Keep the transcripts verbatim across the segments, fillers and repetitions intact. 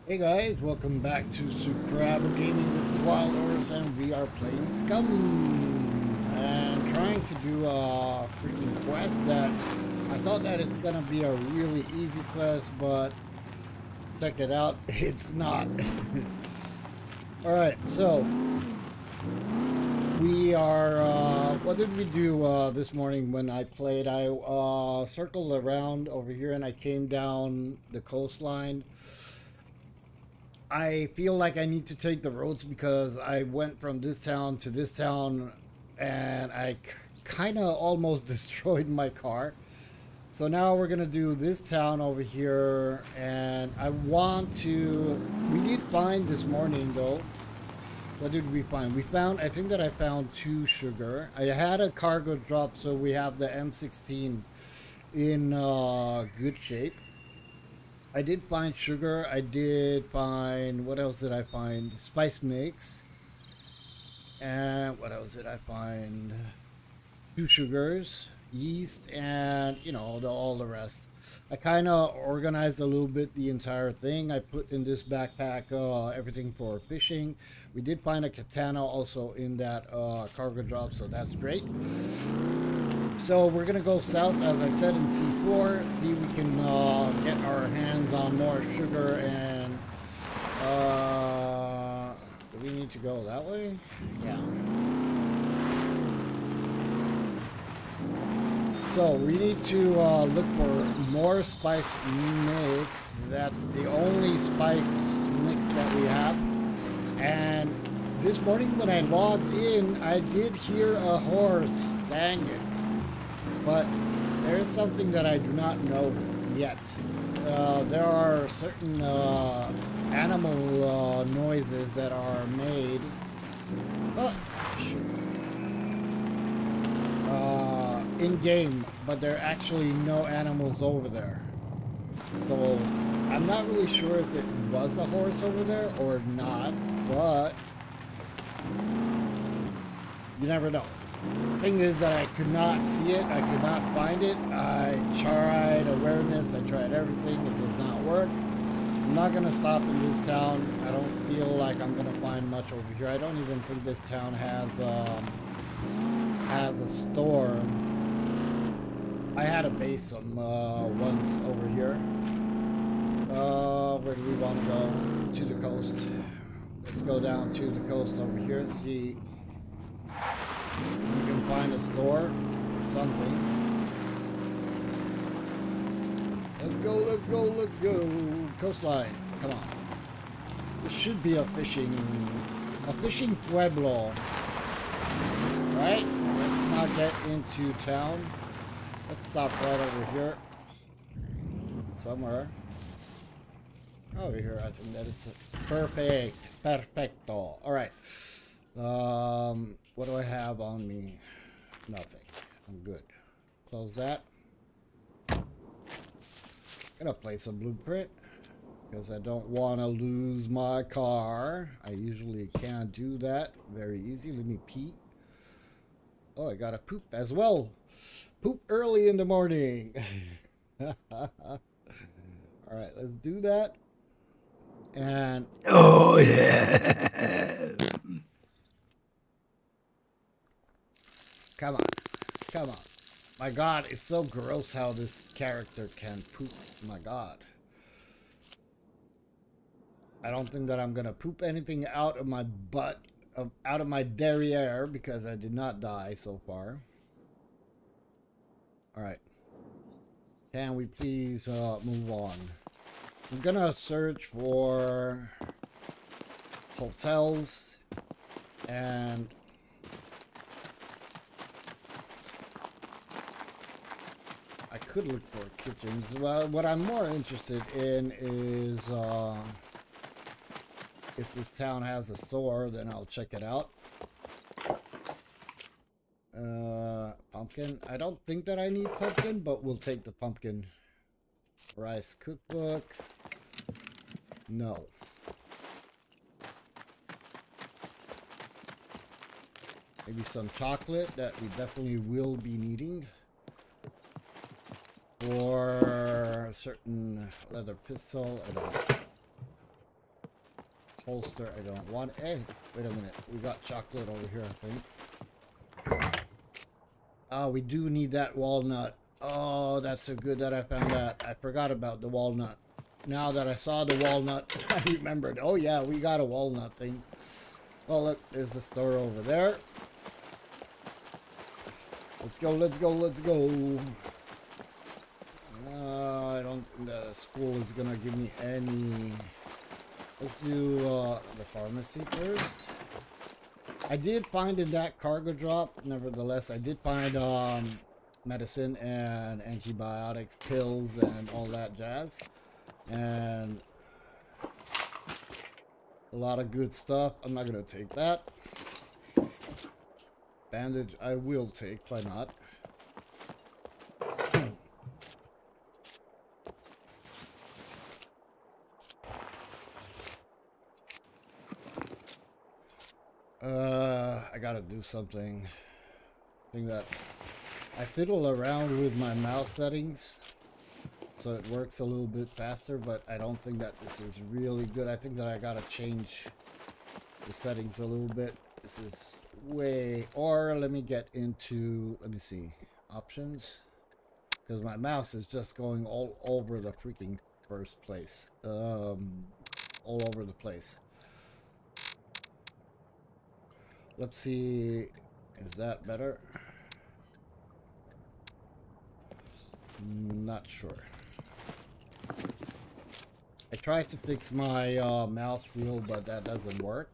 Hey guys, welcome back to SCUM Gaming. This is Wild Horse and we are playing SCUM and trying to do a freaking quest that I thought that it's gonna be a really easy quest, but check it out, it's not. Alright, so we are, uh, what did we do uh, this morning when I played? I uh, circled around over here and I came down the coastline. I feel like I need to take the roads because I went from this town to this town and I kind of almost destroyed my car. So now we're going to do this town over here, and I want to, we did find this morning though. What did we find? We found, I think that I found two sugar. I had a cargo drop, so we have the M sixteen in uh, good shape. I did find sugar. I did find, what else did I find? Spice mix. And what else did I find? Two sugars, yeast, and, you know, the, all the rest. I kind of organized a little bit the entire thing. I put in this backpack uh, everything for fishing. We did find a katana also in that uh, cargo drop, so that's great. So we're gonna go south, as I said, in C four, see if we can uh, get our hands on more sugar. And uh, do we need to go that way? Yeah. So we need to uh, look for more spice mix. That's the only spice mix that we have. And this morning when I logged in, I did hear a horse. Dang it. But there is something that I do not know yet. Uh, there are certain uh, animal uh, noises that are made oh, uh, in game, but there are actually no animals over there. So I'm not really sure if it was a horse over there or not, but you never know. Thing is that I could not see it, I could not find it. I tried awareness, I tried everything, it does not work. I'm not gonna stop in this town. I don't feel like I'm gonna find much over here. I don't even think this town has um, has a store. I had a base some uh, once over here. Uh, where do we want to go? To the coast. Let's go down to the coast over here and see. You can find a store or something. Let's go, let's go, let's go. Coastline, come on. This should be a fishing, a fishing pueblo. Right? Let's not get into town. Let's stop right over here. Somewhere. Over here, I think that it's perfect. Perfecto. Alright. Um... What do I have on me? Nothing. I'm good. Close that. Gonna place a blueprint because I don't want to lose my car. I usually can't do that very easy. Let me pee. Oh, I gotta poop as well. Poop early in the morning. All right, let's do that. And oh yeah. Come on. Come on. My god, it's so gross how this character can poop. My god. I don't think that I'm gonna poop anything out of my butt, of, out of my derriere, because I did not die so far. Alright. Can we please uh, move on? I'm gonna search for hotels and I could look for kitchens. Well, what I'm more interested in is uh, if this town has a store, then I'll check it out. Uh, pumpkin. I don't think that I need pumpkin, but we'll take the pumpkin. Rice cookbook. No. Maybe some chocolate that we definitely will be needing. Or a certain leather pistol. I don't know. Holster, I don't want. Hey, wait a minute. We got chocolate over here, I think. Oh, we do need that walnut. Oh, that's so good that I found that. I forgot about the walnut. Now that I saw the walnut, I remembered. Oh, yeah, we got a walnut thing. Oh, look, there's the store over there. Let's go, let's go, let's go. Uh, I don't think the school is going to give me any... Let's do uh, the pharmacy first. I did find in that cargo drop, nevertheless, I did find um, medicine and antibiotics, pills, and all that jazz. And a lot of good stuff. I'm not going to take that. Bandage, I will take. Why not? Uh, I gotta do something. I think that I fiddle around with my mouse settings so it works a little bit faster, but I don't think that this is really good. I think that I gotta change the settings a little bit. This is way, or let me get into, let me see, options, because my mouse is just going all over the freaking first place, um, all over the place. Let's see, is that better? Not sure. I tried to fix my uh, mouse wheel, but that doesn't work.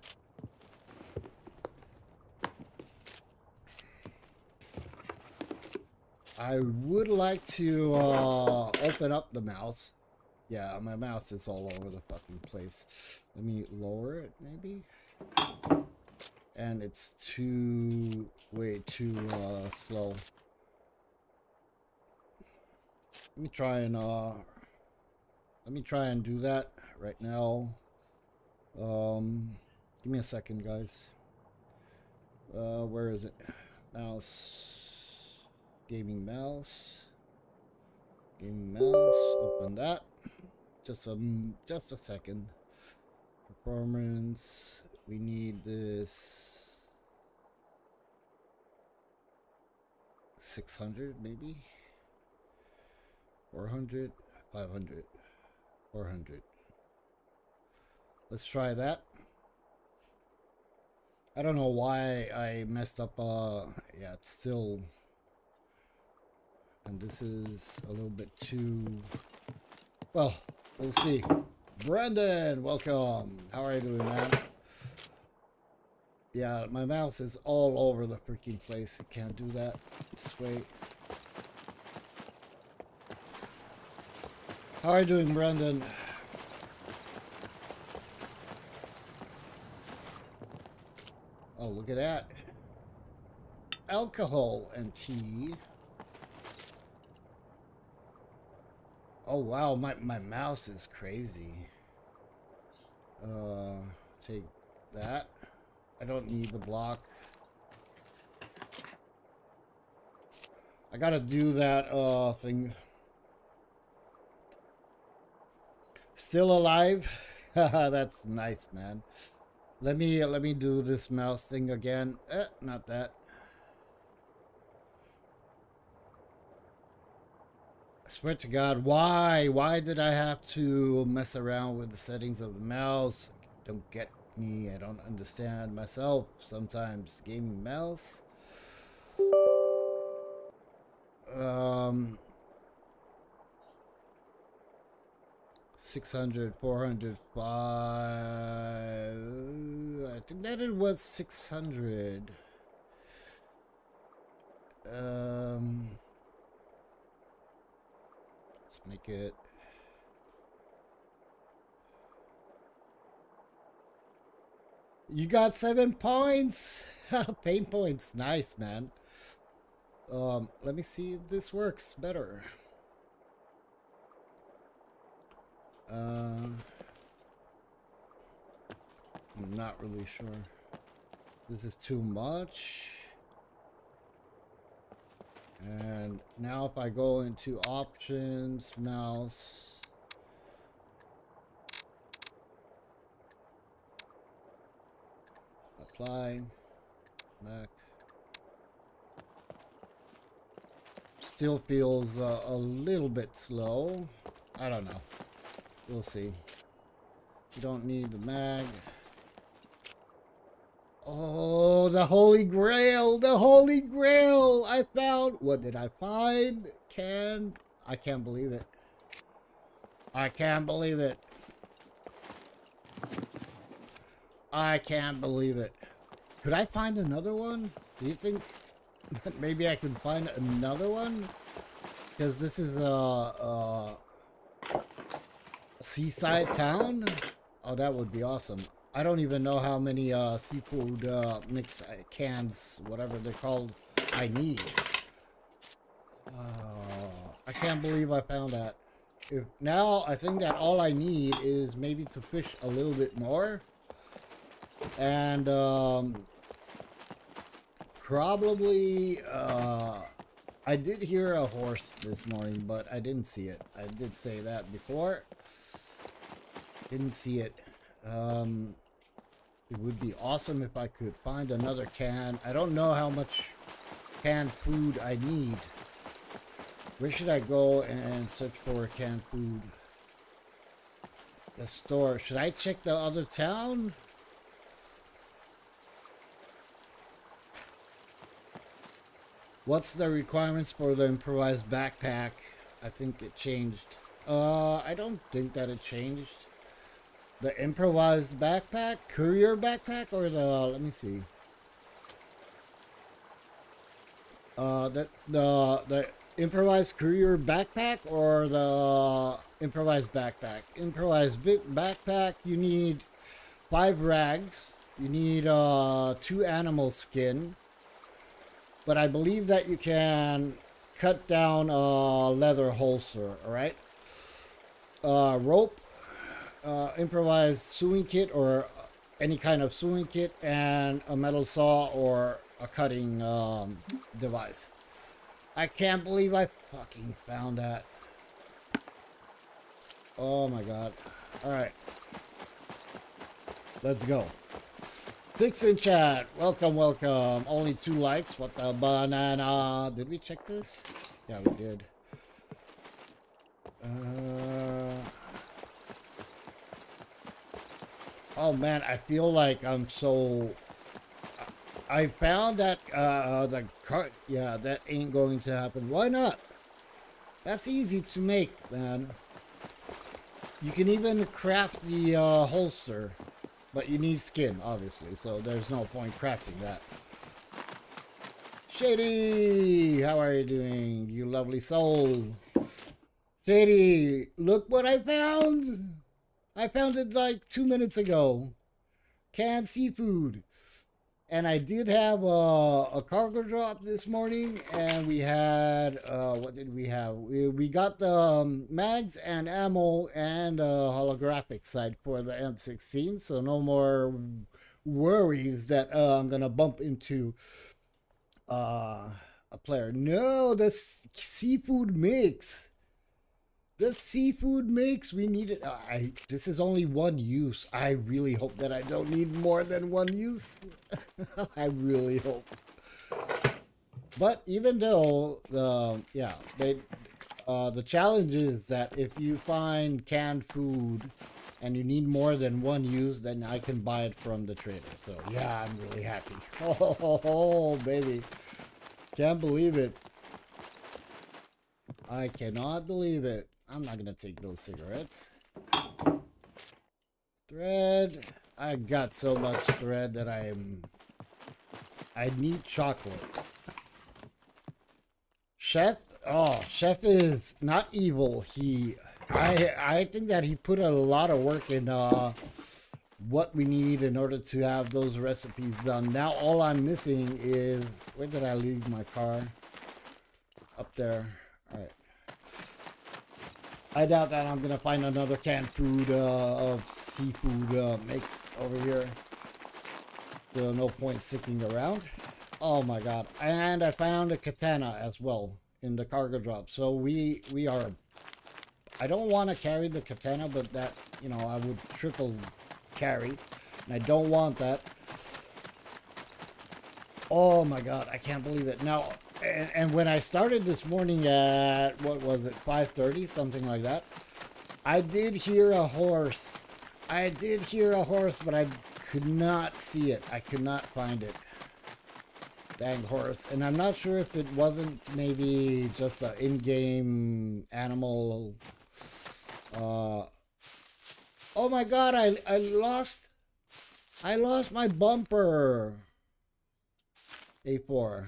I would like to uh, open up the mouse. Yeah, my mouse is all over the fucking place. Let me lower it, maybe. And it's too, way too uh, slow. Let me try and uh, let me try and do that right now. Um, give me a second, guys. Uh, where is it? Mouse. Gaming mouse. Gaming mouse. Open that. Just a just a second. Performance. We need this. six hundred maybe. four hundred. five hundred. four hundred. Let's try that. I don't know why I messed up. Uh, yeah, it's still. And this is a little bit too, well, we'll see. Brandon, welcome. How are you doing, man? Yeah, my mouse is all over the freaking place. I can't do that. Just wait. How are you doing, Brandon? Oh, look at that. Alcohol and tea. Oh wow, my, my mouse is crazy. Uh, take that. I don't need the block. I gotta do that uh thing. Still alive? That's nice, man. Let me let me do this mouse thing again. Eh, not that. I swear to God, why? Why did I have to mess around with the settings of the mouse? Don't get me. I don't understand myself sometimes. Gaming mouse. Um, six hundred, four hundred, five. I think that it was six hundred. Um... Make it you got seven points. Pain points. Nice, man. Um let me see if this works better. uh I'm not really sure. This is too much. And now if I go into options, mouse, Apply. Back. Still feels uh, a little bit slow. I don't know. We'll see. You don't need the mag. Oh, the Holy Grail! The Holy Grail! I found... What did I find? Can... I can't believe it. I can't believe it. I can't believe it. Could I find another one? Do you think that maybe I can find another one? Because this is a, a seaside town? Oh, that would be awesome. I don't even know how many uh, seafood uh, mix uh, cans, whatever they're called, I need. Uh, I can't believe I found that. If, now, I think that all I need is maybe to fish a little bit more. And um, probably, uh, I did hear a horse this morning, but I didn't see it. I did say that before. Didn't see it. Um, it would be awesome if I could find another can. I don't know how much canned food I need. Where should I go and search for canned food? The store. Should I check the other town? What's the requirements for the improvised backpack? I think it changed. Uh, I don't think that it changed. The improvised backpack? Courier backpack? Or the... Let me see. Uh, the... The... the improvised courier backpack or the improvised backpack? Improvised big backpack, you need five rags. You need uh, two animal skin. But I believe that you can cut down a leather holster, alright? Uh, rope, uh, improvised sewing kit or any kind of sewing kit, and a metal saw or a cutting um, device. I can't believe I fucking found that. Oh my god. Alright. Let's go. Fix in chat. Welcome, welcome. Only two likes. What the banana? Did we check this? Yeah, we did. Uh... Oh man, I feel like I'm so... I found that uh, the car... Yeah, that ain't going to happen. Why not? That's easy to make, man. You can even craft the uh, holster. But you need skin, obviously, so there's no point crafting that. Shady! How are you doing, you lovely soul? Shady, look what I found! I found it like two minutes ago. Canned seafood. And I did have a, a cargo drop this morning, and we had, uh, what did we have? We, we got the um, mags and ammo and a holographic sight for the M sixteen, so no more worries that uh, I'm going to bump into uh, a player. No, the seafood mix. The seafood mix, we need it. Uh, I, this is only one use. I really hope that I don't need more than one use. I really hope. But even though, the yeah, they, uh, the challenge is that if you find canned food and you need more than one use, then I can buy it from the trader. So yeah, I'm really happy. Oh, oh, oh baby. Can't believe it. I cannot believe it. I'm not gonna take those cigarettes. Thread. I got so much thread that I'm... I need chocolate. Chef? Oh, Chef is not evil. He... I, I think that he put a lot of work in uh, what we need in order to have those recipes done. Now all I'm missing is... Where did I leave my car? Up there. Alright. I doubt that I'm gonna find another canned food uh, of seafood uh, mix over here. So no point sticking around. Oh my god! And I found a katana as well in the cargo drop. So we we are. I don't want to carry the katana, but that you know I would triple carry, and I don't want that. Oh my God, I can't believe it. Now, and, and when I started this morning at, what was it, five thirty, something like that, I did hear a horse. I did hear a horse, but I could not see it. I could not find it. Dang horse. And I'm not sure if it wasn't maybe just an in-game animal. Uh, oh my God, I, I lost, I lost my bumper. A four.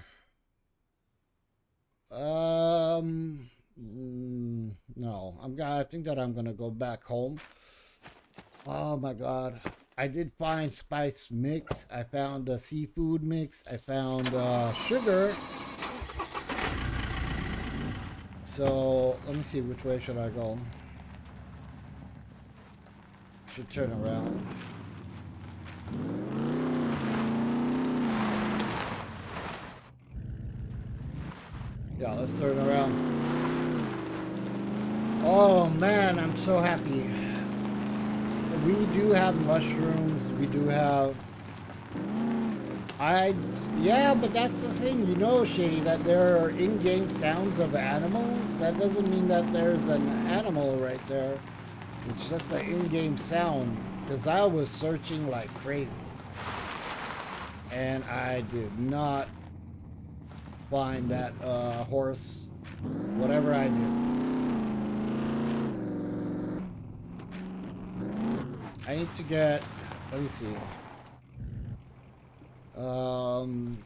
Um, mm, no, I'm gonna, I think that I'm gonna go back home. Oh my God. I did find spice mix. I found a seafood mix. I found uh, sugar. So let me see, which way should I go? Should turn around. Yeah, let's turn around. Oh man, I'm so happy. We do have mushrooms. We do have... I... Yeah, but that's the thing. You know, Shady, that there are in-game sounds of animals. That doesn't mean that there's an animal right there. It's just an in-game sound. Because I was searching like crazy. And I did not find that uh, horse. Whatever I did. I need to get, let me see. Um,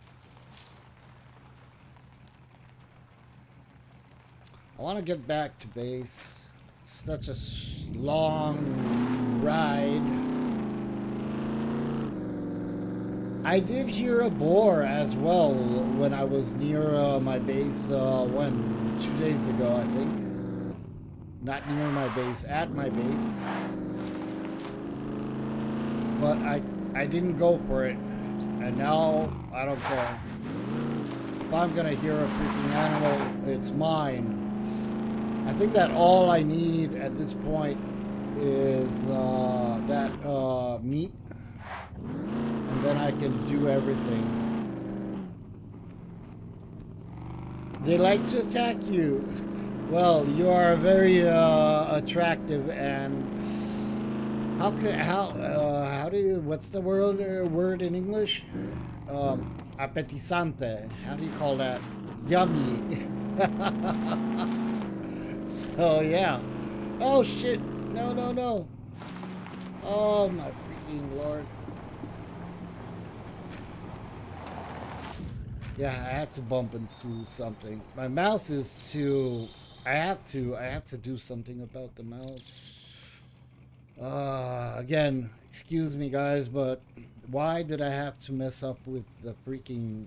I want to get back to base. It's such a long ride. I did hear a boar as well when I was near uh, my base, uh, when, two days ago, I think. Not near my base, at my base. But I, I didn't go for it, and now I don't care. If I'm gonna hear a freaking animal, it's mine. I think that all I need at this point is uh, that uh, meat, and then I can do everything. They like to attack you. Well, you are very uh, attractive and. How can how uh, how do you what's the word uh, word in English? Um, appetizante. How do you call that? Yummy. So yeah. Oh shit! No no no! Oh my freaking lord! Yeah, I have to bump into something. My mouse is too. I have to. I have to do something about the mouse. Uh, again, excuse me guys, but why did I have to mess up with the freaking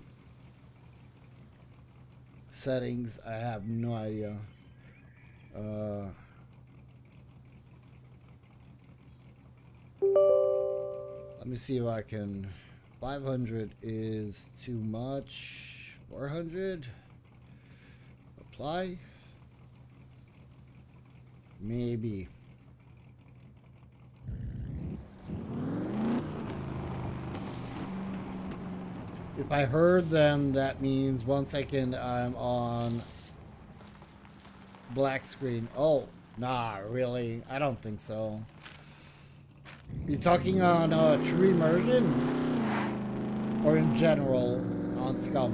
settings? I have no idea. Uh, let me see if I can... five hundred is too much. four hundred? Apply? Maybe. If I heard them, that means one second I'm on black screen. Oh, nah, really? I don't think so. You're talking on uh, True Immersion? Or in general on SCUM?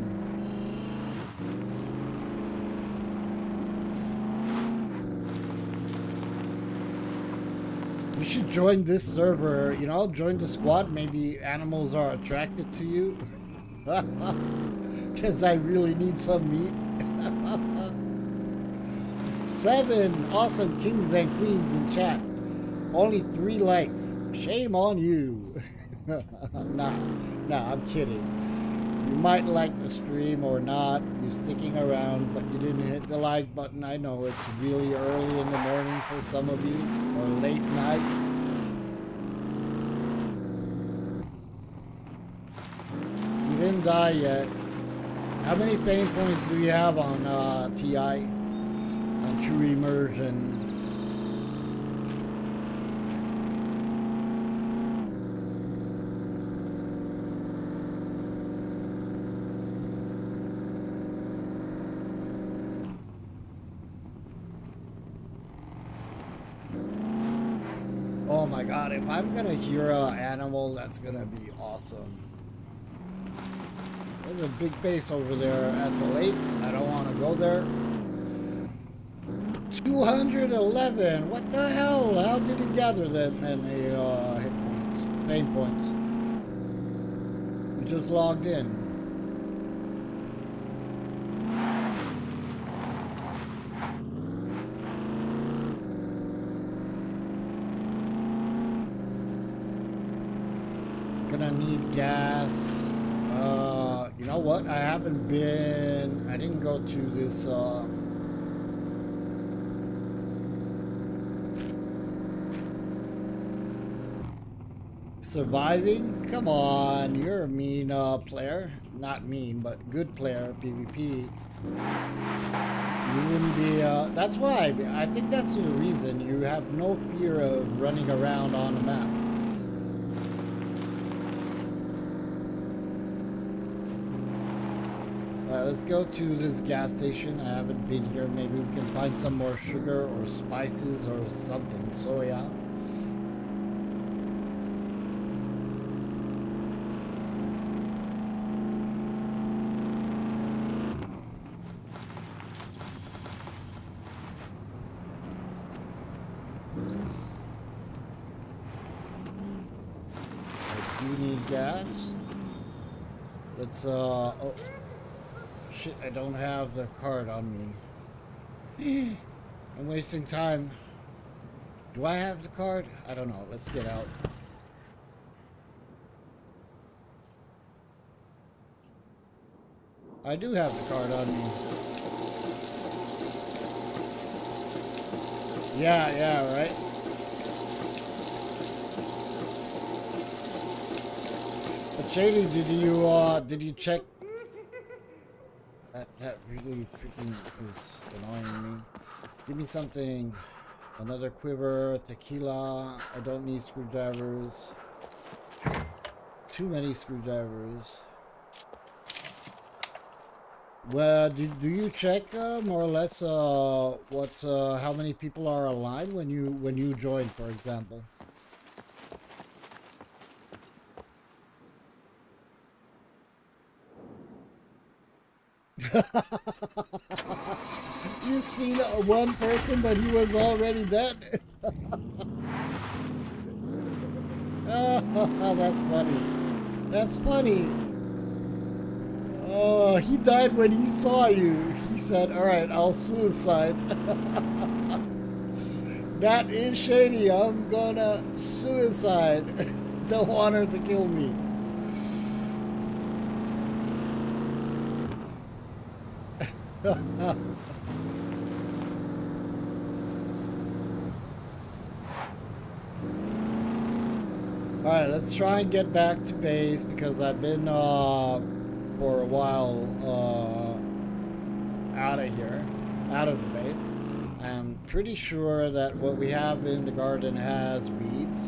You should join this server, you know, join the squad. Maybe animals are attracted to you. Because I really need some meat. Seven awesome kings and queens in chat. Only three likes. Shame on you. Nah, nah, I'm kidding. You might like the stream or not. You're sticking around, but you didn't hit the like button. I know it's really early in the morning for some of you, or late night. Didn't die yet. How many fame points do you have on uh, T I? On True Immersion? my god, if I'm gonna hear an animal, that's gonna be awesome. There's a big base over there at the lake. I don't want to go there. two hundred eleven. What the hell? How did he gather that many uh, hit points? Pain points. We just logged in. Gonna need gas. Uh, you know what? I haven't been. I didn't go to this. Uh, Surviving? Come on, you're a mean uh, player. Not mean, but good player, PvP. You wouldn't be, uh, that's why, I think that's the reason. You have no fear of running around on the map. Alright, let's go to this gas station. I haven't been here. Maybe we can find some more sugar or spices or something. Soya. Gas. Let's, uh, oh, shit, I don't have the card on me. I'm wasting time. Do I have the card? I don't know. Let's get out. I do have the card on me. Yeah, yeah, right? Shady, did you uh did you check that that really freaking is annoying me. Give me something. Another quiver, tequila. I don't need screwdrivers. Too many screwdrivers. Well, do, do you check uh, more or less uh what's uh how many people are alive when you when you join, for example? You seen one person, but he was already dead. Oh, that's funny. That's funny. Oh, he died when he saw you. He said, "All right, I'll suicide." That is shady. I'm gonna suicide. Don't want her to kill me. Alright, let's try and get back to base because I've been uh, for a while uh, out of here, out of the base. I'm pretty sure that what we have in the garden has weeds.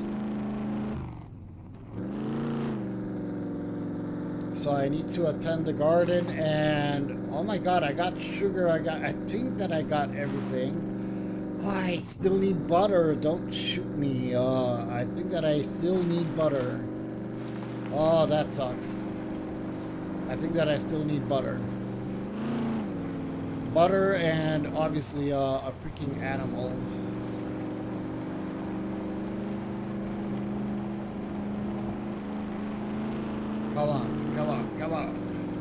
So I need to attend the garden, and oh my god, I got sugar. I got, I think that I got everything. Oh, I still need butter. Don't shoot me. Uh, I think that I still need butter. Oh, that sucks. I think that I still need butter. Butter and obviously uh, a freaking animal. Come on. Come on, come on.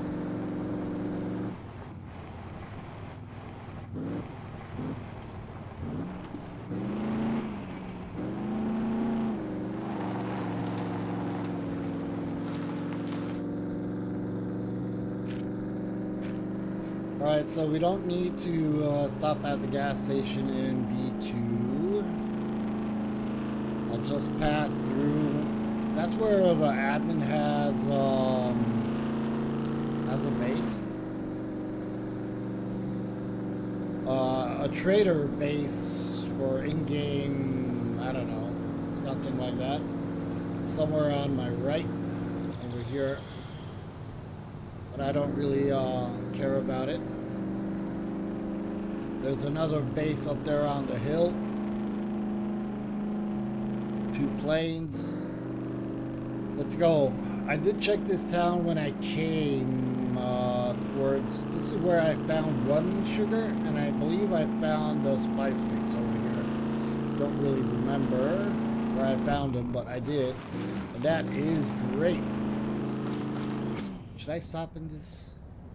Alright, so we don't need to uh, stop at the gas station in B two. I'll just pass through. That's where the admin has um, has a base, uh, a trader base for in-game. I don't know, something like that. Somewhere on my right, over here, but I don't really uh, care about it. There's another base up there on the hill. Two planes. Let's go. I did check this town when I came uh, towards... This is where I found one sugar, and I believe I found a spice mix over here. Don't really remember where I found them, but I did. And that is great. Should I stop in this?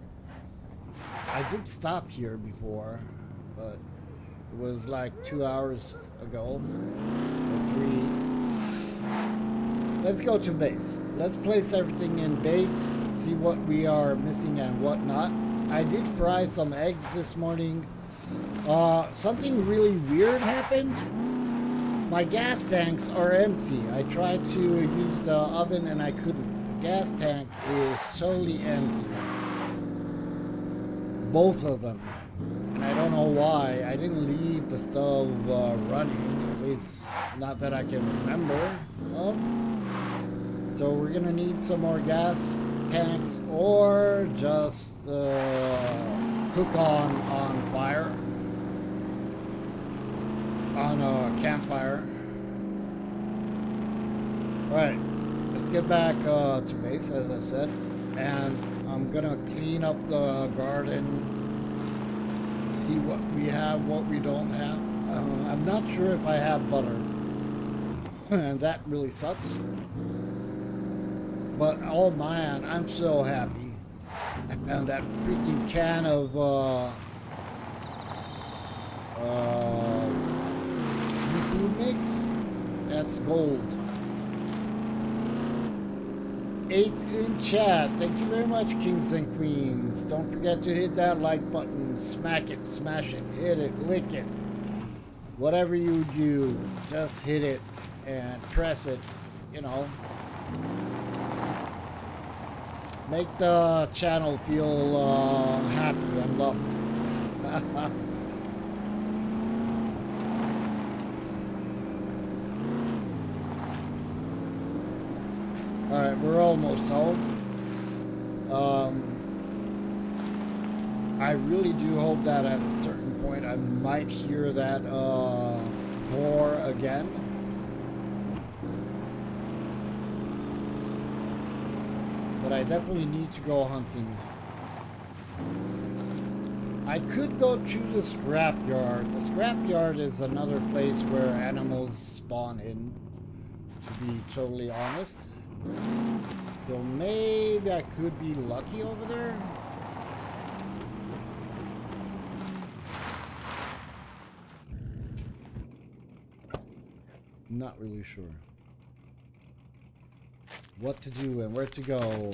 I did stop here before, but it was like two hours ago, or three. Let's go to base. Let's place everything in base, see what we are missing and what not. I did fry some eggs this morning. Uh, something really weird happened. My gas tanks are empty. I tried to use the oven and I couldn't. The gas tank is totally empty. Both of them. And I don't know why. I didn't leave the stove uh, running. At least not that I can remember. Oh. So we're gonna need some more gas tanks or just uh, cook on, on fire. On a campfire. Alright, let's get back uh, to base, as I said. And I'm gonna clean up the garden, see what we have, what we don't have. Uh, I'm not sure if I have butter. And that really sucks. But oh man, I'm so happy. I found that freaking can of uh, uh, seafood mix. That's gold. Eight in chat. Thank you very much, kings and queens. Don't forget to hit that like button. Smack it, smash it, hit it, lick it. Whatever you do, just hit it and press it, you know. Make the channel feel uh, happy and loved. Alright, we're almost home. Um, I really do hope that at a certain point I might hear that uh, roar again. But I definitely need to go hunting. I could go to the scrapyard. The scrapyard is another place where animals spawn in, to be totally honest. So maybe I could be lucky over there. Not really sure what to do and where to go.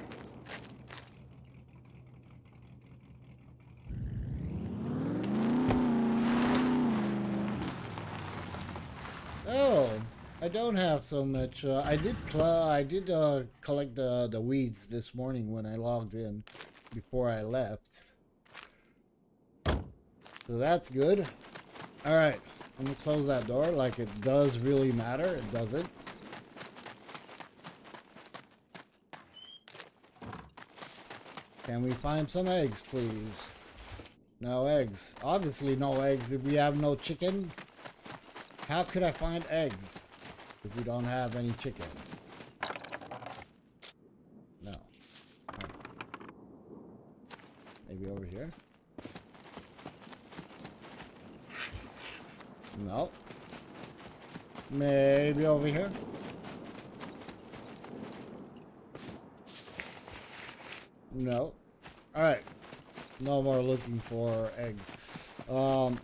Oh, I don't have so much. Uh, I did. I did uh, collect the the weeds this morning when I logged in before I left. So that's good. All right, let me close that door. Like it does really matter. It doesn't. Can we find some eggs, please? No eggs. Obviously no eggs if we have no chicken. How could I find eggs if we don't have any chicken? No. Oh. Maybe over here? No. Maybe over here? No. Alright. No more looking for eggs. Um,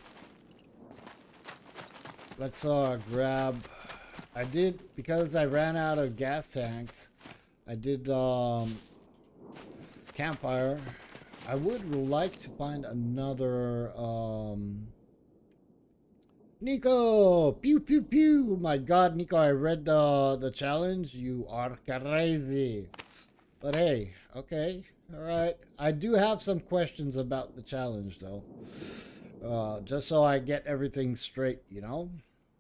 let's uh, grab... I did, because I ran out of gas tanks, I did um, campfire. I would like to find another... Um, Nico! Pew, pew, pew! My god, Nico, I read the, the challenge. You are crazy. But hey, okay. Alright, I do have some questions about the challenge though. Uh, just so I get everything straight, you know?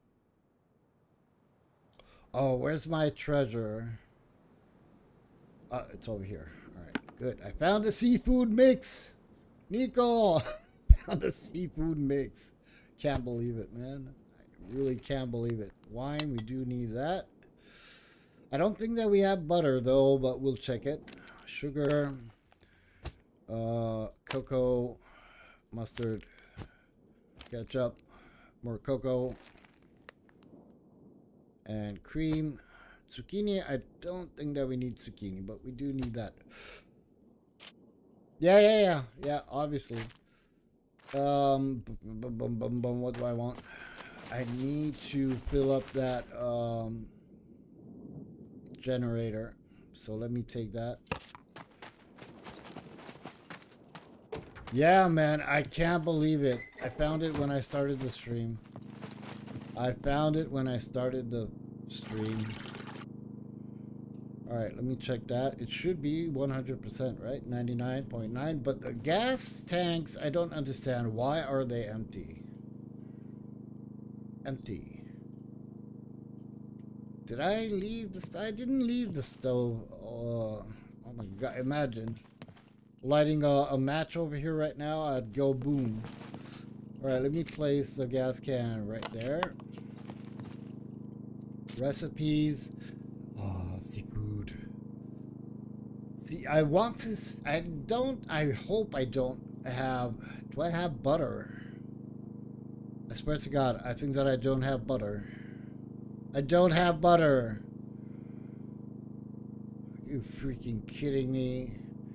Oh, where's my treasure? Uh, it's over here. Alright, good. I found a seafood mix! Nico! Found a seafood mix. Can't believe it, man. I really can't believe it. Wine, we do need that. I don't think that we have butter though, but we'll check it. Sugar, uh, cocoa, mustard, ketchup, more cocoa, and cream. Zucchini, I don't think that we need zucchini, but we do need that. Yeah, yeah, yeah, yeah, obviously. Um, bum, bum, bum, bum, what do I want? I need to fill up that um, generator. So let me take that. Yeah, man, I can't believe it. I found it when I started the stream. I found it when I started the stream. All right, let me check that. It should be one hundred percent, right? ninety-nine point nine. But the gas tanks, I don't understand. Why are they empty? Empty. Did I leave the stove? I didn't leave the stove. Uh, oh my God, imagine. Lighting a, a match over here right now, I'd go boom. All right, let me place the gas can right there. Recipes. Oh, seafood. See, I want to, I don't, I hope I don't have, do I have butter? I swear to God, I think that I don't have butter. I don't have butter. Are you freaking kidding me?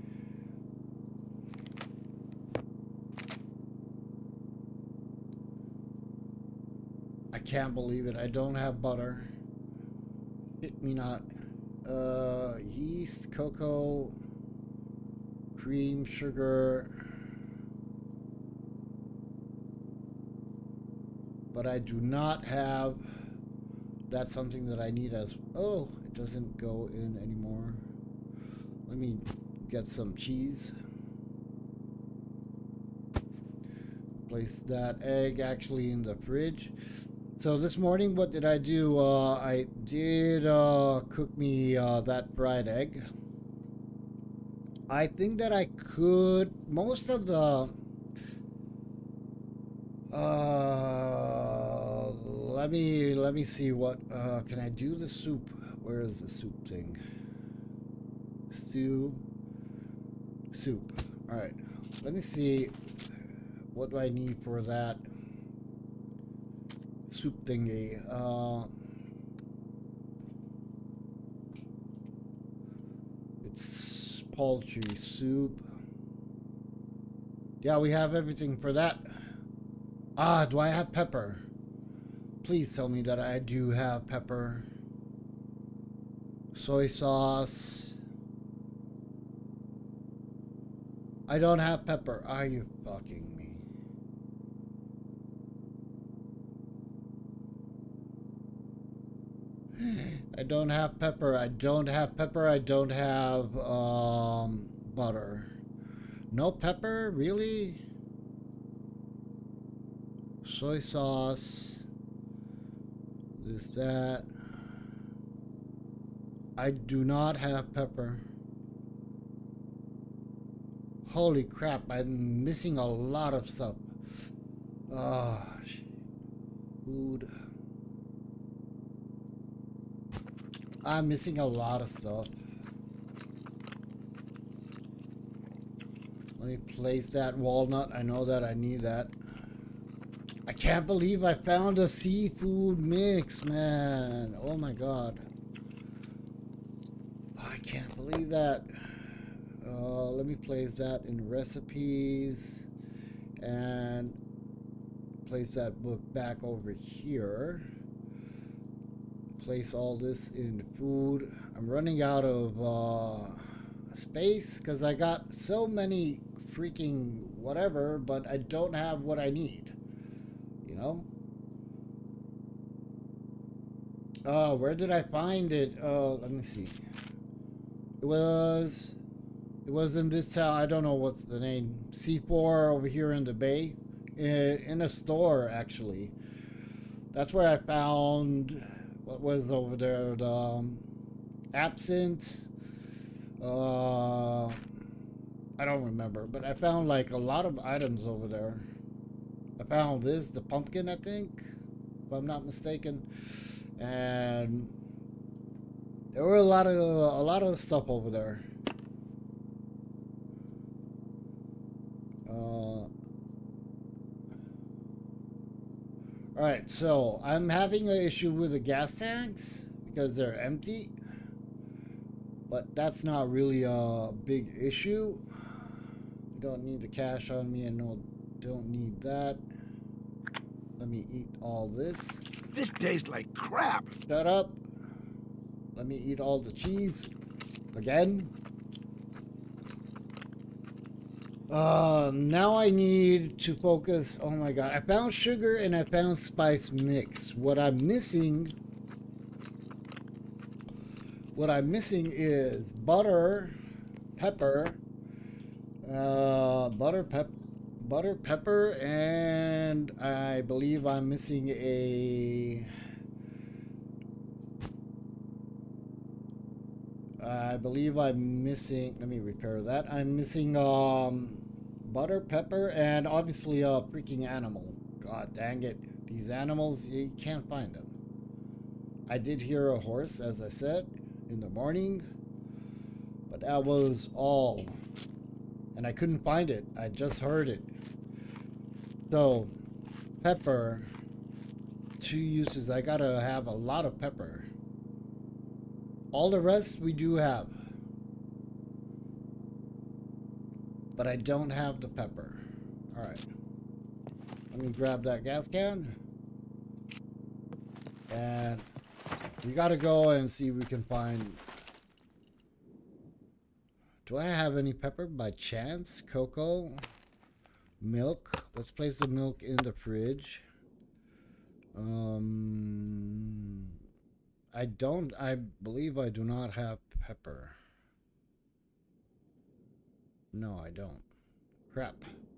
I can't believe it. I don't have butter. Hit me not. Uh, yeast, cocoa, cream, sugar. But I do not have. That's something that I need as. Oh, it doesn't go in anymore. Let me get some cheese. Place that egg actually in the fridge. So this morning, what did I do? Uh, I did uh, cook me uh, that fried egg. I think that I could, most of the, uh, let me, let me see what, uh, can I do the soup? Where is the soup thing? Stew, soup. All right, let me see, what do I need for that soup thingy? Uh, it's poultry soup. Yeah, we have everything for that. Ah, do I have pepper? Please tell me that I do have pepper. Soy sauce. I don't have pepper. Are you fucking me? I don't have pepper. I don't have pepper. I don't have um, butter. No pepper? Really? Soy sauce. This, that. I do not have pepper. Holy crap, I'm missing a lot of stuff. Ah, oh, food. I'm missing a lot of stuff. Let me place that walnut. I know that I need that. I can't believe I found a seafood mix, man. Oh my God. I can't believe that. Uh, let me place that in recipes and place that book back over here. Place all this in food. I'm running out of uh, space because I got so many freaking whatever, but I don't have what I need. You know? Oh, where did I find it? Uh, let me see. It was, it was in this town. I don't know what's the name. C four over here in the bay, in, in a store actually. That's where I found. What was over there? The um, absinthe. Uh, I don't remember, but I found like a lot of items over there. I found this, the pumpkin, I think. if I'm not mistaken. And there were a lot of a lot of stuff over there. Uh, Alright, so I'm having an issue with the gas tanks because they're empty. But that's not really a big issue. I don't need the cash on me and no, don't need that. Let me eat all this. This tastes like crap. Shut up. Let me eat all the cheese. Again. Uh, now I need to focus. Oh my god. I found sugar and I found spice mix. What I'm missing... What I'm missing is butter, pepper, uh, butter, pep, butter, pepper, and I believe I'm missing a... I believe I'm missing, let me repair that. I'm missing um, butter, pepper, and obviously a freaking animal. God dang it. These animals, you can't find them. I did hear a horse, as I said, in the morning. But that was all. And I couldn't find it. I just heard it. So, pepper. Two uses. I gotta have a lot of pepper. All the rest we do have. But I don't have the pepper. Alright. Let me grab that gas can. And we gotta go and see if we can find... Do I have any pepper by chance? Cocoa? Milk? Let's place the milk in the fridge. Um... I don't, I believe I do not have pepper. No, I don't. Crap.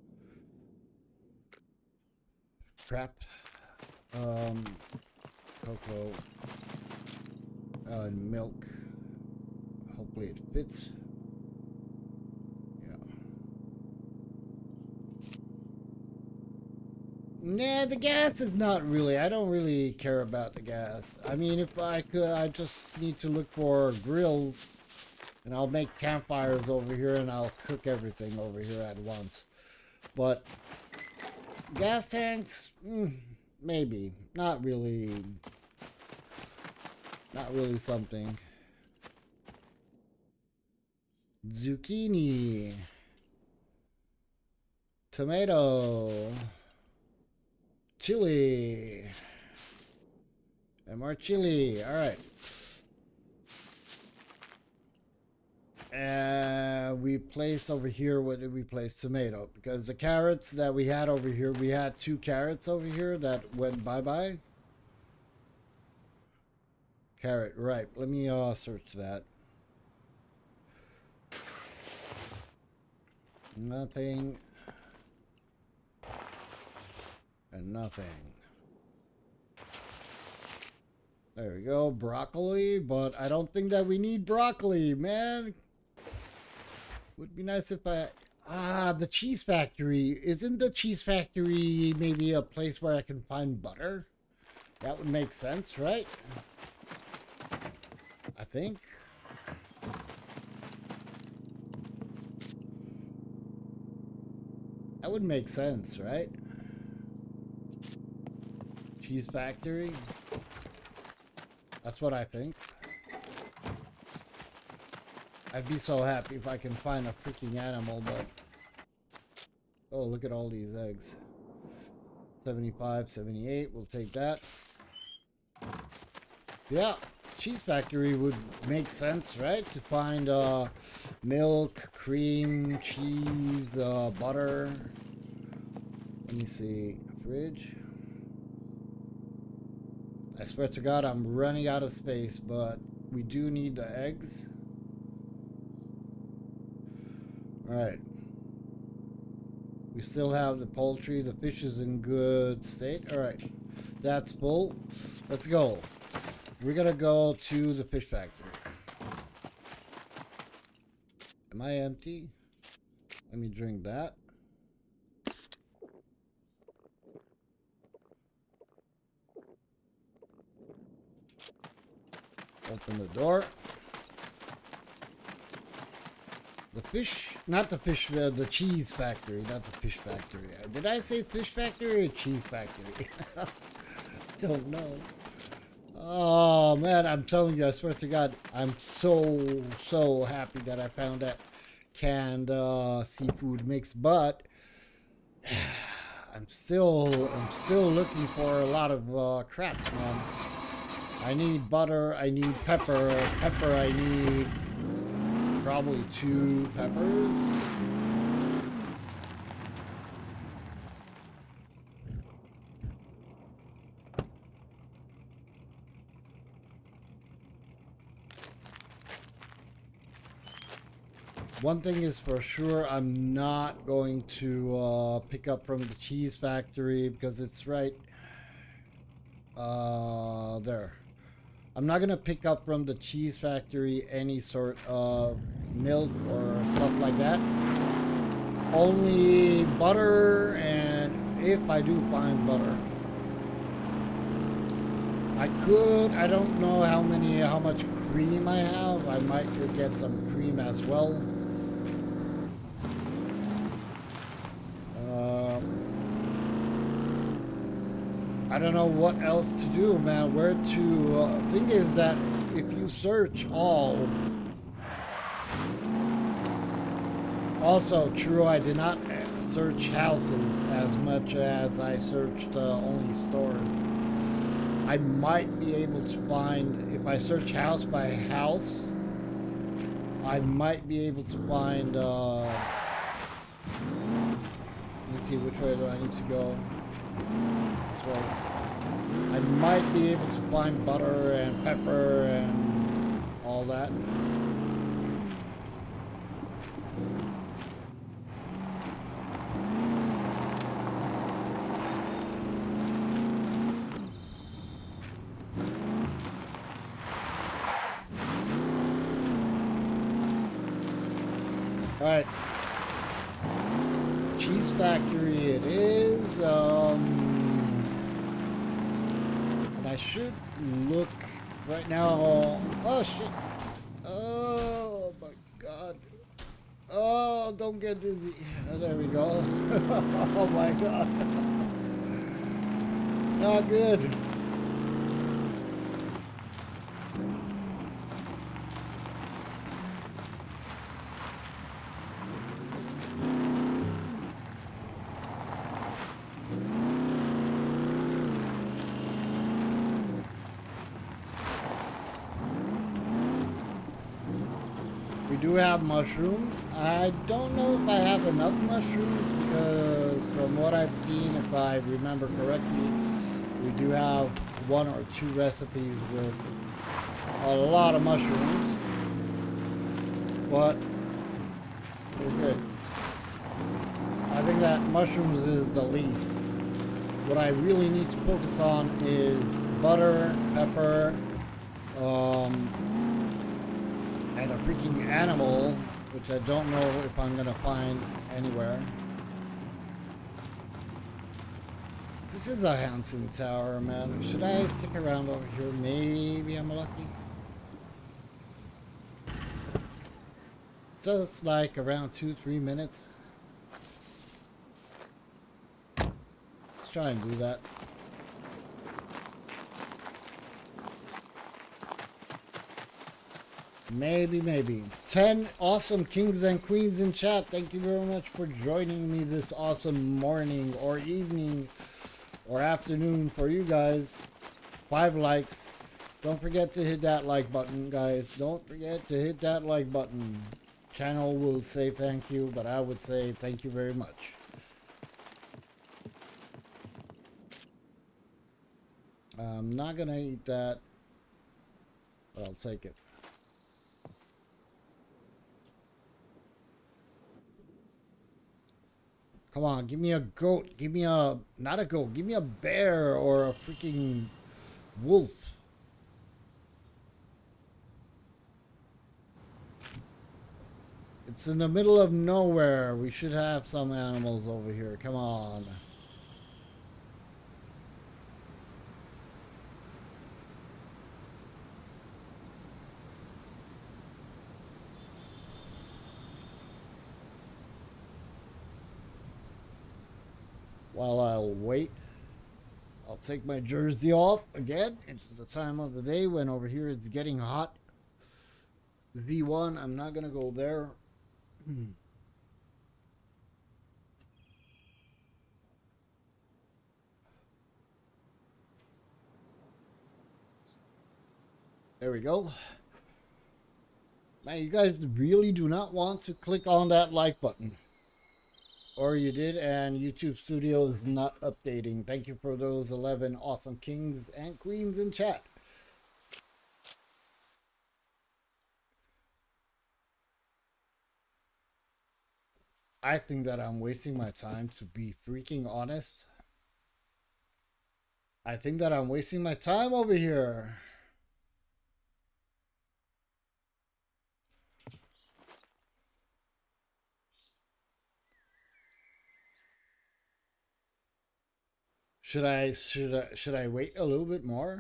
Crap. Um, cocoa. Uh, and milk. Hopefully it fits. Yeah. Nah, the gas is not really. I don't really care about the gas. I mean, if I could, I just need to look for grills. And I'll make campfires over here and I'll cook everything over here at once. But gas tanks, mm, maybe. Not really. Not really something. Zucchini. Tomato. Chili. And more chili. Alright. And we place over here, what did we place? Tomato. Because the carrots that we had over here, we had two carrots over here that went bye-bye. Carrot, right. Let me uh, search that. Nothing. And nothing. There we go. Broccoli, but I don't think that we need broccoli, man. Would be nice if I... Ah, the cheese factory. Isn't the cheese factory maybe a place where I can find butter? That would make sense, right? I think. That would make sense, right? Cheese factory. That's what I think. I'd be so happy if I can find a freaking animal, but... Oh, look at all these eggs. seventy-five, seventy-eight, we'll take that. Yeah, cheese factory would make sense, right? To find uh, milk, cream, cheese, uh, butter. Let me see. Fridge. I swear to God, I'm running out of space, but we do need the eggs. Alright. We still have the poultry. The fish is in good state. Alright. That's full. Let's go. We're gonna go to the fish factory. Am I empty? Let me drink that. Open the door. The fish, not the fish, uh, the cheese factory, not the fish factory. Did I say fish factory or cheese factory? Don't know. Oh man, I'm telling you, I swear to God, I'm so, so happy that I found that canned uh, seafood mix, but I'm still, I'm still looking for a lot of uh, crap, man. I need butter, I need pepper, pepper I need probably two peppers. One thing is for sure, I'm not going to uh, pick up from the cheese factory because it's right uh, there. I'm not going to pick up from the cheese factory any sort of milk or stuff like that. Only butter, and if I do find butter. I could, I don't know how many, how much cream I have. I might get some cream as well. Uh, I don't know what else to do, man. Where to, uh, thing is that if you search all, also true, I did not search houses as much as I searched uh, only stores. I might be able to find, if I search house by house, I might be able to find, uh, let me see, which way do I need to go? This way. I might be able to find butter and pepper and all that. Alright, cheese factory it is, um, and I should look right now, oh shit, oh my god, oh don't get dizzy, oh, there we go, oh my god, not good. We do have mushrooms. I don't know if I have enough mushrooms because from what I've seen, if I remember correctly, we do have one or two recipes with a lot of mushrooms, but we're good. I think that mushrooms is the least. What I really need to focus on is butter, pepper, um, and a freaking animal, which I don't know if I'm gonna find anywhere. This is a Hansen Tower, man. Should I stick around over here? Maybe I'm lucky. Just like around two, three minutes. Let's try and do that. Maybe, maybe. ten awesome kings and queens in chat. Thank you very much for joining me this awesome morning or evening or afternoon for you guys. Five likes. Don't forget to hit that like button, guys. Don't forget to hit that like button. Channel will say thank you, but I would say thank you very much. I'm not gonna eat that, but I'll take it. Come on, give me a goat. Give me a, not a goat, give me a bear or a freaking wolf. It's in the middle of nowhere. We should have some animals over here. Come on. While I'll wait, I'll take my jersey off again. It's the time of the day when over here it's getting hot. Z one, I'm not gonna go there. There we go. Man, you guys really do not want to click on that like button. Or you did, and YouTube Studio is not updating. Thank you for those eleven awesome kings and queens in chat. I think that I'm wasting my time, to be freaking honest. I think that I'm wasting my time over here. Should I should I should I wait a little bit more?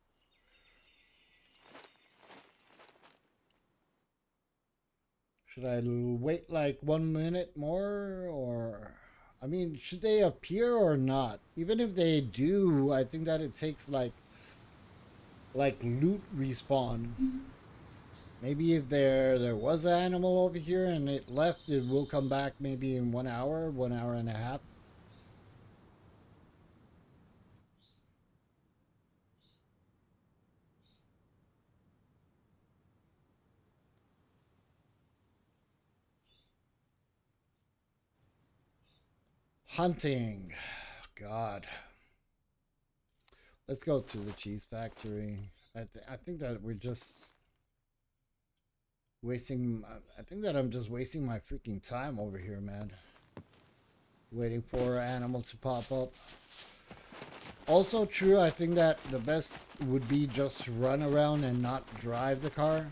Should I wait like one minute more, or I mean, should they appear or not? Even if they do, I think that it takes like like loot respawn. Maybe if there there was an animal over here and it left, it will come back maybe in one hour, one hour and a half. Hunting. God. Let's go to the cheese factory. I, th I think that we're just wasting... I think that I'm just wasting my freaking time over here, man. Waiting for an animal to pop up. Also true, I think that the best would be just run around and not drive the car.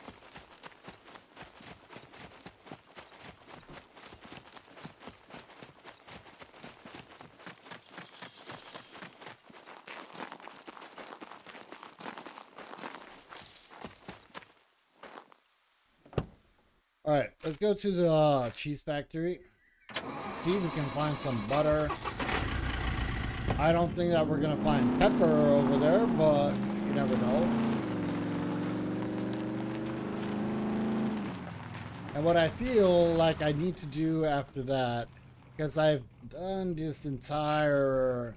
All right, let's go to the uh, cheese factory. See if we can find some butter. I don't think that we're gonna find pepper over there, but you never know. And what I feel like I need to do after that, because I've done this entire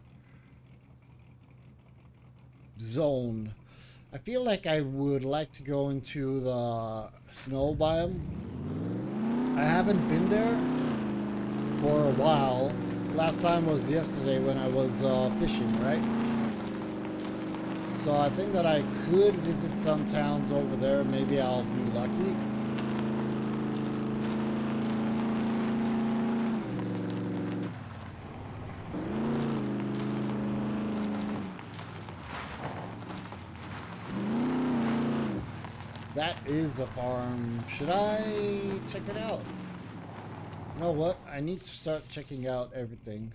zone, I feel like I would like to go into the snow biome. I haven't been there for a while. Last time was yesterday when I was uh, fishing, right? So I think that I could visit some towns over there. Maybe I'll be lucky. That is a farm. Should I check it out? You know what? I need to start checking out everything.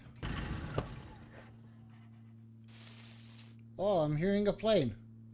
Oh, I'm hearing a plane.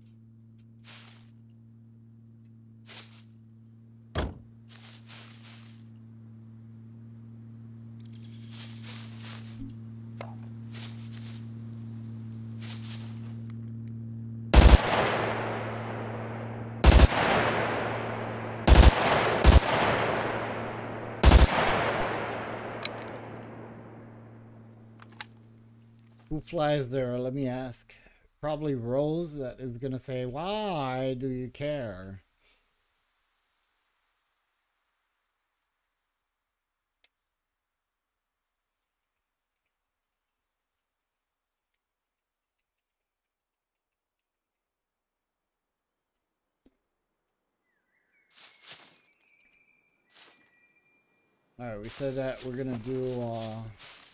Who flies there? Let me ask. Probably Rose, that is going to say, why do you care? All right, we said that we're going to do... Uh,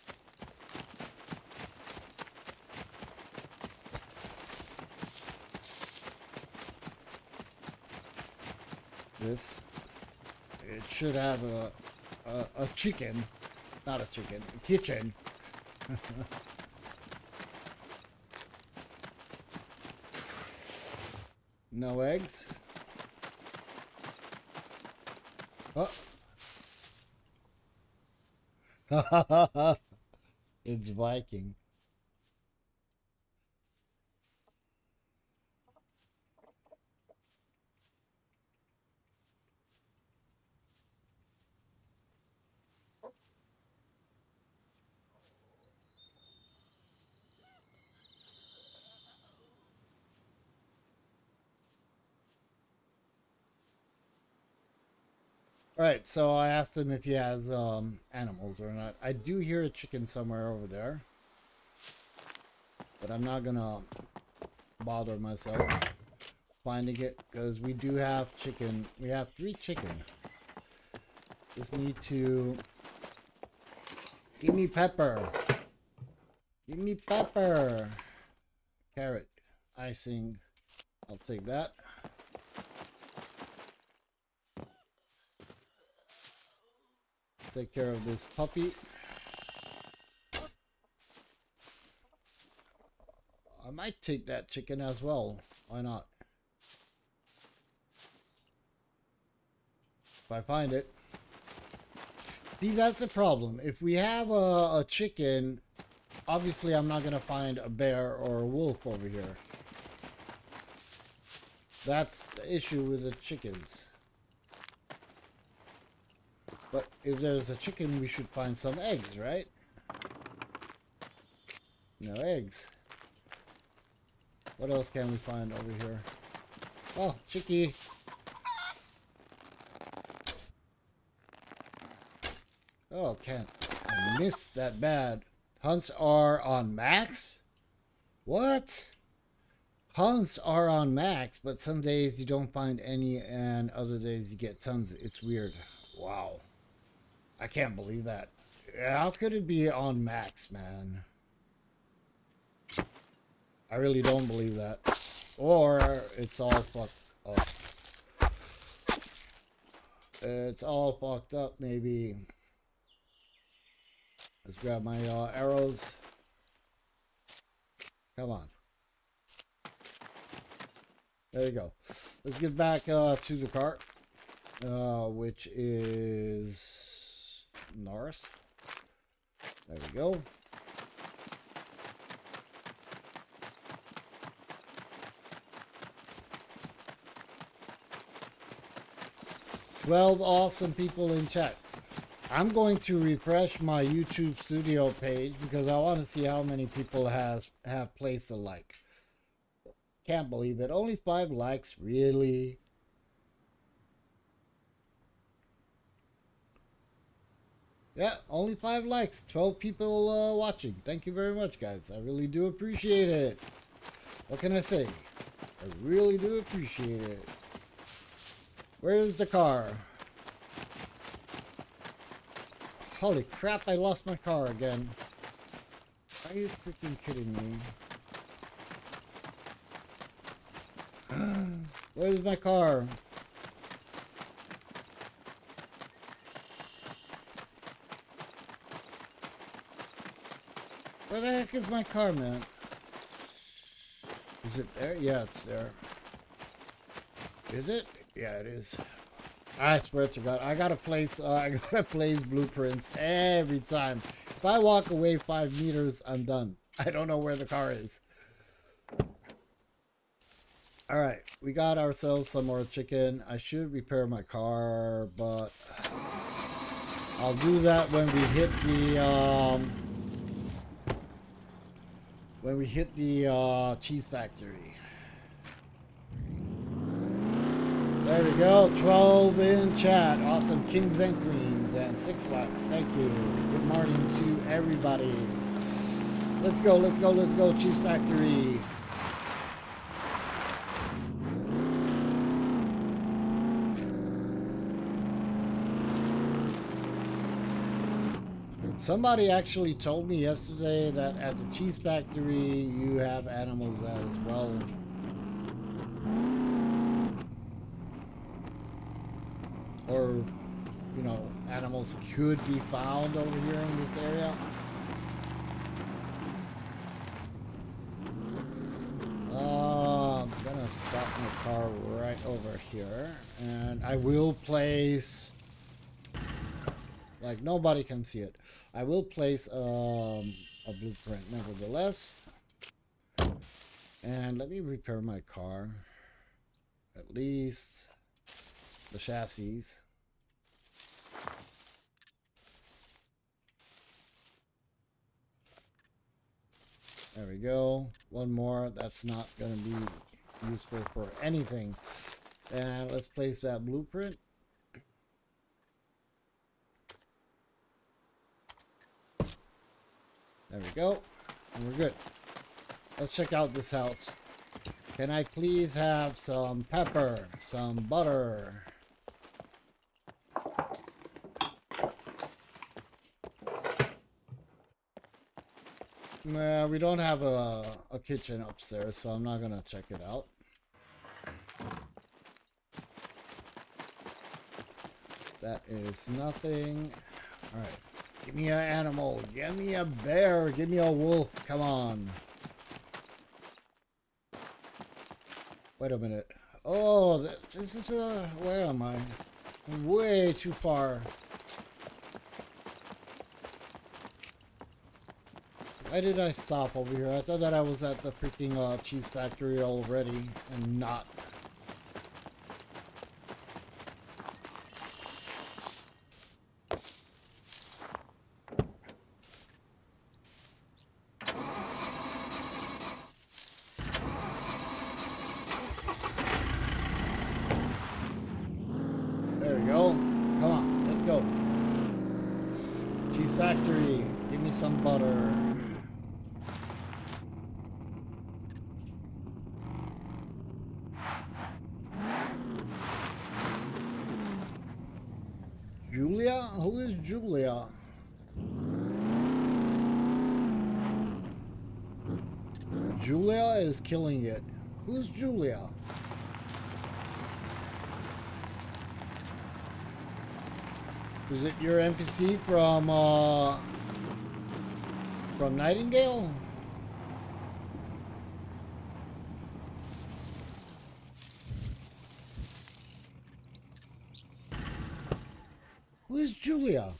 this. It should have a, a a chicken, not a chicken, a kitchen. No eggs. Oh. It's Viking. All right, so I asked him if he has um, animals or not. I do hear a chicken somewhere over there, but I'm not gonna bother myself finding it because we do have chicken. We have three chicken. Just need to give me pepper. Give me pepper. Carrot icing. I'll take that. Take care of this puppy. I might take that chicken as well. Why not? If I find it. See, that's the problem. If we have a, a chicken, obviously I'm not going to find a bear or a wolf over here. That's the issue with the chickens. But if there's a chicken, we should find some eggs, right? No eggs. What else can we find over here? Oh, chickie. Oh, can't. I missed that bad. Hunts are on max? What? Hunts are on max, but some days you don't find any and other days you get tons. It's weird. Wow. I can't believe that. How could it be on max, man? I really don't believe that. Or it's all fucked up. It's all fucked up, maybe. Let's grab my uh, arrows. Come on. There you go. Let's get back uh, to the cart, uh, which is north. There we go. twelve awesome people in chat. I'm going to refresh my YouTube studio page because I want to see how many people has have placed a like. Can't believe it. Only five likes, really? Yeah, only five likes, twelve people uh, watching. Thank you very much, guys. I really do appreciate it. What can I say? I really do appreciate it. Where's the car? Holy crap, I lost my car again. Are you freaking kidding me? Where's my car? Where the heck is my car, man? Is it there? Yeah, it's there. Is it? Yeah, it is. I swear to God, I gotta place. Uh, I gotta place blueprints every time. If I walk away five meters, I'm done. I don't know where the car is. All right, we got ourselves some more chicken. I should repair my car, but I'll do that when we hit the um, when we hit the uh, cheese factory. There we go, twelve in chat. Awesome, kings and queens, and six likes. Thank you. Good morning to everybody. Let's go, let's go, let's go, cheese factory. Somebody actually told me yesterday that at the cheese factory you have animals as well. Or, you know, animals could be found over here in this area. Uh, I'm gonna stop my car right over here, and I will place, like nobody can see it, I will place um, a blueprint nevertheless. And let me repair my car. At least the chassis. There we go. One more. That's not going to be useful for anything. And let's place that blueprint. There we go. And we're good. Let's check out this house. Can I please have some pepper, some butter? Nah, we don't have a, a kitchen upstairs, so I'm not gonna check it out. That is nothing. Alright. Give me an animal. Give me a bear. Give me a wolf. Come on. Wait a minute. Oh, this is a... Where am I? Way too far. Why did I stop over here? I thought that I was at the freaking uh, cheese factory already and not. There we go. Come on, let's go. Cheese factory, give me some butter. Julia? Who is Julia? Julia is killing it. Who's Julia? Is it your N P C from uh from Nightingale? Who is Julia?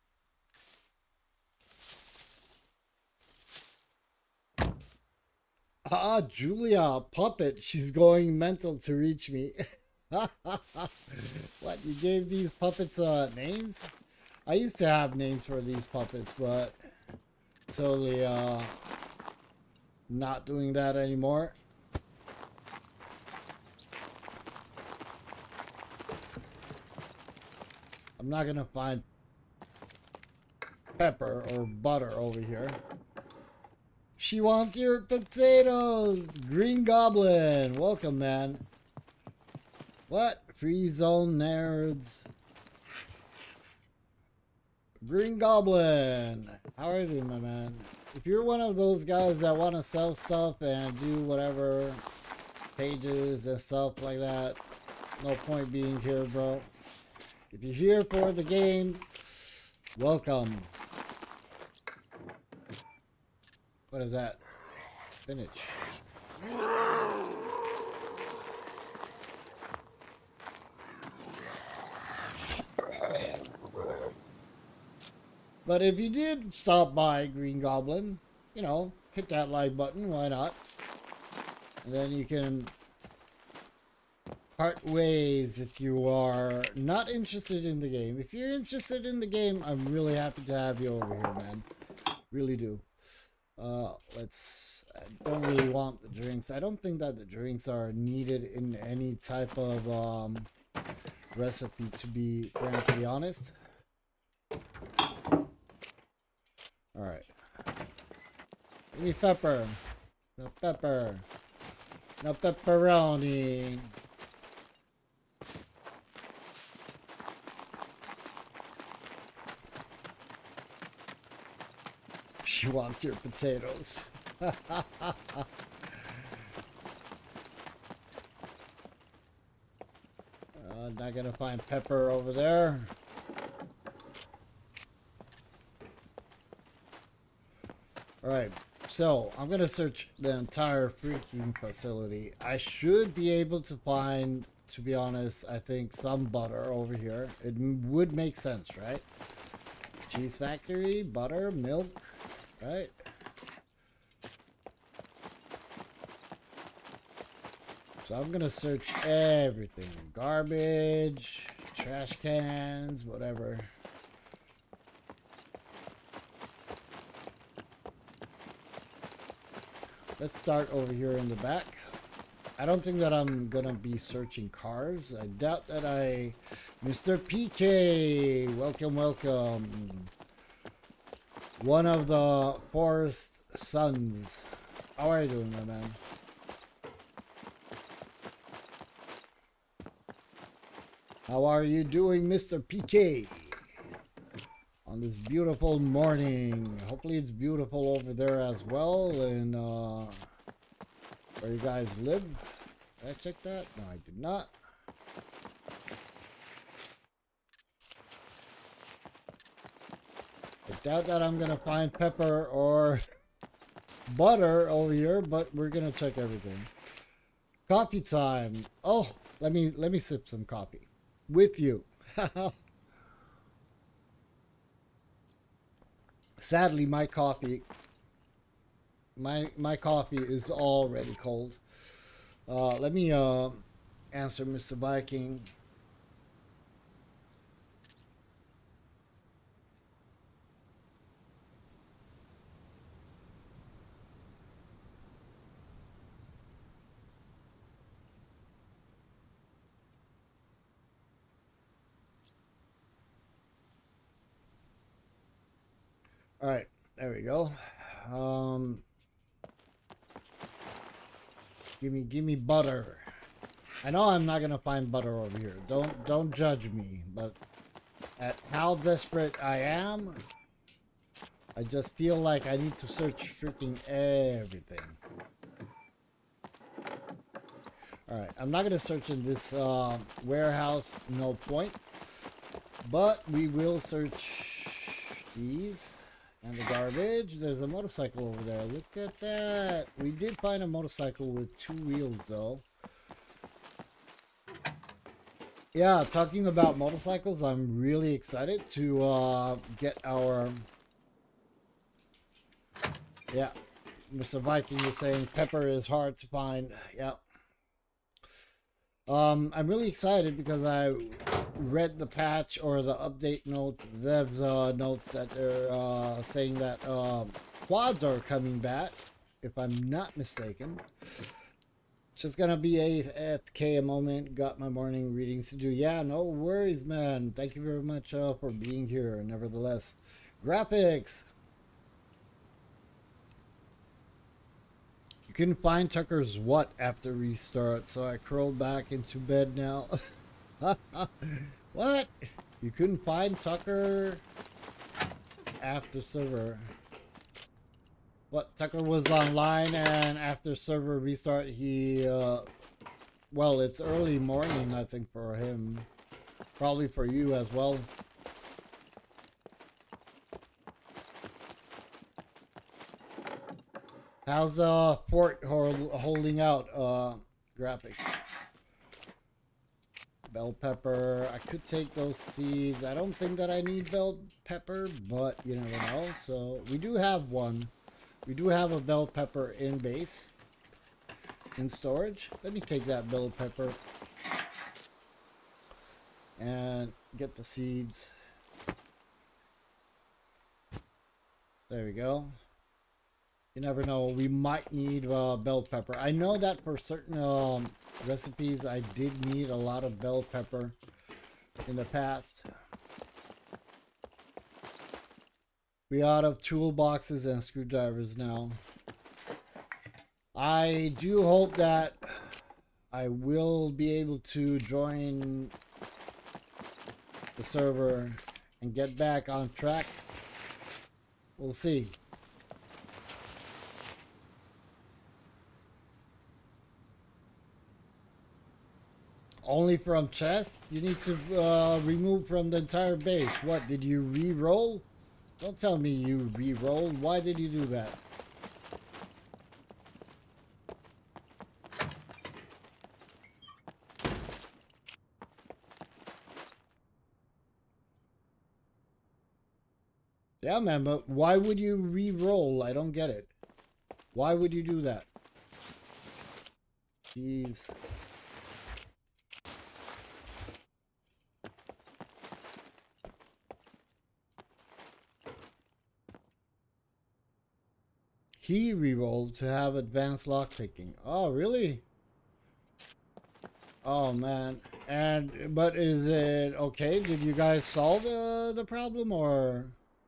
Ah, Julia, puppet. She's going mental to reach me. What, you gave these puppets uh, names? I used to have names for these puppets, but totally uh, not doing that anymore. I'm not gonna find pepper or butter over here. She wants your potatoes! Green Goblin! Welcome, man. What? Free zone nerds. Green Goblin! How are you doing, my man? If you're one of those guys that want to sell stuff and do whatever pages and stuff like that, no point being here, bro. If you're here for the game, welcome. What is that? Spinach. But if you did stop by, Green Goblin, you know, hit that like button, why not? And then you can part ways if you are not interested in the game. If you're interested in the game, I'm really happy to have you over here, man. Really do. Uh, let's... I don't really want the drinks. I don't think that the drinks are needed in any type of um, recipe, to be frankly honest. Alright. Give me pepper. No pepper. No pepperoni. She wants your potatoes. uh, not gonna find pepper over there. Alright, so I'm gonna search the entire freaking facility. I should be able to find, to be honest, I think some butter over here. It would make sense, right? Cheese factory, butter, milk, right? So I'm gonna search everything. Garbage, trash cans, whatever. Let's start over here in the back. I don't think that I'm gonna be searching cars. I doubt that I... Mister P K, welcome, welcome. One of the forest sons. How are you doing, my man? How are you doing, Mister P K? On this beautiful morning. Hopefully it's beautiful over there as well. And uh, where you guys live. Did I check that? No, I did not. I doubt that I'm gonna find pepper or butter over here, but we're gonna check everything. Coffee time. Oh, let me let me sip some coffee with you. Sadly, my coffee, my my coffee is already cold. Uh, let me uh, answer Mister Viking. All right, there we go. Um, give me, give me butter. I know I'm not gonna find butter over here. Don't, don't judge me. But at how desperate I am, I just feel like I need to search freaking everything. All right, I'm not gonna search in this uh, warehouse. No point. But we will search these. And the garbage. There's a motorcycle over there. Look at that. We did find a motorcycle with two wheels, though. Yeah, talking about motorcycles, I'm really excited to uh, get our... Yeah, Mister Viking is saying pepper is hard to find. Yeah. Um, I'm really excited because I read the patch or the update notes, devs uh, notes that they're uh, saying that uh, quads are coming back, if I'm not mistaken. Just gonna be a F K a moment. Got my morning readings to do. Yeah, no worries, man. Thank you very much uh, for being here. Nevertheless, graphics. You couldn't find Tucker's what after restart, so I curled back into bed now. What? You couldn't find Tucker after server. What? Tucker was online and after server restart he, uh, well, it's early morning I think for him. Probably for you as well. How's uh Fort holding out, uh, graphics? Bell pepper. I could take those seeds. I don't think that I need bell pepper, but you never know. So we do have one. We do have a bell pepper in base, in storage. Let me take that bell pepper and get the seeds. There we go. You never know. We might need uh, bell pepper. I know that for certain um, recipes, I did need a lot of bell pepper in the past. We out of toolboxes and screwdrivers now. I do hope that I will be able to join the server and get back on track. We'll see. Only from chests? You need to uh, remove from the entire base. What, did you re-roll? Don't tell me you re-rolled. Why did you do that? Yeah, man, but why would you re-roll? I don't get it. Why would you do that? Jeez. He re-rolled to have advanced lockpicking. Oh, really? Oh, man. And, but is it okay? Did you guys solve uh, the problem, or?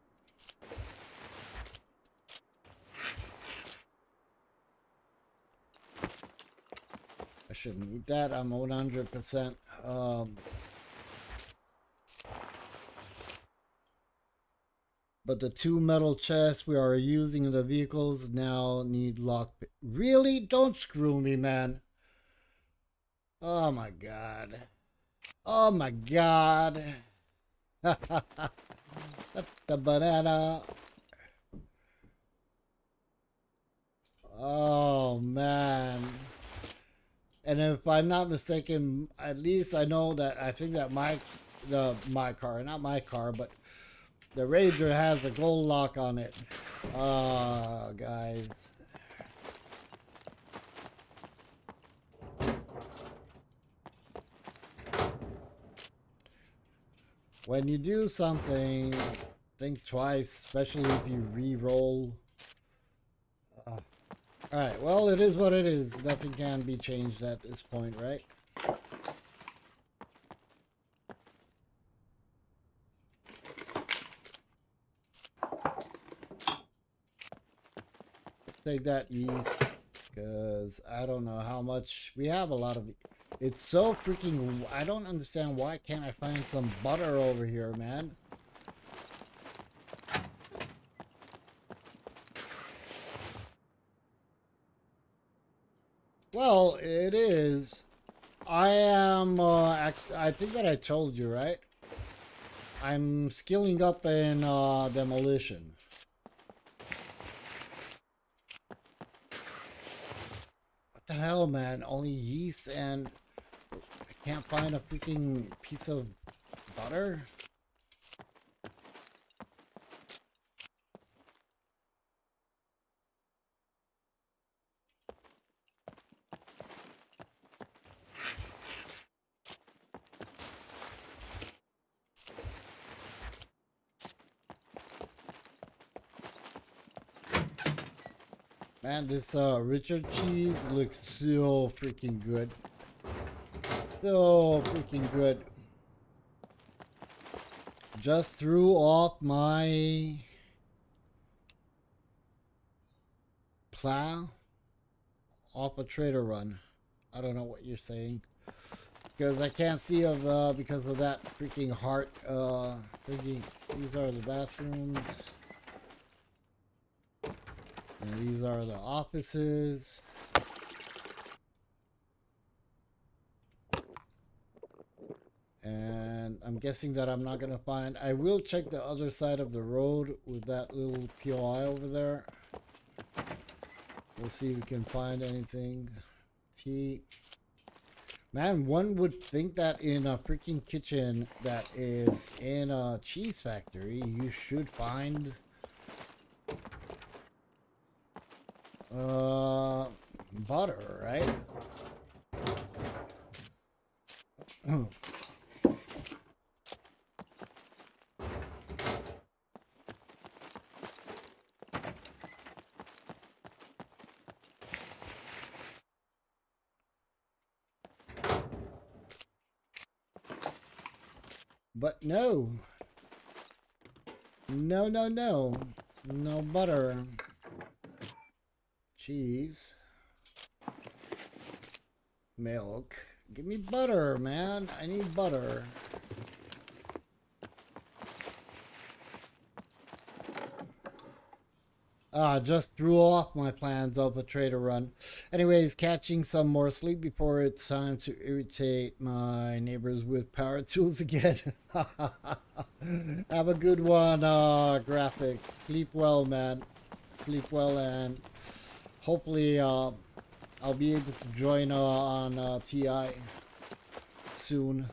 I shouldn't eat that. I'm one hundred percent. Um, but the two metal chests we are using in the vehicles now need lockpick. Really? Don't screw me, man. Oh my god. Oh my god. The banana. Oh man. And if I'm not mistaken, at least I know that I think that my the my car, not my car, but the Ranger has a gold lock on it. Oh, guys. When you do something, think twice, especially if you re-roll. Uh, Alright, well, it is what it is. Nothing can be changed at this point, right? Take that yeast, because I don't know how much. We have a lot of. It's so freaking. I don't understand why can't I find some butter over here, man. Well, it is. I am. Uh, actually, I think that I told you, right? I'm skilling up in uh, demolition. What the hell, man? Only yeast, and I can't find a freaking piece of butter? Man, this uh, Richard cheese looks so freaking good. So freaking good. Just threw off my plow off a trader run. I don't know what you're saying. Because I can't see of uh, because of that freaking heart uh, thingy. These are the bathrooms. And these are the offices. And I'm guessing that I'm not going to find... I will check the other side of the road with that little P O I over there. We'll see if we can find anything. Tea. Man, one would think that in a freaking kitchen that is in a cheese factory, you should find... Uh, butter, right? But no. No, no, no. No butter. Cheese. Milk. Give me butter, man. I need butter. Ah, just threw off my plans of a trader run. Anyways, catching some more sleep before it's time to irritate my neighbors with power tools again. Have a good one, uh, graphics. Sleep well, man. Sleep well, and hopefully uh, I'll be able to join uh, on uh, T I soon.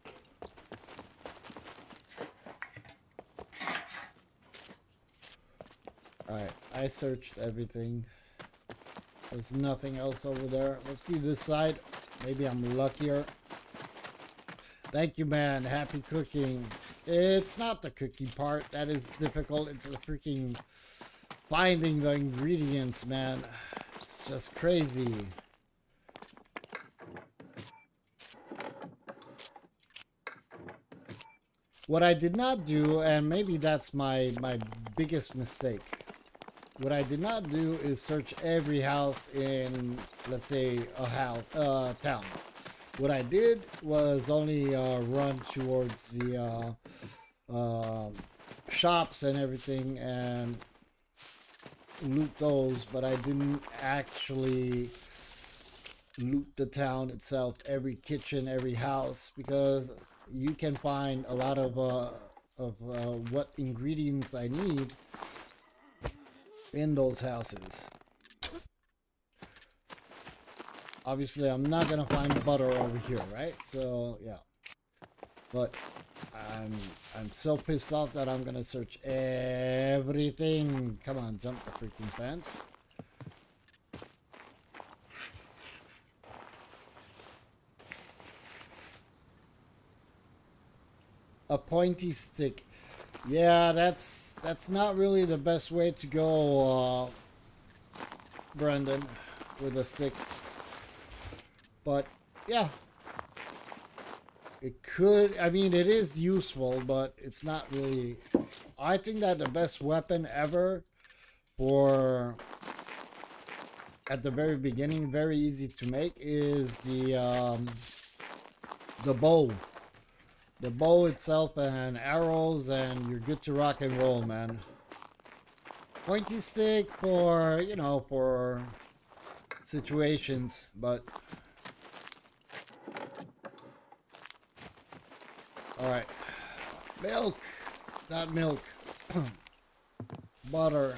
Alright, I searched everything. There's nothing else over there. Let's see this side. Maybe I'm luckier. Thank you, man. Happy cooking. It's not the cooking part that is difficult. It's the freaking finding the ingredients, man. It's just crazy. What I did not do, and maybe that's my my biggest mistake, what I did not do is search every house in, let's say, a house, uh, town. What I did was only uh, run towards the uh, uh, shops and everything and loot those, but I didn't actually loot the town itself, every kitchen, every house, because you can find a lot of uh, of uh, what ingredients I need in those houses. Obviously, I'm not gonna find butter over here, right? So yeah, but I'm I'm so pissed off that I'm gonna search everything. Come on, jump the freaking fence. A pointy stick. Yeah, that's that's not really the best way to go, uh, Brendan, with the sticks. But yeah, it could. I mean, it is useful, but it's not really. I think that the best weapon ever for at the very beginning, very easy to make, is the um, the bow. The bow itself and arrows, and you're good to rock and roll, man. Pointy stick for, you know, for situations, but... Alright. Milk! Not milk. Butter.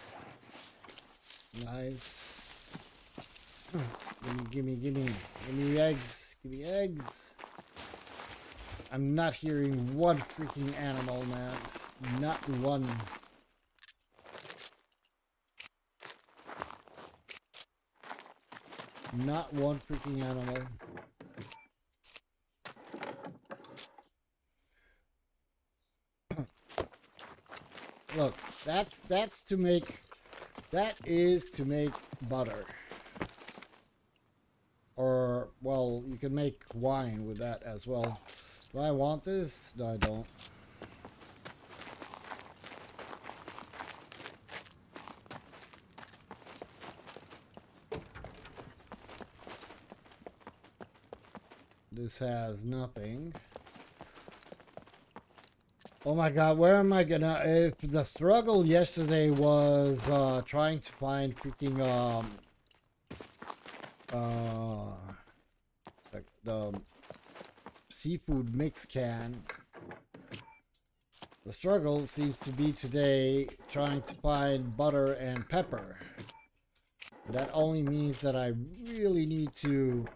Nice. Gimme, gimme, gimme. Gimme eggs. Gimme eggs. I'm not hearing one freaking animal, man. Not one. Not one freaking animal. Look, that's that's to make that is to make butter. Or, well, you can make wine with that as well. Do I want this? No, I don't. This has nothing. Oh my god, where am I gonna... If the struggle yesterday was uh, trying to find freaking... Um, uh, the... the seafood mix can. The struggle seems to be today trying to find butter and pepper. That only means that I really need to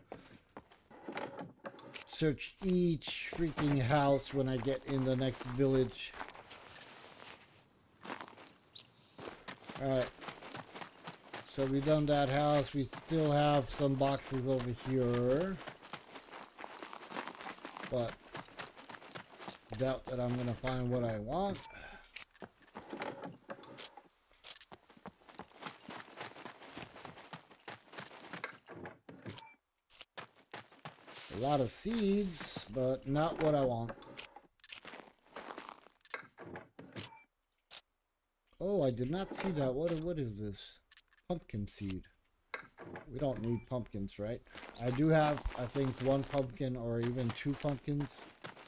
search each freaking house when I get in the next village. Alright. So we've done that house. We still have some boxes over here. But doubt that I'm gonna find what I want. A lot of seeds, but not what I want. Oh, I did not see that. What what is this? Pumpkin seed. We don't need pumpkins, right? I do have, I think, one pumpkin or even two pumpkins.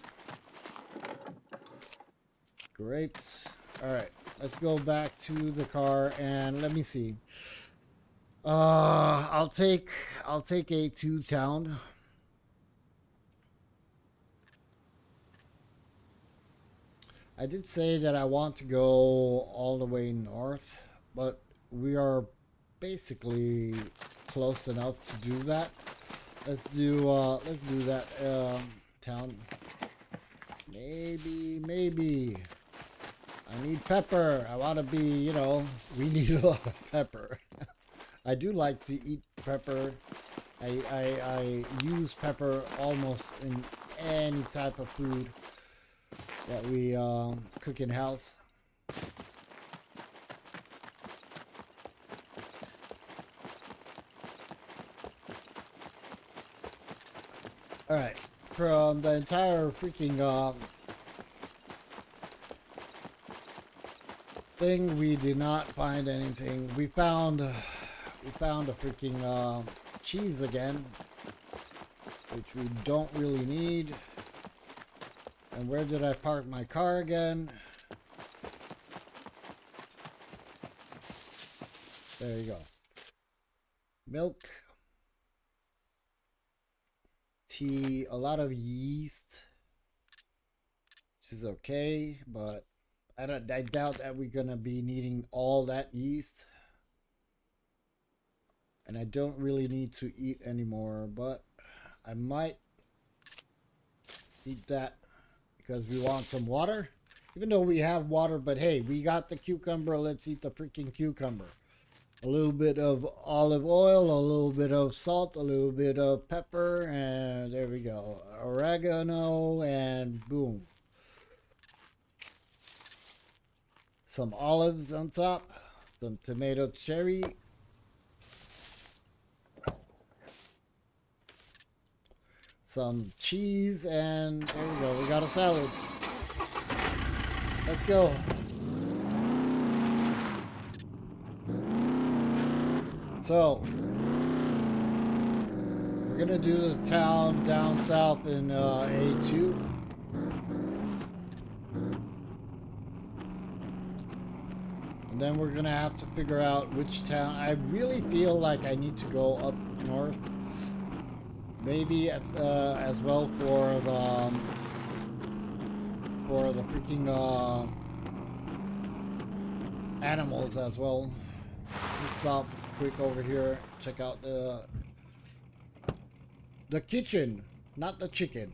Grapes. Alright, let's go back to the car and let me see. Uh, I'll take, I'll take a two town. I did say that I want to go all the way north, but we are basically close enough to do that. Let's do uh let's do that um town. Maybe maybe I need pepper. I want to be, you know, we need a lot of pepper. I do like to eat pepper. I, I I use pepper almost in any type of food that we um, cook in house. Alright, from the entire freaking um, thing, we did not find anything. We found, uh, we found a freaking um, cheese again, which we don't really need. And where did I park my car again? There you go. Milk. Tea, a lot of yeast, which is okay, but I don't. I doubt that we're gonna be needing all that yeast, and I don't really need to eat anymore. But I might eat that because we want some water, even though we have water. But hey, we got the cucumber. Let's eat the freaking cucumber. A little bit of olive oil, a little bit of salt, a little bit of pepper, and there we go. Oregano, and boom. Some olives on top, some tomato cherry. Some cheese, and there we go. We got a salad. Let's go. So, we're gonna do the town down south in uh, A two. And then we're gonna have to figure out which town. I really feel like I need to go up north. Maybe at, uh, as well for the, um, for the freaking uh, animals as well. Let's stop quick over here, check out the the kitchen, not the chicken.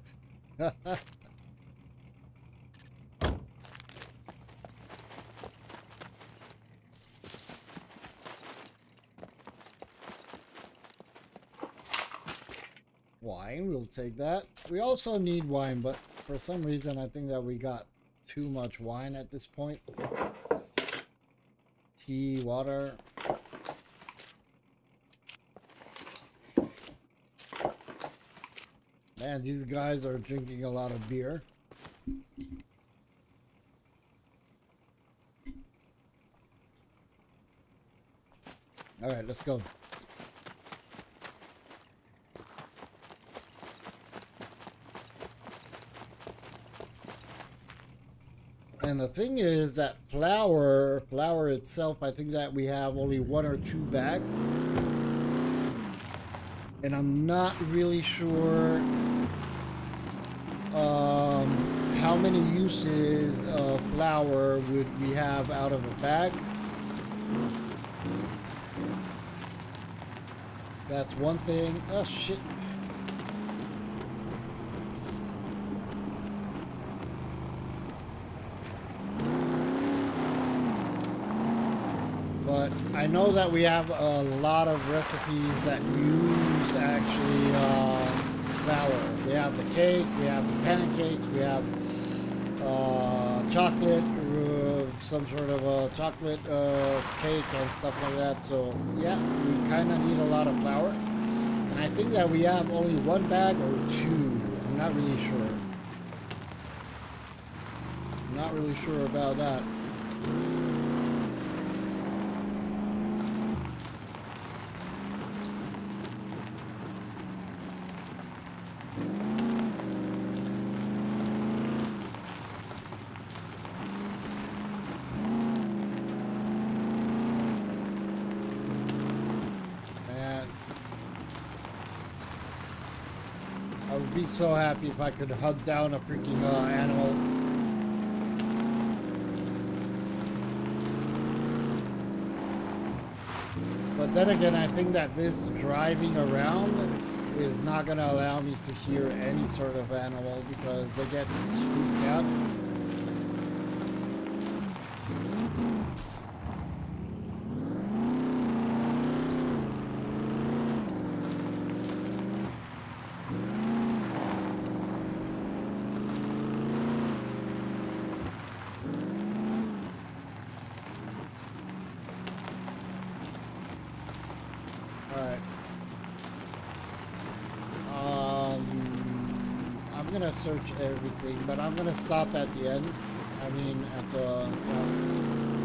Wine, we'll take that. We also need wine, but for some reason I think that we got too much wine at this point. Tea, water. Man, these guys are drinking a lot of beer. All right, let's go. And the thing is that flour, flour itself, I think that we have only one or two bags. And I'm not really sure um, how many uses of flour would we have out of a bag. That's one thing. Oh shit. But I know that we have a lot of recipes that use actually uh, flour. We have the cake, we have the pancakes, we have uh, chocolate, uh, some sort of a chocolate uh, cake and stuff like that. So yeah, we kind of need a lot of flour. And I think that we have only one bag or two. I'm not really sure. I'm not really sure about that. I would be so happy if I could hunt down a freaking uh, animal. But then again, I think that this driving around is not going to allow me to hear any sort of animal because they get spooked out. Alright. Um, search everything, but I'm gonna stop at the end. I mean, at the, you know,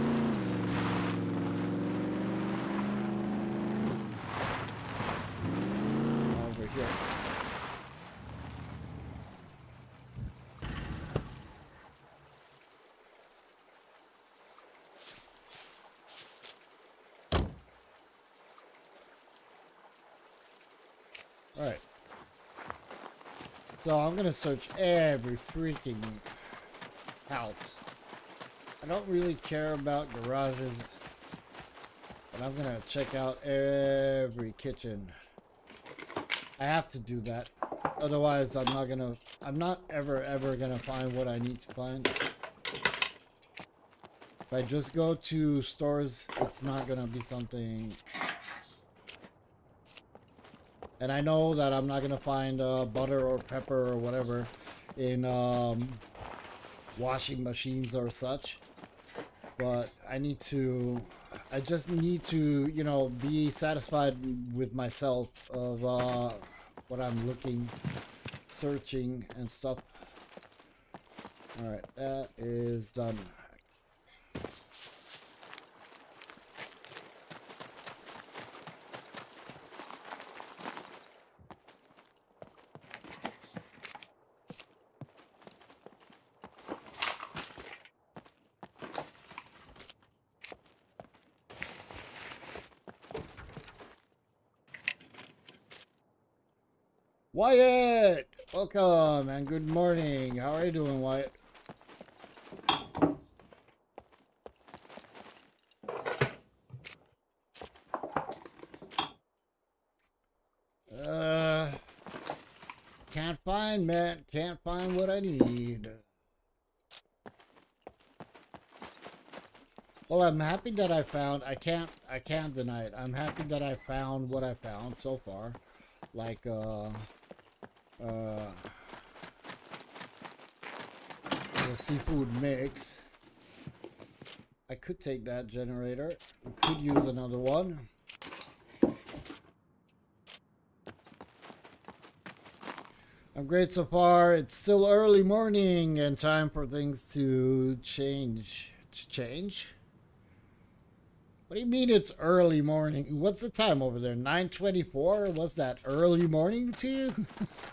over here. All right. So I'm gonna search every freaking house. I don't really care about garages, but I'm gonna check out every kitchen. I have to do that. Otherwise, I'm not gonna, I'm not ever, ever gonna find what I need to find. If I just go to stores, it's not gonna be something. And I know that I'm not gonna find uh, butter or pepper or whatever in um, washing machines or such. But I need to, I just need to, you know, be satisfied with myself of uh, what I'm looking, searching and stuff. All right, that is done. Wyatt, welcome and good morning. How are you doing, Wyatt? Uh, can't find, man. Can't find what I need. Well, I'm happy that I found. I can't. I can't deny it. I'm happy that I found what I found so far, like uh. Uh, the seafood mix. I could take that generator. I could use another one. I'm great so far. It's still early morning and time for things to change. To change? What do you mean it's early morning? What's the time over there? nine twenty-four? What's that, early morning to you?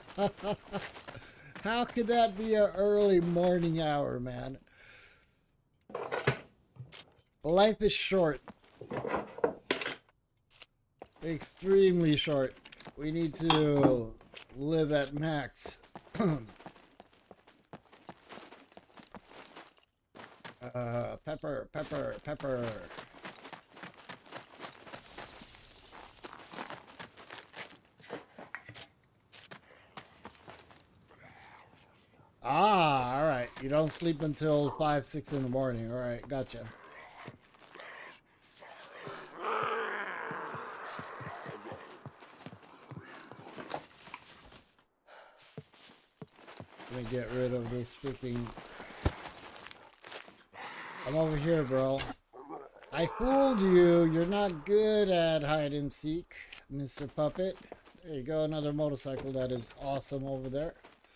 How could that be an early morning hour, man? Life is short. Extremely short. We need to live at max. uh, pepper, pepper, pepper. Ah, all right. You don't sleep until five, six in the morning. All right, gotcha. Let me get rid of this freaking. I'm over here, bro. I fooled you. You're not good at hide and seek, Mister Puppet. There you go. Another motorcycle that is awesome over there.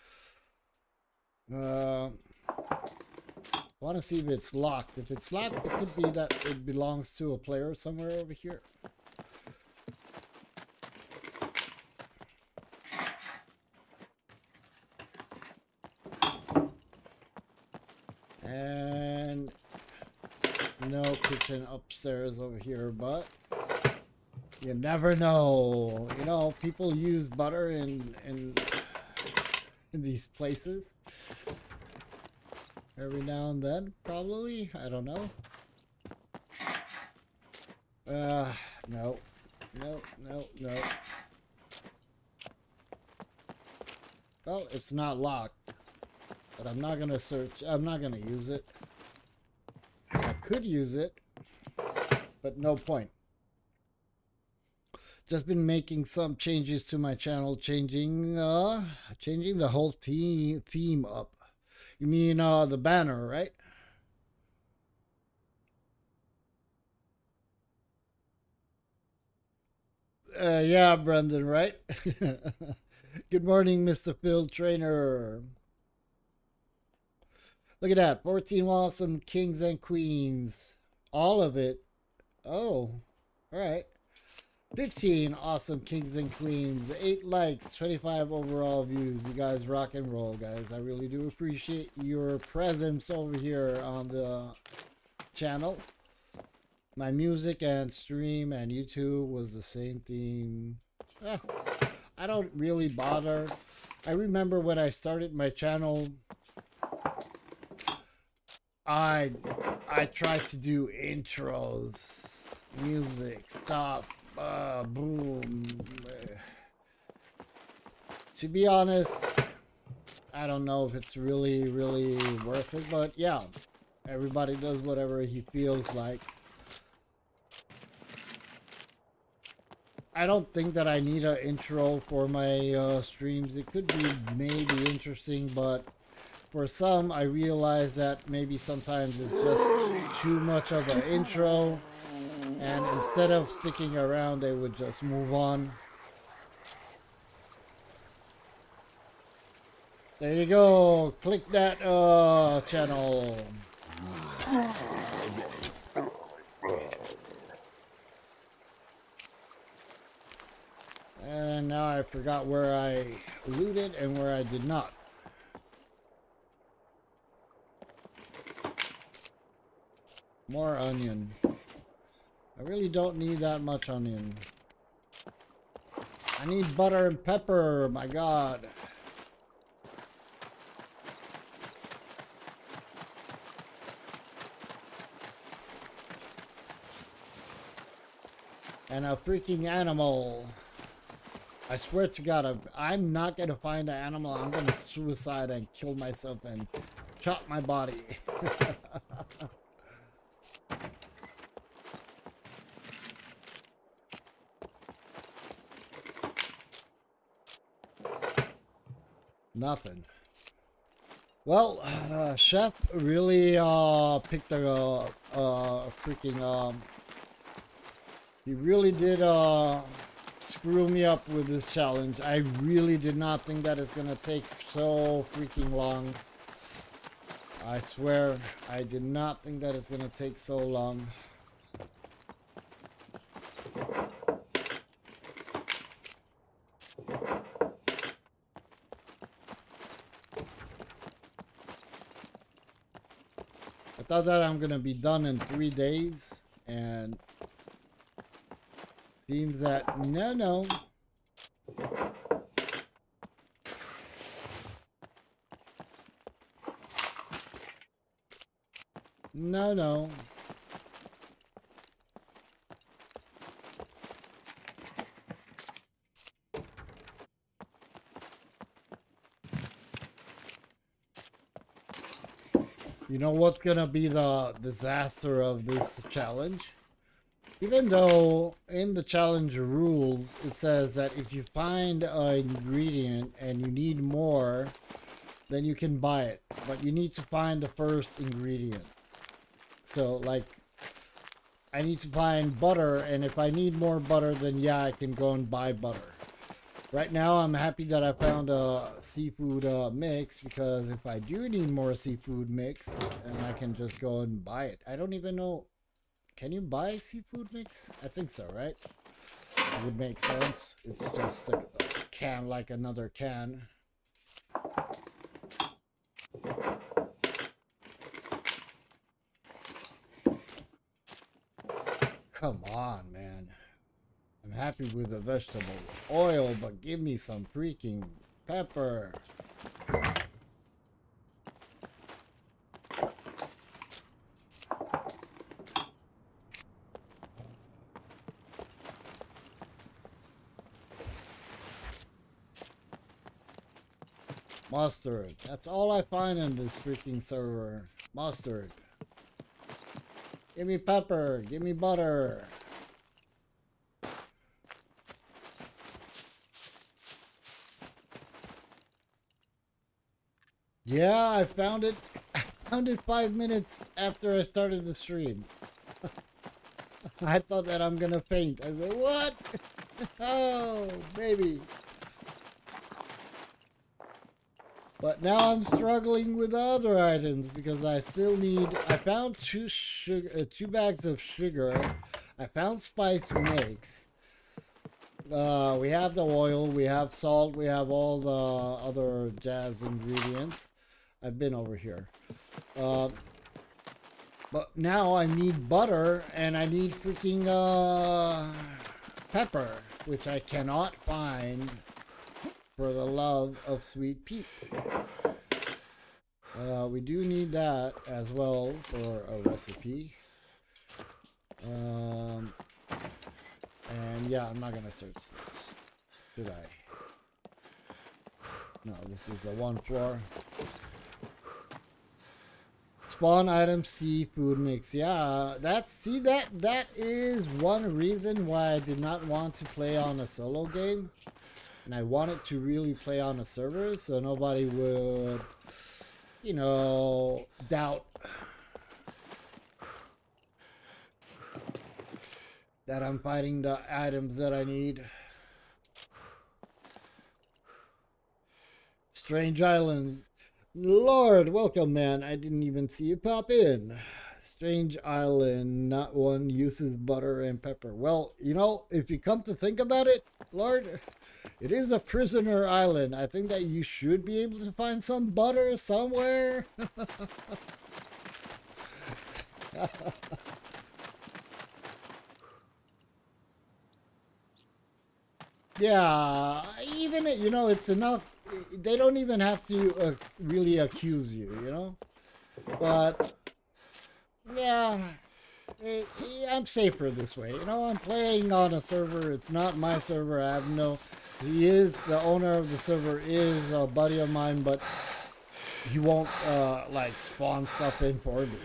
Uh, want to see if it's locked. If it's locked, it could be that it belongs to a player somewhere over here. And no kitchen upstairs over here, but you never know. You know, people use butter in in in these places. Every now and then, probably. I don't know. Uh, no. No, no, no. Well, it's not locked. But I'm not gonna search. I'm not gonna use it. I could use it, but no point. Just been making some changes to my channel, changing, uh, changing the whole theme theme up. You mean uh, the banner, right? Uh, yeah, Brendan, right? Good morning, Mister Field Trainer. Look at that. fourteen awesome kings and queens. All of it. Oh, all right. fifteen awesome kings and queens. eight likes. twenty-five overall views. You guys rock and roll, guys. I really do appreciate your presence over here on the channel. My music and stream and YouTube was the same theme. Eh, I don't really bother. I remember when I started my channel, I I tried to do intros, music, stop, uh, boom. To be honest, I don't know if it's really, really worth it, but yeah, everybody does whatever he feels like. I don't think that I need an intro for my uh, streams. It could be maybe interesting, but for some, I realize that maybe sometimes it's just too much of an intro, and instead of sticking around, they would just move on. There you go. Click that uh, channel. And now I forgot where I looted and where I did not. More onion. I really don't need that much onion. I need butter and pepper, my God. And a freaking animal. I swear to God, I'm, I'm not going to find an animal. I'm going to suicide and kill myself and chop my body. Nothing. Well, uh, Chef really uh, picked a uh, uh, freaking... Um, he really did... Uh, screw me up with this challenge. I really did not think that it's gonna take so freaking long. I swear, I did not think that it's gonna take so long. I thought that I'm gonna be done in three days, and seems that no, no. No, no. You know what's gonna be the disaster of this challenge? Even though in the challenge rules it says that if you find an ingredient and you need more, then you can buy it. But you need to find the first ingredient. So like, I need to find butter, and if I need more butter, then yeah, I can go and buy butter. Right now I'm happy that I found a seafood uh, mix, because if I do need more seafood mix, then I can just go and buy it. I don't even know. Can you buy seafood mix? I think so, right? It would make sense. It's just a can like another can. Come on, man. I'm happy with the vegetable oil, but give me some freaking pepper. Mustard. That's all I find in this freaking server. Mustard. Give me pepper. Give me butter. Yeah, I found it. I found it five minutes after I started the stream. I thought that I'm gonna faint. I said, what? Oh, baby. But now I'm struggling with other items because I still need. I found two sugar, uh, two bags of sugar. I found spice mix. Uh, we have the oil, we have salt, we have all the other jazz ingredients. I've been over here. Uh, but now I need butter and I need freaking uh, pepper, which I cannot find for the love of sweet Pete. Uh, we do need that as well for a recipe. Um, and yeah, I'm not gonna search this, should I? No, this is a one floor. Spawn item seafood mix. Yeah, that's see that that is one reason why I did not want to play on a solo game, and I wanted to really play on a server so nobody would, you know, doubt that I'm finding the items that I need. Strange Islands. Lord, welcome, man. I didn't even see you pop in. Strange Island, not one uses butter and pepper. Well, you know, if you come to think about it, Lord, it is a prisoner island. I think that you should be able to find some butter somewhere. Yeah, even, you know, it's enough. They don't even have to uh, really accuse you, you know? But, yeah, it, I'm safer this way. You know, I'm playing on a server. It's not my server. I have no... He is, the owner of the server is a buddy of mine, but he won't, uh, like, spawn stuff in for me.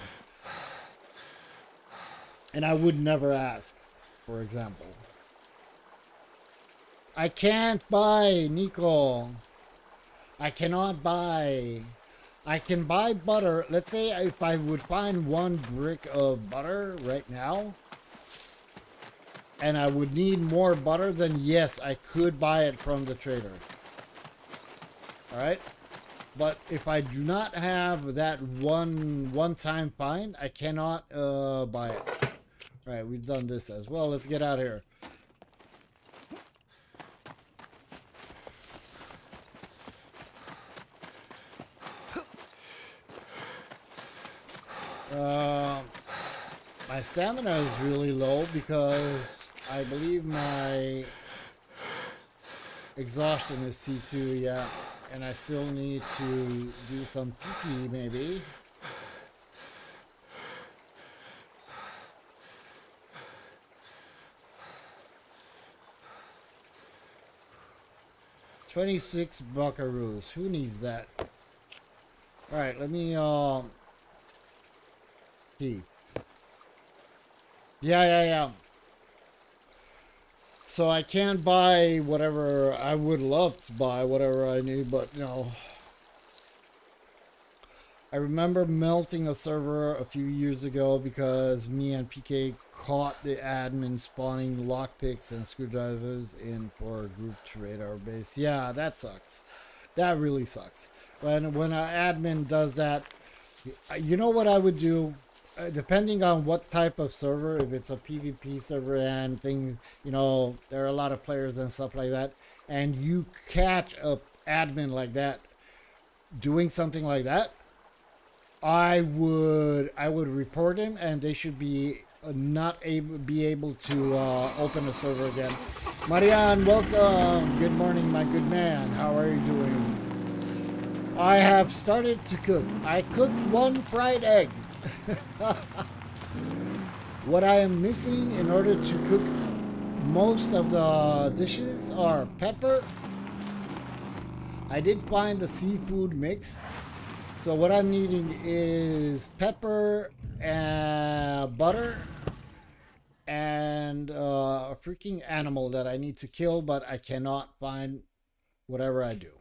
And I would never ask, for example. I can't buy, Nico. I cannot buy. I can buy butter. Let's say if I would find one brick of butter right now, and I would need more butter, then yes, I could buy it from the trader. All right? But if I do not have that one one-time find, I cannot uh, buy it. All right, we've done this as well. Let's get out of here. Uh, my stamina is really low because I believe my exhaustion is C two, yeah, and I still need to do some pee-pee maybe. twenty-six buckaroos. Who needs that? All right, let me um Key. Yeah, yeah, yeah. So I can't buy whatever I would love to buy, whatever I need, but you know. I remember melting a server a few years ago because me and P K caught the admin spawning lockpicks and screwdrivers in for a group to raid our base. Yeah, that sucks. That really sucks. When when an admin does that, you know what I would do? Uh, depending on what type of server, if it's a PvP server and thing, you know, there are a lot of players and stuff like that, and you catch a admin like that doing something like that, I would I would report him, and they should be uh, not able be able to uh, open a server again. Marianne, welcome. Good morning, my good man. How are you doing? I have started to cook. I cooked one fried egg. What I am missing in order to cook most of the dishes are pepper. I did find the seafood mix. So what I'm needing is pepper and butter and uh, a freaking animal that I need to kill, but I cannot find whatever I do.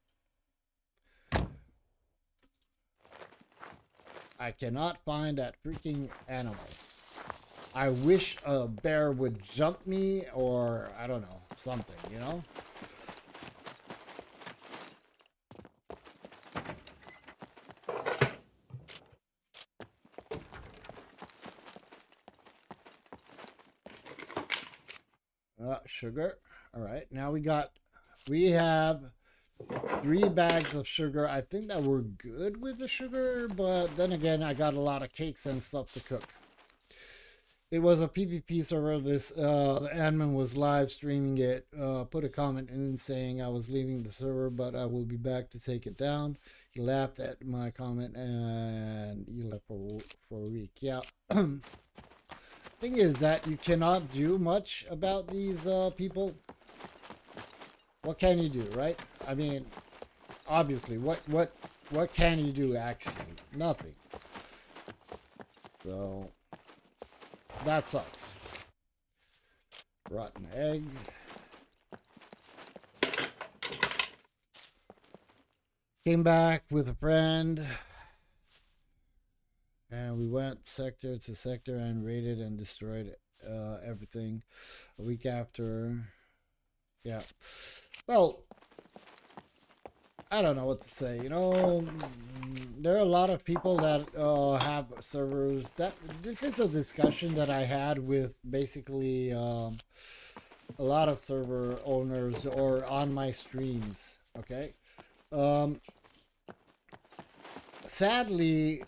I cannot find that freaking animal. I wish a bear would jump me, or I don't know, something, you know? Uh, sugar. All right. Now we got, we have three bags of sugar. I think that we're good with the sugar, but then again, I got a lot of cakes and stuff to cook. It was a P V P server. This uh, the admin was live streaming it. Uh, put a comment in saying I was leaving the server, but I will be back to take it down. He laughed at my comment and he left for for a week. Yeah. Thing is that you cannot do much about these uh, people. What can you do, right? I mean, obviously, what what what can you do actually? Nothing. So that sucks. Rotten egg. Came back with a friend. And we went sector to sector and raided and destroyed uh, everything. A week after. Yeah. Well, I don't know what to say. You know, there are a lot of people that uh, have servers. That this is a discussion that I had with basically um, a lot of server owners or on my streams. Okay. Um, sadly,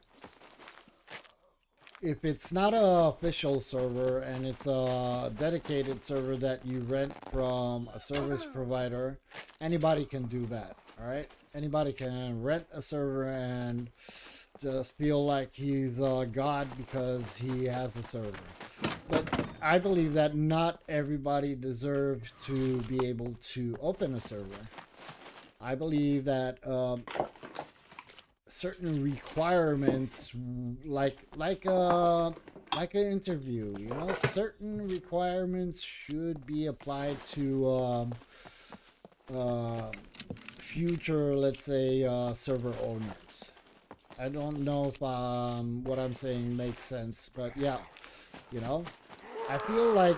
if it's not an official server and it's a dedicated server that you rent from a service provider, anybody can do that. All right, anybody can rent a server and just feel like he's a god because he has a server. But I believe that not everybody deserves to be able to open a server. I believe that um, certain requirements, like like a like an interview, you know, certain requirements should be applied to um, uh, future, let's say, uh, server owners. I don't know if um, what I'm saying makes sense, but yeah, you know, I feel like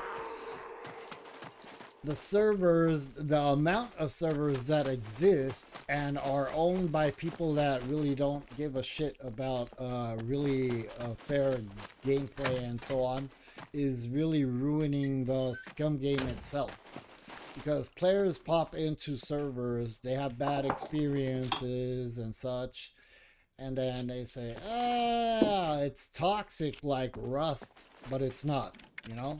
the servers, the amount of servers that exist and are owned by people that really don't give a shit about uh, really uh, fair gameplay and so on is really ruining the SCUM game itself. Because players pop into servers, they have bad experiences and such, and then they say, ah, it's toxic like Rust, but it's not, you know?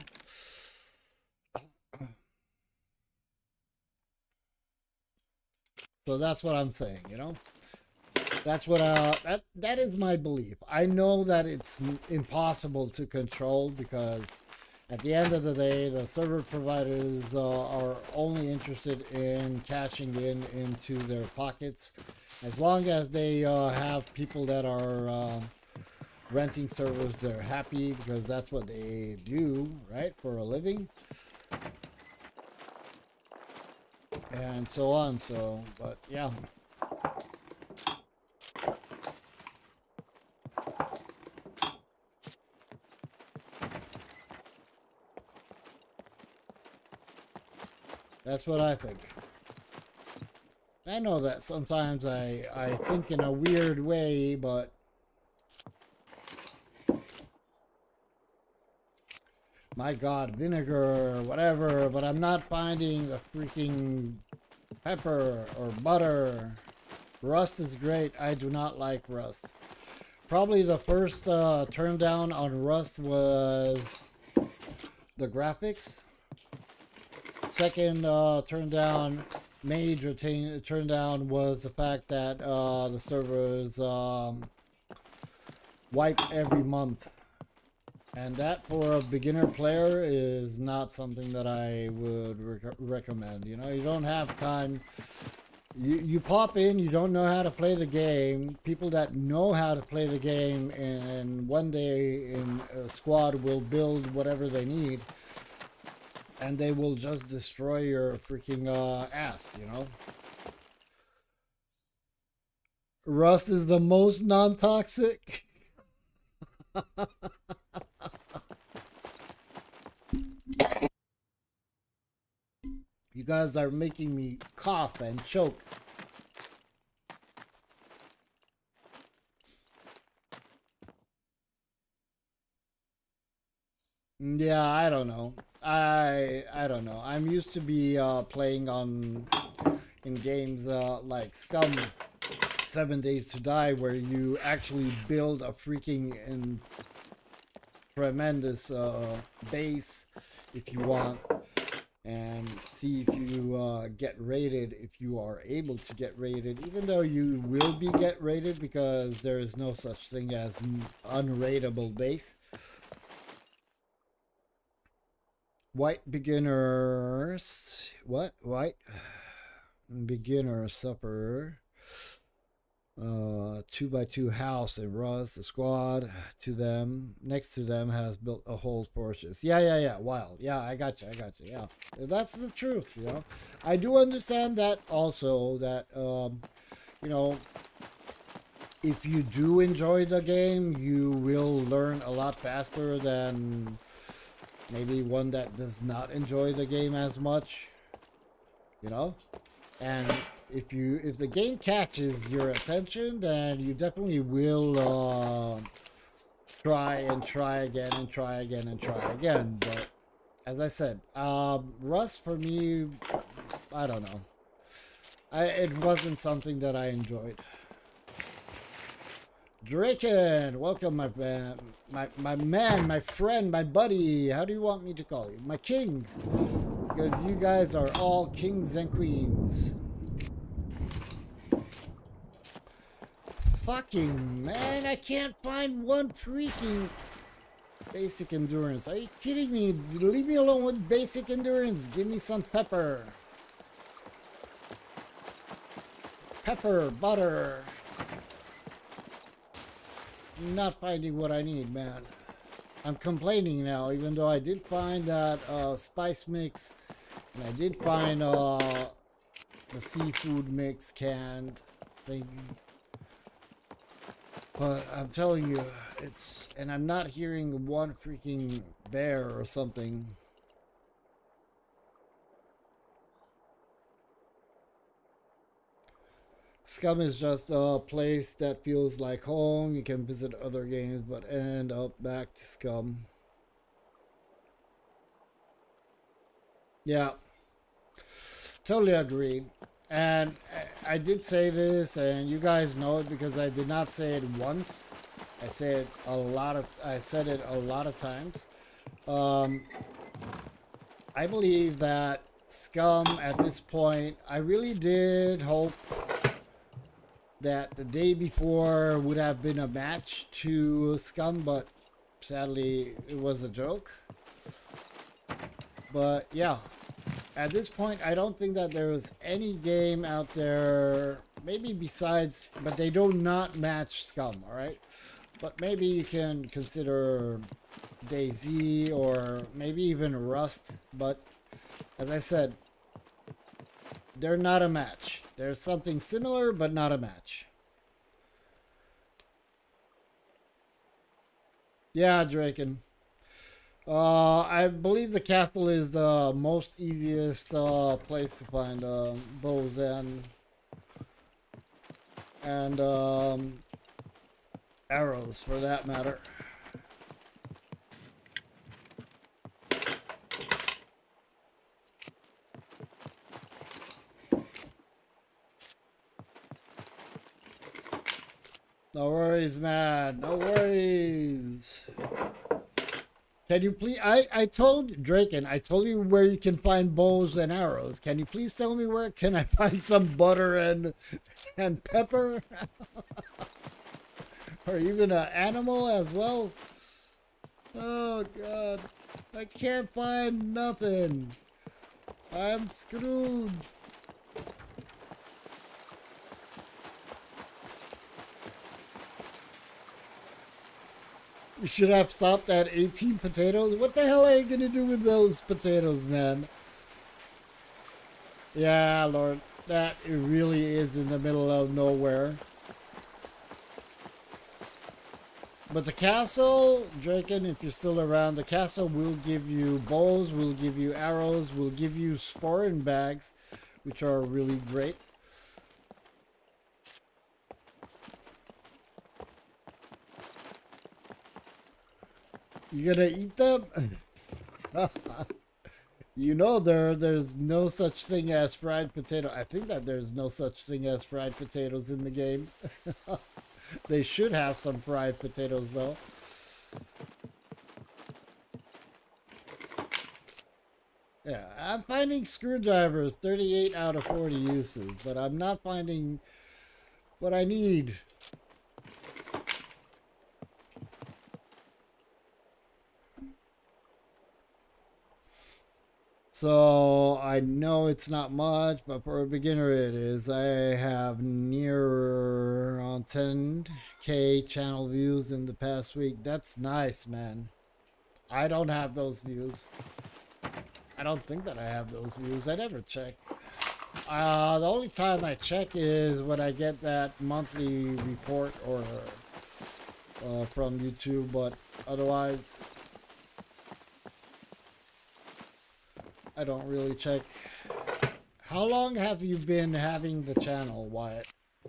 So that's what I'm saying, you know? That's what, uh, that, that is my belief. I know that it's impossible to control because at the end of the day, the server providers uh, are only interested in cashing in into their pockets. As long as they uh, have people that are uh, renting servers, they're happy because that's what they do, right, for a living. And so on, so, but yeah. That's what I think. I know that sometimes I, I think in a weird way, but my God, vinegar, whatever, but I'm not finding the freaking pepper or butter. Rust is great. I do not like Rust. Probably the first uh, turn down on Rust was the graphics. Second uh, turn down, major turn down was the fact that uh, the servers um, wipe every month. And that for a beginner player is not something that I would rec recommend. You know, you don't have time. You, you pop in, you don't know how to play the game. People that know how to play the game and one day in a squad will build whatever they need. And they will just destroy your freaking uh, ass, you know. Rust is the most non-toxic. You guys are making me cough and choke. Yeah, I don't know. I I don't know. I'm used to be uh, playing on in games uh, like SCUM, Seven Days to Die, where you actually build a freaking and tremendous uh, base if you want, and see if you uh, get rated, if you are able to get rated, even though you will be get rated because there is no such thing as unrateable base. White beginners, what? White beginner supper. Uh, two by two house and Russ, the squad to them, next to them has built a whole fortress. Yeah, yeah, yeah, wild. Yeah, I got you, I got you, yeah. That's the truth, you know. I do understand that also, that, um, you know, if you do enjoy the game, you will learn a lot faster than maybe one that does not enjoy the game as much, you know. And if you if the game catches your attention, then you definitely will uh, try and try again and try again and try again. But as I said, um, Rust for me, I don't know. I it wasn't something that I enjoyed. Draken, welcome, my man, my my man, my friend, my buddy. How do you want me to call you? My king, because you guys are all kings and queens. Fucking man, I can't find one freaking basic endurance. Are you kidding me? Leave me alone with basic endurance. Give me some pepper. Pepper, butter. Not finding what I need, man. I'm complaining now, even though I did find that uh, spice mix, and I did find uh, the seafood mix canned thing. But I'm telling you, it's, and I'm not hearing one freaking bear or something. SCUM is just a place that feels like home. You can visit other games, but end up back to SCUM. Yeah, totally agree. And I did say this, and you guys know it because I did not say it once. I said it a lot of. I said it a lot of times. Um, I believe that SCUM at this point, I really did hope that the day before would have been a match to SCUM, but sadly it was a joke. But yeah. At this point, I don't think that there is any game out there, maybe besides, but they do not match SCUM, alright? But maybe you can consider DayZ or maybe even Rust, but as I said, they're not a match. There's something similar, but not a match. Yeah, Draken. Uh, I believe the castle is the most easiest uh, place to find uh, bows and and um, arrows, for that matter. No worries, man. No worries. Can you please, I, I told Draken, I told you where you can find bows and arrows. Can you please tell me where can I find some butter and and pepper? Or even an animal as well? Oh God, I can't find nothing. I'm screwed. You should have stopped at eighteen potatoes. What the hell are you gonna do with those potatoes, man? Yeah, Lord, that it really is in the middle of nowhere. But the castle, Draken, if you're still around, the castle will give you bows, will give you arrows, will give you sporin bags, which are really great. You gonna eat them? You know there there's no such thing as fried potato. I think that there's no such thing as fried potatoes in the game. They should have some fried potatoes though. Yeah, I'm finding screwdrivers thirty-eight out of forty uses, but I'm not finding what I need. So I know it's not much, but for a beginner it is. I have near on ten K channel views in the past week. That's nice, man. I don't have those views. I don't think that I have those views. I never check. Uh, the only time I check is when I get that monthly report or uh, from YouTube, but otherwise I don't really check. How long have you been having the channel, Wyatt?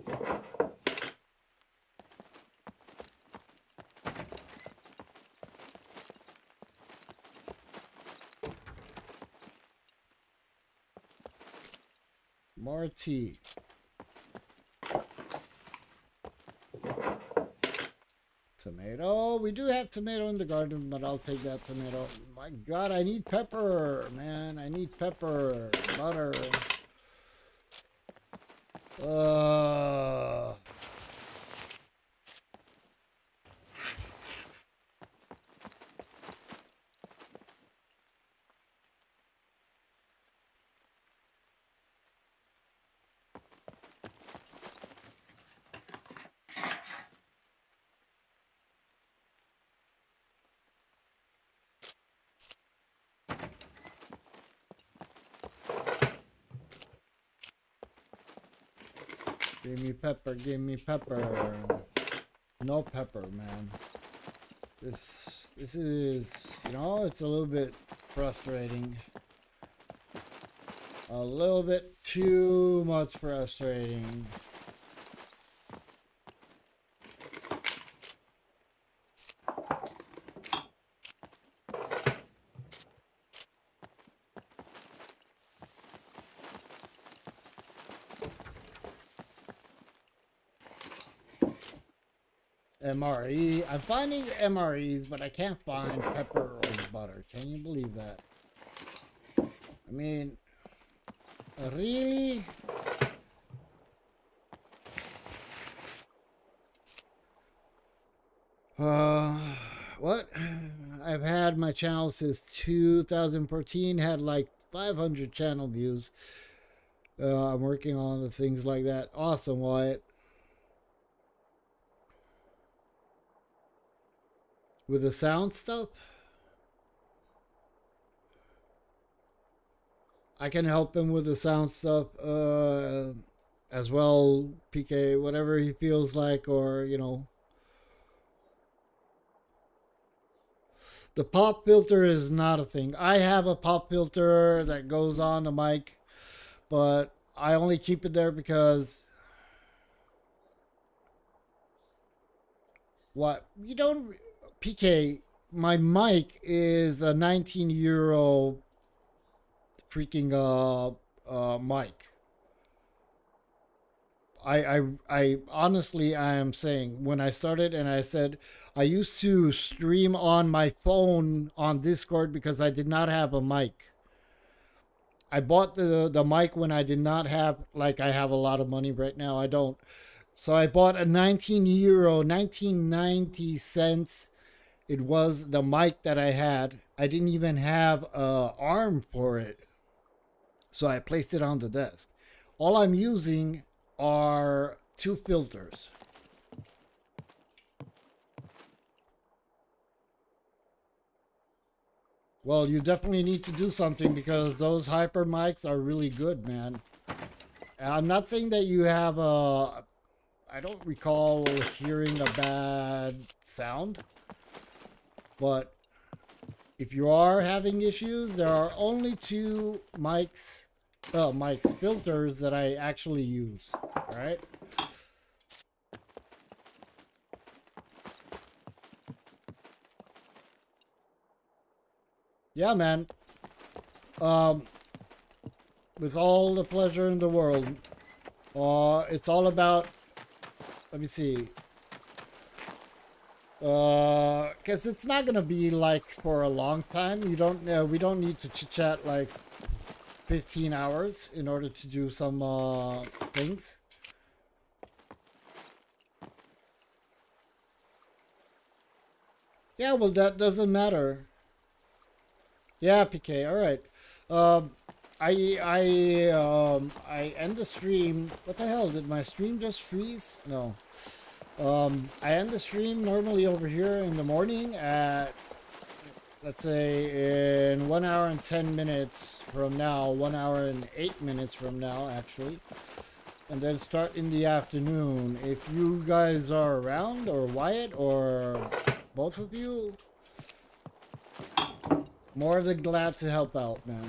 Marty. Tomato. We do have tomato in the garden, but I'll take that tomato. My God, I need pepper, man. I need pepper, butter. Uh. Give me pepper, give me pepper. No pepper, man. This this is, you know, it's a little bit frustrating. A little bit too much frustrating. M R E. I'm finding M R Es, but I can't find pepper or butter. Can you believe that? I mean, really? Uh, what? I've had my channel since two thousand fourteen, had like five hundred channel views. Uh, I'm working on the things like that. Awesome, Wyatt. With the sound stuff, I can help him with the sound stuff uh, as well, P K, whatever he feels like, or, you know. The pop filter is not a thing. I have a pop filter that goes on the mic, but I only keep it there because what? You don't... P K, my mic is a nineteen euro freaking uh, uh, mic. I, I, I honestly, I am saying, when I started and I said, I used to stream on my phone on Discord because I did not have a mic. I bought the, the mic when I did not have, like I have a lot of money right now. I don't. So I bought a nineteen euro, nineteen ninety cents. It was the mic that I had. I didn't even have an arm for it. So I placed it on the desk. All I'm using are two filters. Well, you definitely need to do something because those hyper mics are really good, man. I'm not saying that you have a... I don't recall hearing a bad sound. But if you are having issues, there are only two mics, uh, mics filters that I actually use. All right. Yeah, man. Um, with all the pleasure in the world. Uh, it's all about, let me see. Uh, cause it's not gonna be like for a long time. You don't, uh, we don't need to chit chat like fifteen hours in order to do some, uh, things. Yeah, well, that doesn't matter. Yeah, P K, alright. Um, I, I, um, I end the stream. What the hell? Did my stream just freeze? No. Um, I end the stream normally over here in the morning at, let's say, in one hour and ten minutes from now. One hour and eight minutes from now, actually. And then start in the afternoon. If you guys are around, or Wyatt, or both of you, more than glad to help out, man.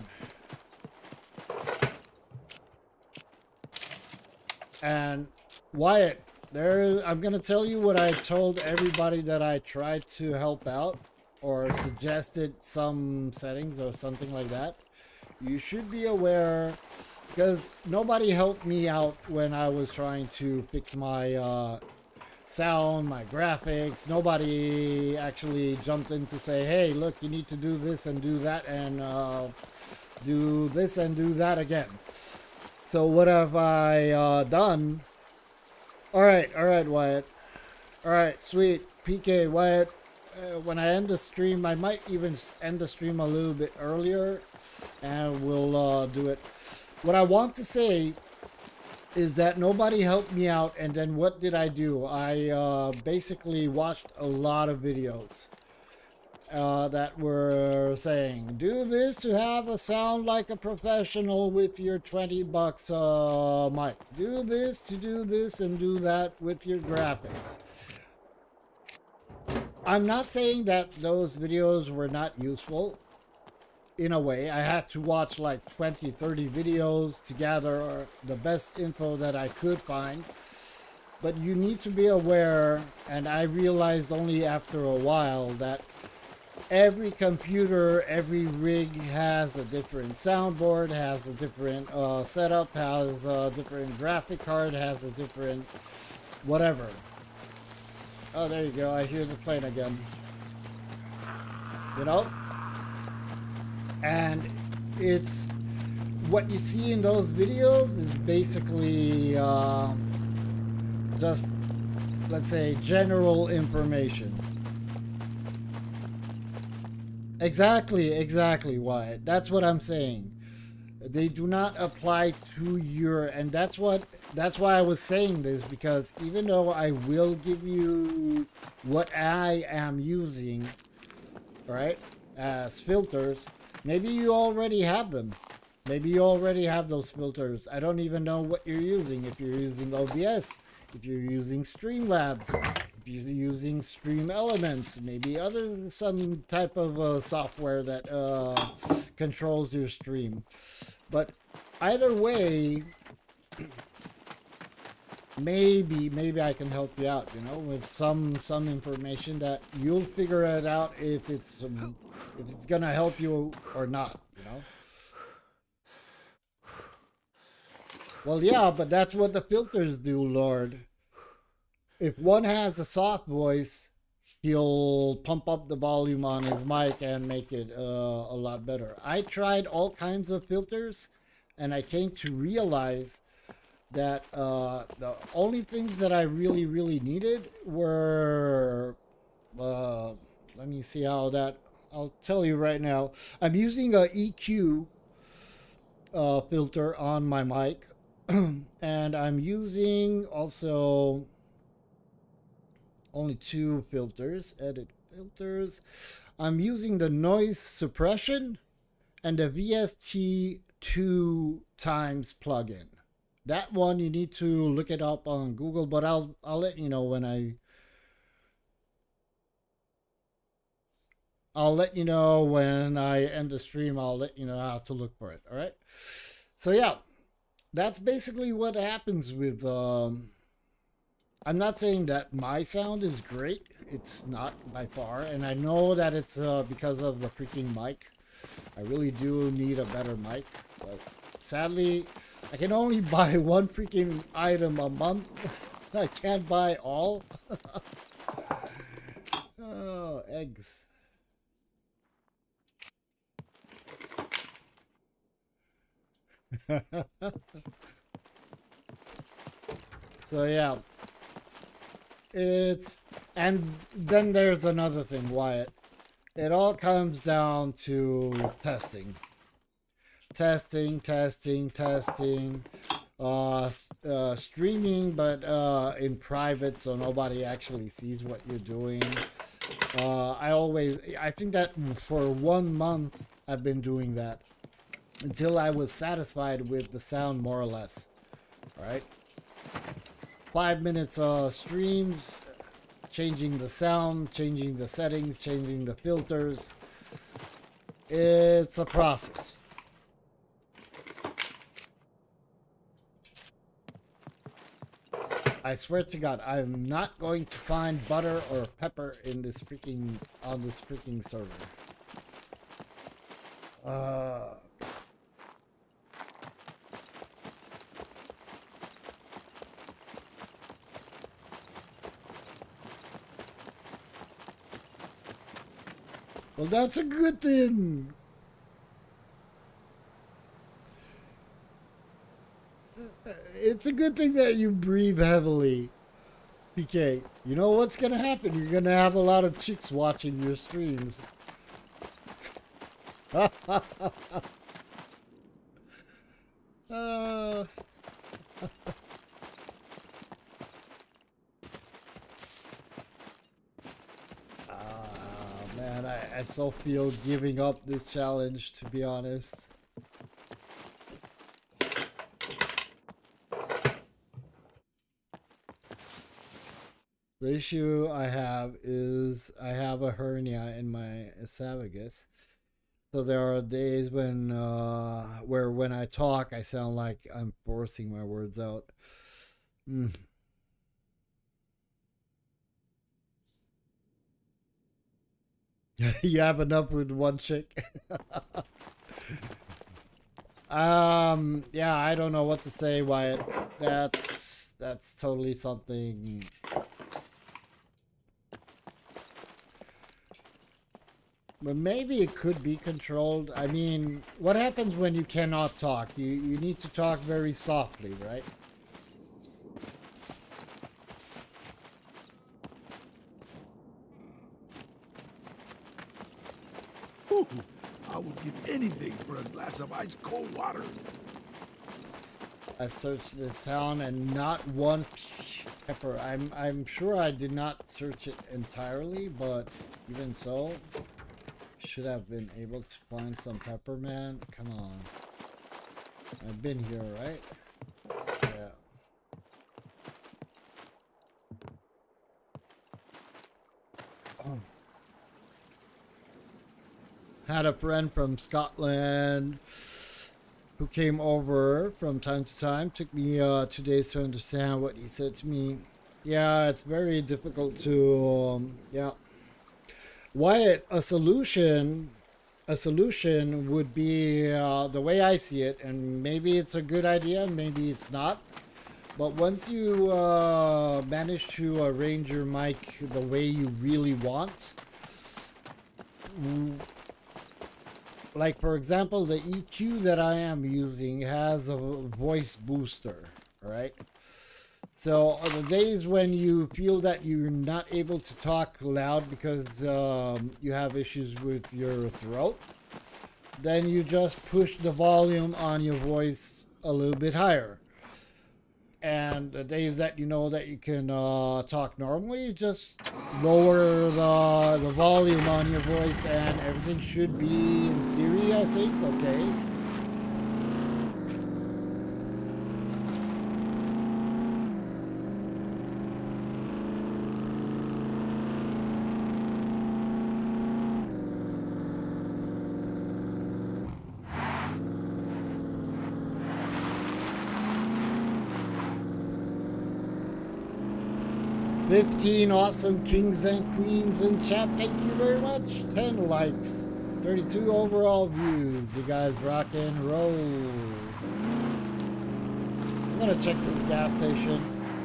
And Wyatt, there, I'm gonna tell you what I told everybody that I tried to help out or suggested some settings or something like that. You should be aware, because nobody helped me out when I was trying to fix my uh, sound, my graphics. Nobody actually jumped in to say, hey, look, you need to do this and do that and uh, do this and do that again. So what have I uh, done? All right, all right, Wyatt. All right, sweet. P K, Wyatt, uh, when I end the stream, I might even end the stream a little bit earlier and we'll uh, do it. What I want to say is that nobody helped me out, and then what did I do? I uh, basically watched a lot of videos uh, that were saying, do this to have a sound like a professional with your twenty bucks uh, mic. Do this to do this and do that with your graphics. I'm not saying that those videos were not useful. In a way, I had to watch like twenty, thirty videos to gather the best info that I could find. But you need to be aware, and I realized only after a while, that every computer, every rig has a different soundboard, has a different uh, setup, has a different graphic card, has a different whatever. Oh, there you go. I hear the plane again. You know? And it's what you see in those videos is basically um, just, let's say, general information. Exactly, exactly, Wyatt. That's what I'm saying. They do not apply to your, and that's what, that's why I was saying this, because even though I will give you what I am using, right, as filters, maybe you already have them. Maybe you already have those filters. I don't even know what you're using. If you're using O B S, if you're using Streamlabs, if you're using Stream Elements, maybe other some type of uh, software that uh, controls your stream. But either way, maybe maybe I can help you out. You know, with some some information that you'll figure it out if it's um, if it's gonna help you or not. You know. Well, yeah, but that's what the filters do, Lord. If one has a soft voice, he'll pump up the volume on his mic and make it uh, a lot better. I tried all kinds of filters, and I came to realize that uh, the only things that I really, really needed were, uh, let me see how that, I'll tell you right now. I'm using a E Q uh, filter on my mic. And I'm using also only two filters, edit filters. I'm using the noise suppression and the V S T two times plugin. That one you need to look it up on Google, but I'll I'll let you know when I I'll let you know when I end the stream. I'll let you know how to look for it. All right. So yeah. That's basically what happens with, um, I'm not saying that my sound is great. It's not by far. And I know that it's uh, because of the freaking mic. I really do need a better mic, but sadly, I can only buy one freaking item a month. I can't buy all. Oh, eggs. So yeah, it's, and then there's another thing, Wyatt. It all comes down to testing. Testing, testing, testing. Uh, uh, streaming, but uh, in private, so nobody actually sees what you're doing. Uh, I always, I think that for one month I've been doing that until I was satisfied with the sound, more or less. All right, five minutes uh, streams, changing the sound, changing the settings, changing the filters. It's a process. I swear to God, I'm not going to find butter or pepper in this freaking, on this freaking server. Uh, well, that's a good thing. It's a good thing that you breathe heavily, P K. You know what's gonna happen? You're gonna have a lot of chicks watching your streams. uh, oh, man, I, I so feel giving up this challenge, to be honest. The issue I have is I have a hernia in my esophagus. So there are days when uh, where when I talk, I sound like I'm forcing my words out. Mm. You have enough with one chick? um, yeah, I don't know what to say, Wyatt. That's that's totally something. But maybe it could be controlled. I mean, what happens when you cannot talk? You you need to talk very softly, right? Ooh, I would give anything for a glass of ice cold water. I've searched this town and not one pepper. I'm I'm sure I did not search it entirely, but even so, should have been able to find some pepper, man. Come on. I've been here, right? Yeah. Oh. Had a friend from Scotland who came over from time to time. Took me uh, two days to understand what he said to me. Yeah, it's very difficult to, um, yeah. Wyatt, a solution, a solution would be uh, the way I see it, and maybe it's a good idea, maybe it's not. But once you uh, manage to arrange your mic the way you really want, like for example, the E Q that I am using has a voice booster, right? So on the days when you feel that you're not able to talk loud because um, you have issues with your throat, then you just push the volume on your voice a little bit higher. And the days that you know that you can uh, talk normally, just lower the, the volume on your voice and everything should be, in theory, I think, okay. fifteen awesome kings and queens in chat. Thank you very much. ten likes. thirty-two overall views. You guys rock and roll. I'm gonna check this gas station.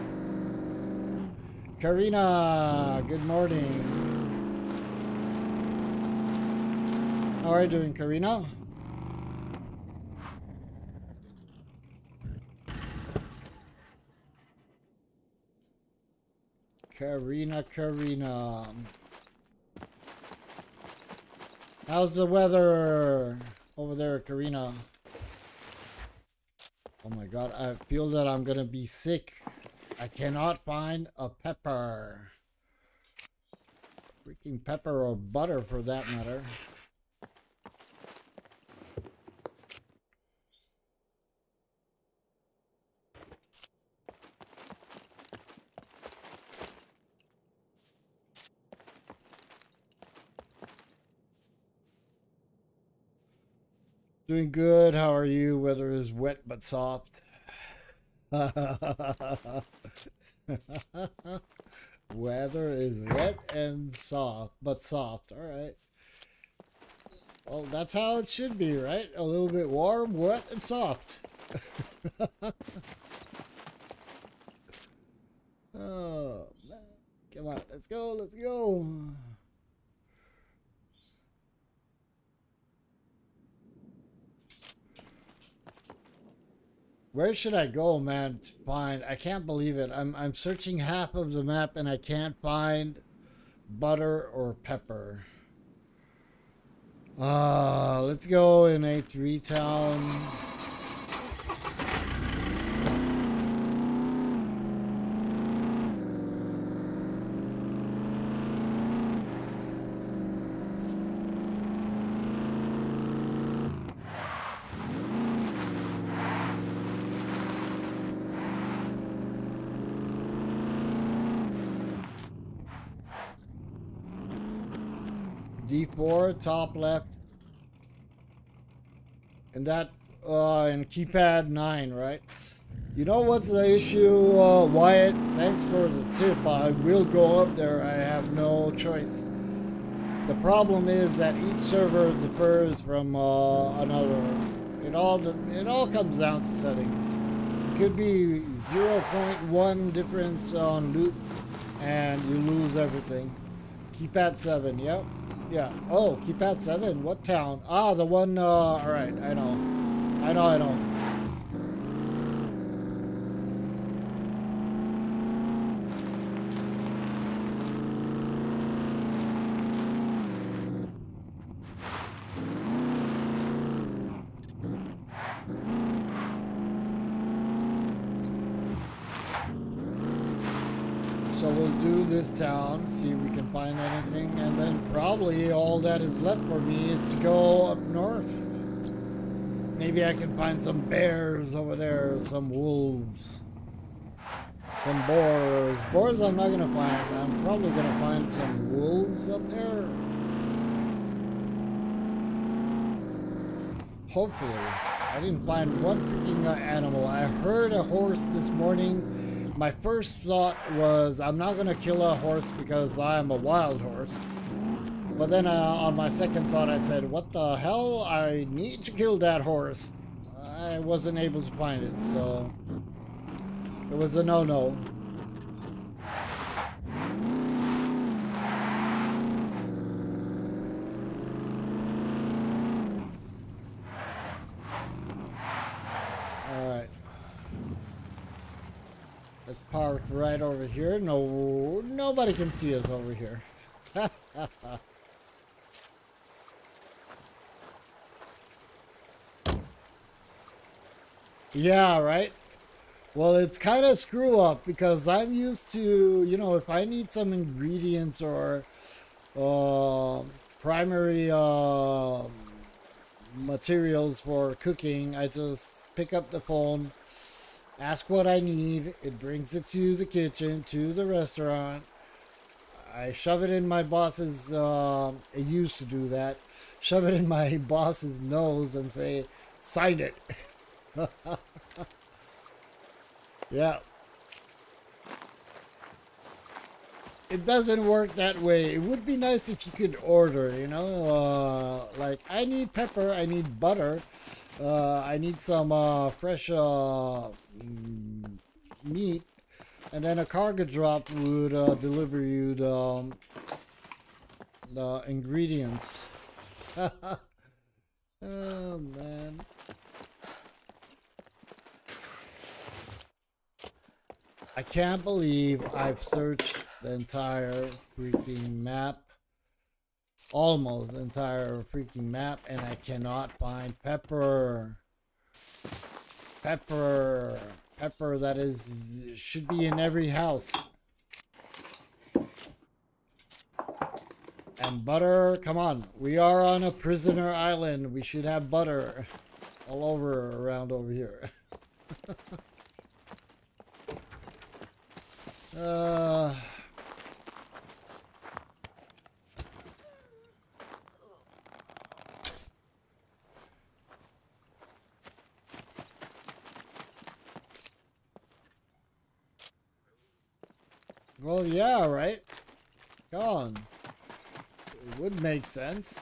Karina, good morning. How are you doing, Karina? Karina, Karina. How's the weather over there, Karina? Oh my god, I feel that I'm gonna be sick. I cannot find a pepper. Freaking pepper or butter for that matter. Doing good. How are you? Weather is wet but soft. Weather is wet and soft, but soft. All right. Well, that's how it should be, right? A little bit warm, wet, and soft. Oh, man. Come on. Let's go. Let's go. Where should I go, man, to find? I can't believe it. I'm I'm searching half of the map and I can't find butter or pepper. Uh, let's go in A three town. D four, top left. And that, uh, and keypad nine, right? You know what's the issue, uh, Wyatt? Thanks for the tip. I will go up there. I have no choice. The problem is that each server differs from uh, another. It all, it all comes down to settings. It could be zero point one difference on loop, and you lose everything. Keypad seven, yep. Yeah. Oh, keypad seven. What town? Ah, the one. Uh, all right. I know. I know. I know. So we'll do this town, see if we can find anything, and then probably all that is left for me is to go up north. Maybe I can find some bears over there, some wolves, some boars. Boars I'm not gonna find. I'm probably gonna find some wolves up there. Hopefully. I didn't find one freaking animal. I heard a horse this morning. My first thought was, I'm not going to kill a horse because I am a wild horse. But then uh, on my second thought, I said, what the hell? I need to kill that horse. I wasn't able to find it, so it was a no-no. Let's park right over here. No, nobody can see us over here. Yeah, right? Well, it's kind of screw up because I'm used to, you know, if I need some ingredients or uh, primary uh, materials for cooking, I just pick up the phone, ask what I need. It brings it to the kitchen, to the restaurant. I shove it in my boss's, uh, it used to do that, shove it in my boss's nose and say, sign it. Yeah. it doesn't work that way. It would be nice if you could order, you know, uh, like I need pepper, I need butter, uh, I need some uh, fresh uh, mm, meat, and then a cargo drop would uh, deliver you the, um, the ingredients. Oh man. I can't believe I've searched the entire freaking map, almost the entire freaking map, and I cannot find pepper. Pepper. Pepper that is, should be in every house. And butter, come on. We are on a prisoner island. We should have butter all over, around over here. Uh, well, yeah, right? Come on. It would make sense.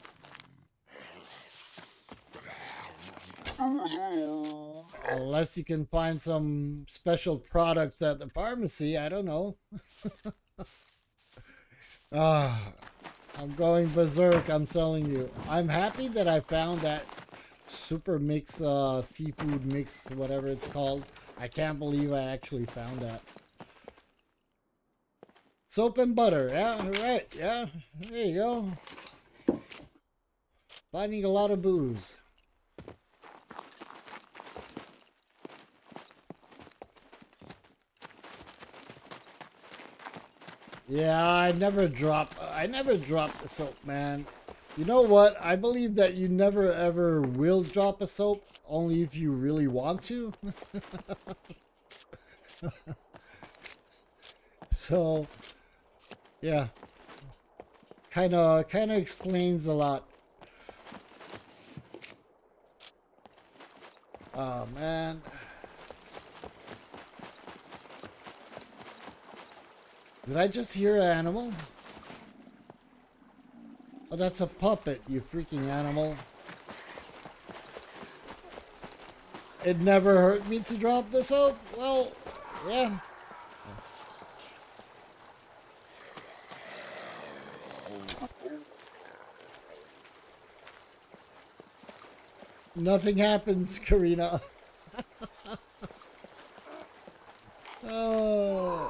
Unless you can find some special product at the pharmacy, I don't know. Ah, I'm going berserk, I'm telling you. I'm happy that I found that super mix, uh, seafood mix, whatever it's called. I can't believe I actually found that. Soap and butter, yeah, right, yeah, there you go. Finding a lot of booze. Yeah, I never drop. I never drop the soap, man. You know what? I believe that you never ever will drop a soap, only if you really want to. So, yeah, kind of, kind of explains a lot. Oh man. Did I just hear an animal? Oh, that's a puppet, you freaking animal. It never hurt me to drop the soap? Well, yeah. Nothing happens, Karina. Oh.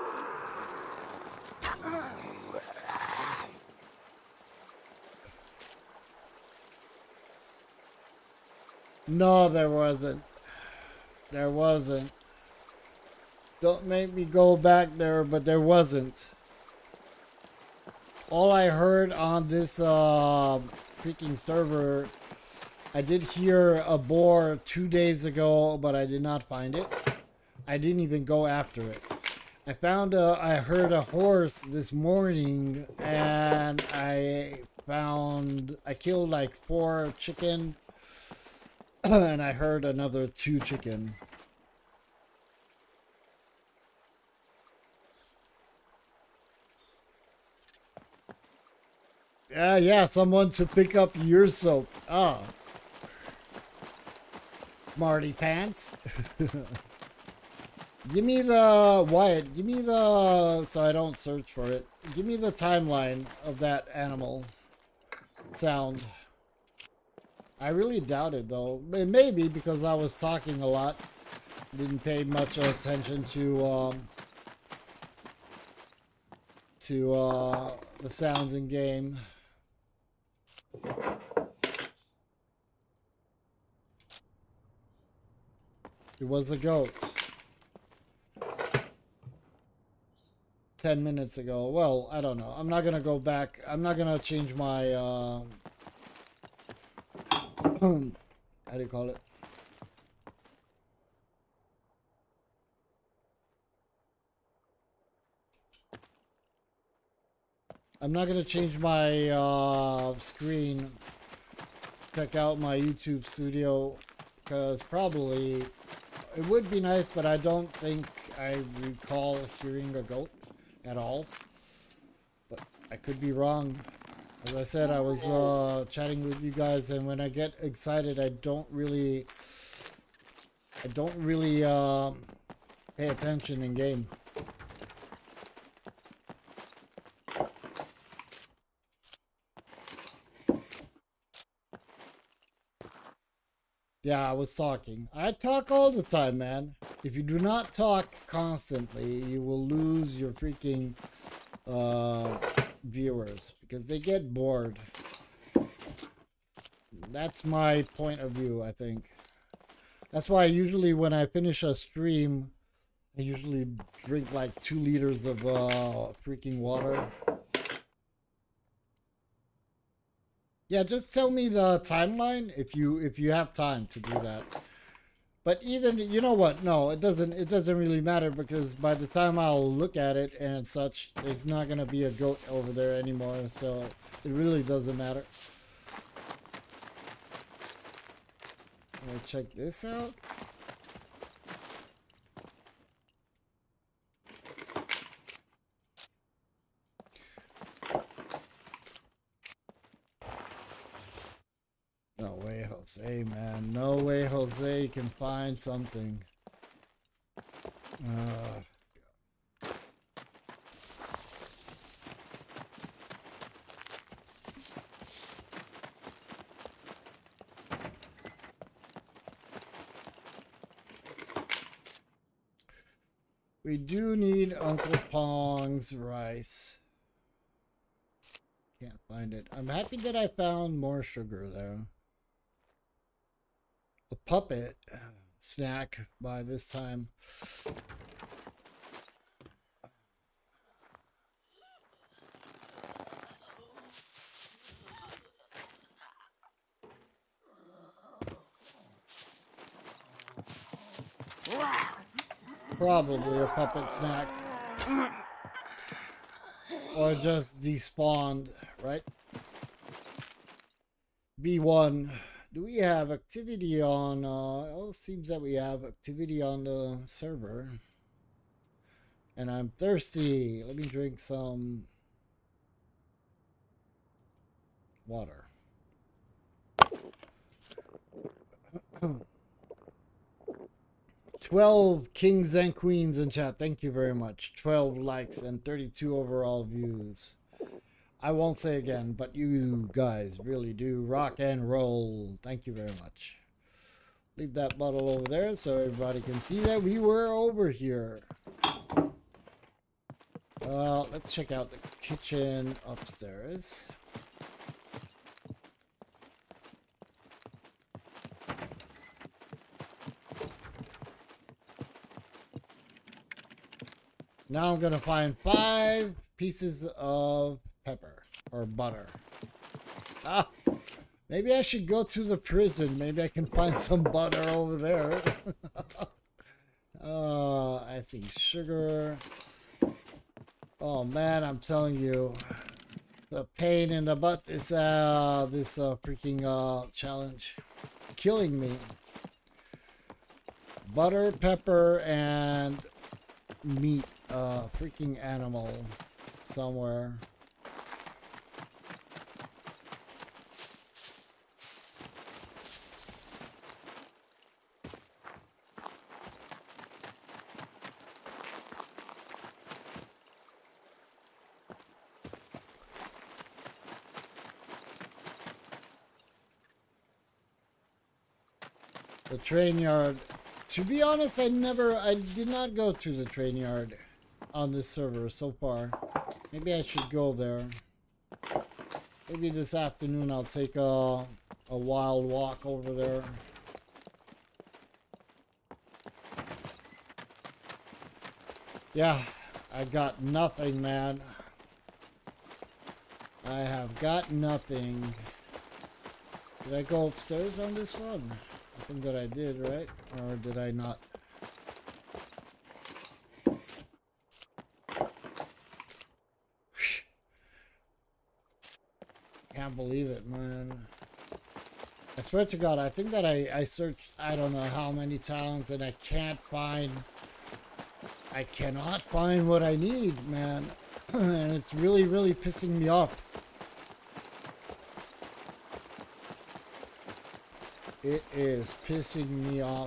No, there wasn't. There wasn't. Don't make me go back there, but there wasn't. All I heard on this uh, freaking server, I did hear a boar two days ago, but I did not find it. I didn't even go after it. I found a, I heard a horse this morning, and I found, I killed like four chicken. And I heard another two chicken. Yeah, yeah, someone to pick up your soap. Ah. Smarty pants. Give me the, Wyatt, give me the, so I don't search for it. Give me the timeline of that animal sound. I really doubt it though. It may be because I was talking a lot. Didn't pay much attention to um, to uh, the sounds in game. It was a goat. Ten minutes ago. Well, I don't know. I'm not gonna go back. I'm not gonna change my. Uh, how do you call it? I'm not gonna change my uh, screen. Check out my YouTube studio because probably it would be nice, but I don't think I recall hearing a goat at all. I could be wrong. As I said, I was uh, chatting with you guys, and when I get excited, I don't really, I don't really um, pay attention in game. Yeah, I was talking. I talk all the time, man. If you do not talk constantly, you will lose your freaking uh, viewers because they get bored. That's my point of view, I think. That's why usually when I finish a stream, I usually drink like two liters of uh, freaking water. Yeah, just tell me the timeline if you if you have time to do that. But even, you know what? No, it doesn't it doesn't really matter because by the time I'll look at it and such, there's not gonna be a goat over there anymore. So it really doesn't matter. Let me check this out. No way, Jose, man. No way, Jose, you can find something. Uh, we do need Uncle Pong's rice. Can't find it. I'm happy that I found more sugar, though. The puppet snack by this time. Probably a puppet snack. Or just despawned, right? B one. Do we have activity on, uh, oh, it seems that we have activity on the server. And I'm thirsty. Let me drink some water. twelve kings and queens in chat. Thank you very much. twelve likes and thirty-two overall views. I won't say again, but you guys really do rock and roll. Thank you very much. Leave that bottle over there so everybody can see that we were over here. Uh, let's check out the kitchen upstairs. Now I'm gonna find five pieces of pepper or butter. Ah, maybe I should go to the prison. Maybe I can find some butter over there. uh, I see sugar. Oh man, I'm telling you, the pain in the butt is uh this uh freaking uh challenge. It's killing me. Butter, pepper, and meat. Uh, freaking animal somewhere. The train yard. To be honest, I never, I did not go to the train yard on this server so far. Maybe I should go there. Maybe this afternoon I'll take a, a wild walk over there. Yeah, I got nothing, man. I have got nothing. Did I go upstairs on this one? I think that I did, right? Or did I not? Can't believe it, man. I swear to God, I think that I, I searched I don't know how many towns and I can't find, I cannot find what I need, man. And it's really, really pissing me off. It is pissing me off.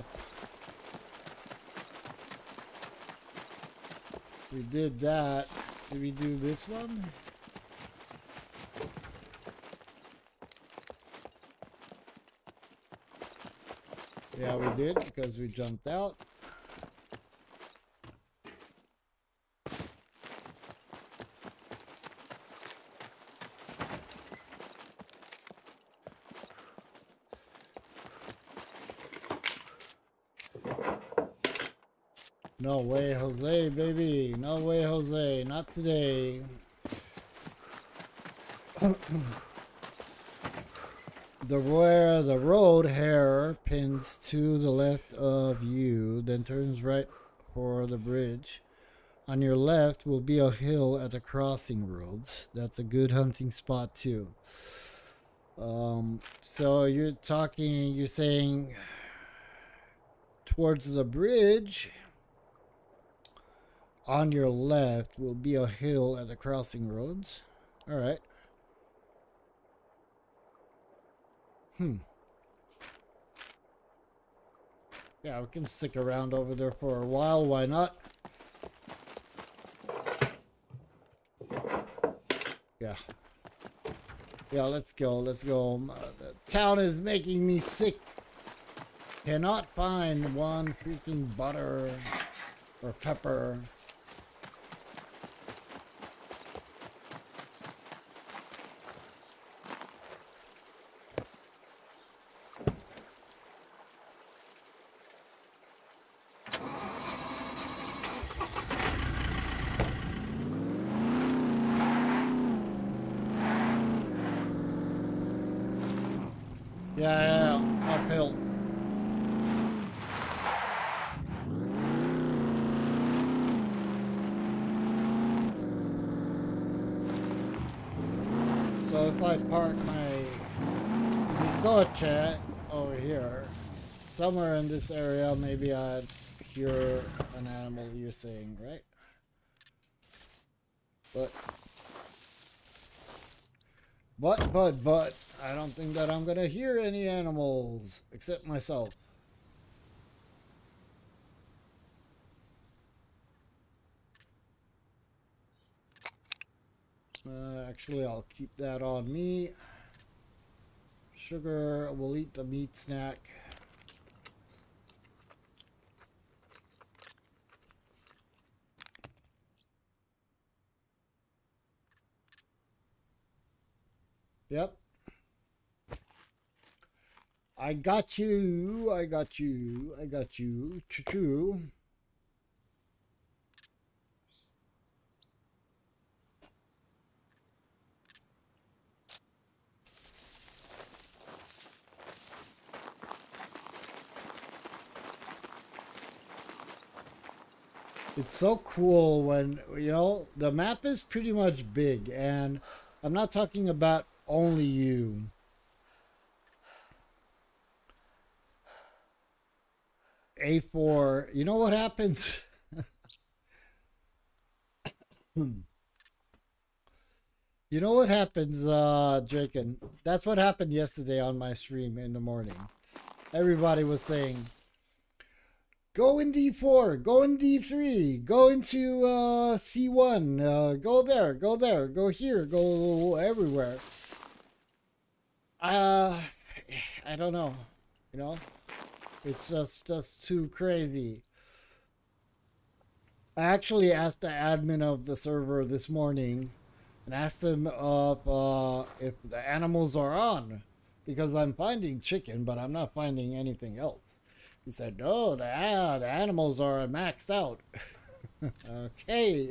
We did that. Did we do this one? Yeah, we did, because we jumped out. No way, Jose, baby. No way, Jose. Not today. The where the road hairpins to the left of you, then turns right for the bridge. On your left will be a hill at the crossing roads. That's a good hunting spot too. Um, so you're talking, you're saying towards the bridge. On your left will be a hill at the crossing roads. All right. Hmm. Yeah, we can stick around over there for a while. Why not? Yeah. Yeah, let's go. Let's go. Uh, the town is making me sick. Cannot find one freaking butter or pepper. Yeah, yeah, uphill. So if I park my coche over here, somewhere in this area, maybe I'd hear an animal, you're saying, right? But, but, but, but, I don't think that I'm gonna hear any animals except myself. Uh, actually, I'll keep that on me. Sugar, we'll eat the meat snack. Yep. I got you. I got you. I got you. Choo-choo. It's so cool when, you know, the map is pretty much big, and I'm not talking about only you. A four, you know what happens? You know what happens, uh, Jaken? That's what happened yesterday on my stream in the morning. Everybody was saying, go in D four, go in D three, go into uh, C one, uh, go there, go there, go here, go everywhere. Uh, I don't know, you know? It's just, just too crazy. I actually asked the admin of the server this morning and asked them if, uh, if the animals are on, because I'm finding chicken, but I'm not finding anything else. He said, no, the, uh, the animals are maxed out. Okay.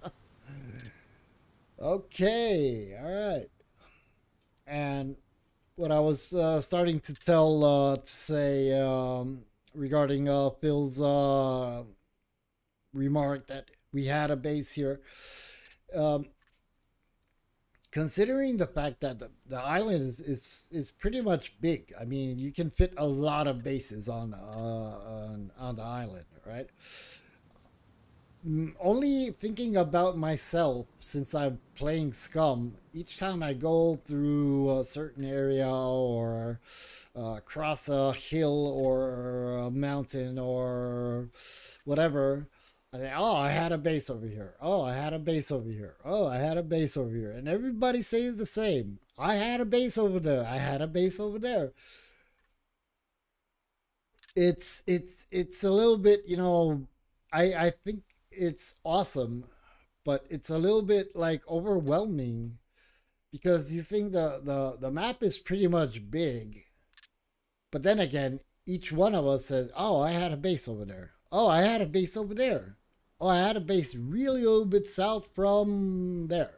Okay, all right. And what I was uh, starting to tell, uh, to say um, regarding uh, Phil's uh, remark that we had a base here, um, considering the fact that the, the island is, is is pretty much big. I mean, you can fit a lot of bases on uh, on, on the island, right? mm, only thinking about myself since I'm playing SCUM. Each time I go through a certain area or uh, cross a hill or a mountain or whatever, I say, oh, I had a base over here. Oh, I had a base over here. Oh, I had a base over here. And everybody says the same. I had a base over there. I had a base over there. It's it's it's a little bit, you know, I I think it's awesome, but it's a little bit like overwhelming because you think the the the map is pretty much big, but then again, each one of us says, "Oh, I had a base over there. Oh, I had a base over there. Oh, I had a base really a little bit south from there."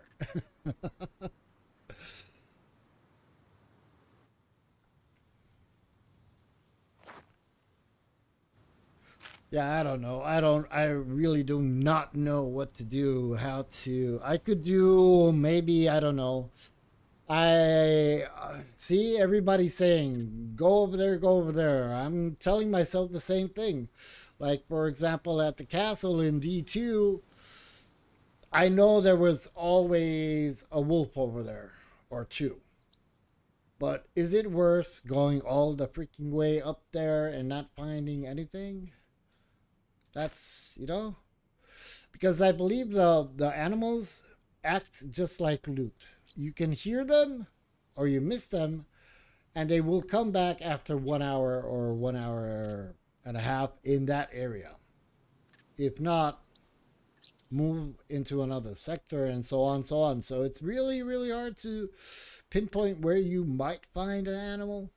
Yeah, I don't know. I don't, I really do not know what to do, how to. I could do maybe, I don't know. I uh, see everybody saying, go over there, go over there. I'm telling myself the same thing. Like, for example, at the castle in D two, I know there was always a wolf over there or two. But is it worth going all the freaking way up there and not finding anything? That's, you know, because I believe the the animals act just like loot. You can hear them or you miss them and they will come back after one hour or one hour and a half in that area. If not, move into another sector and so on, so on. So it's really, really hard to pinpoint where you might find an animal.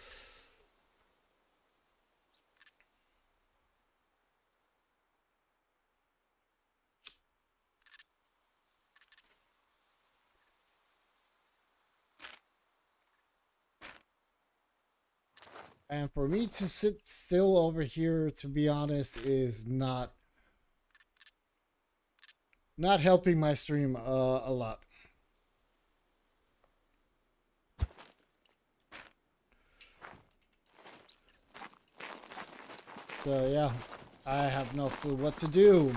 And for me to sit still over here, to be honest, is not not helping my stream uh, a lot. So yeah, I have no clue what to do.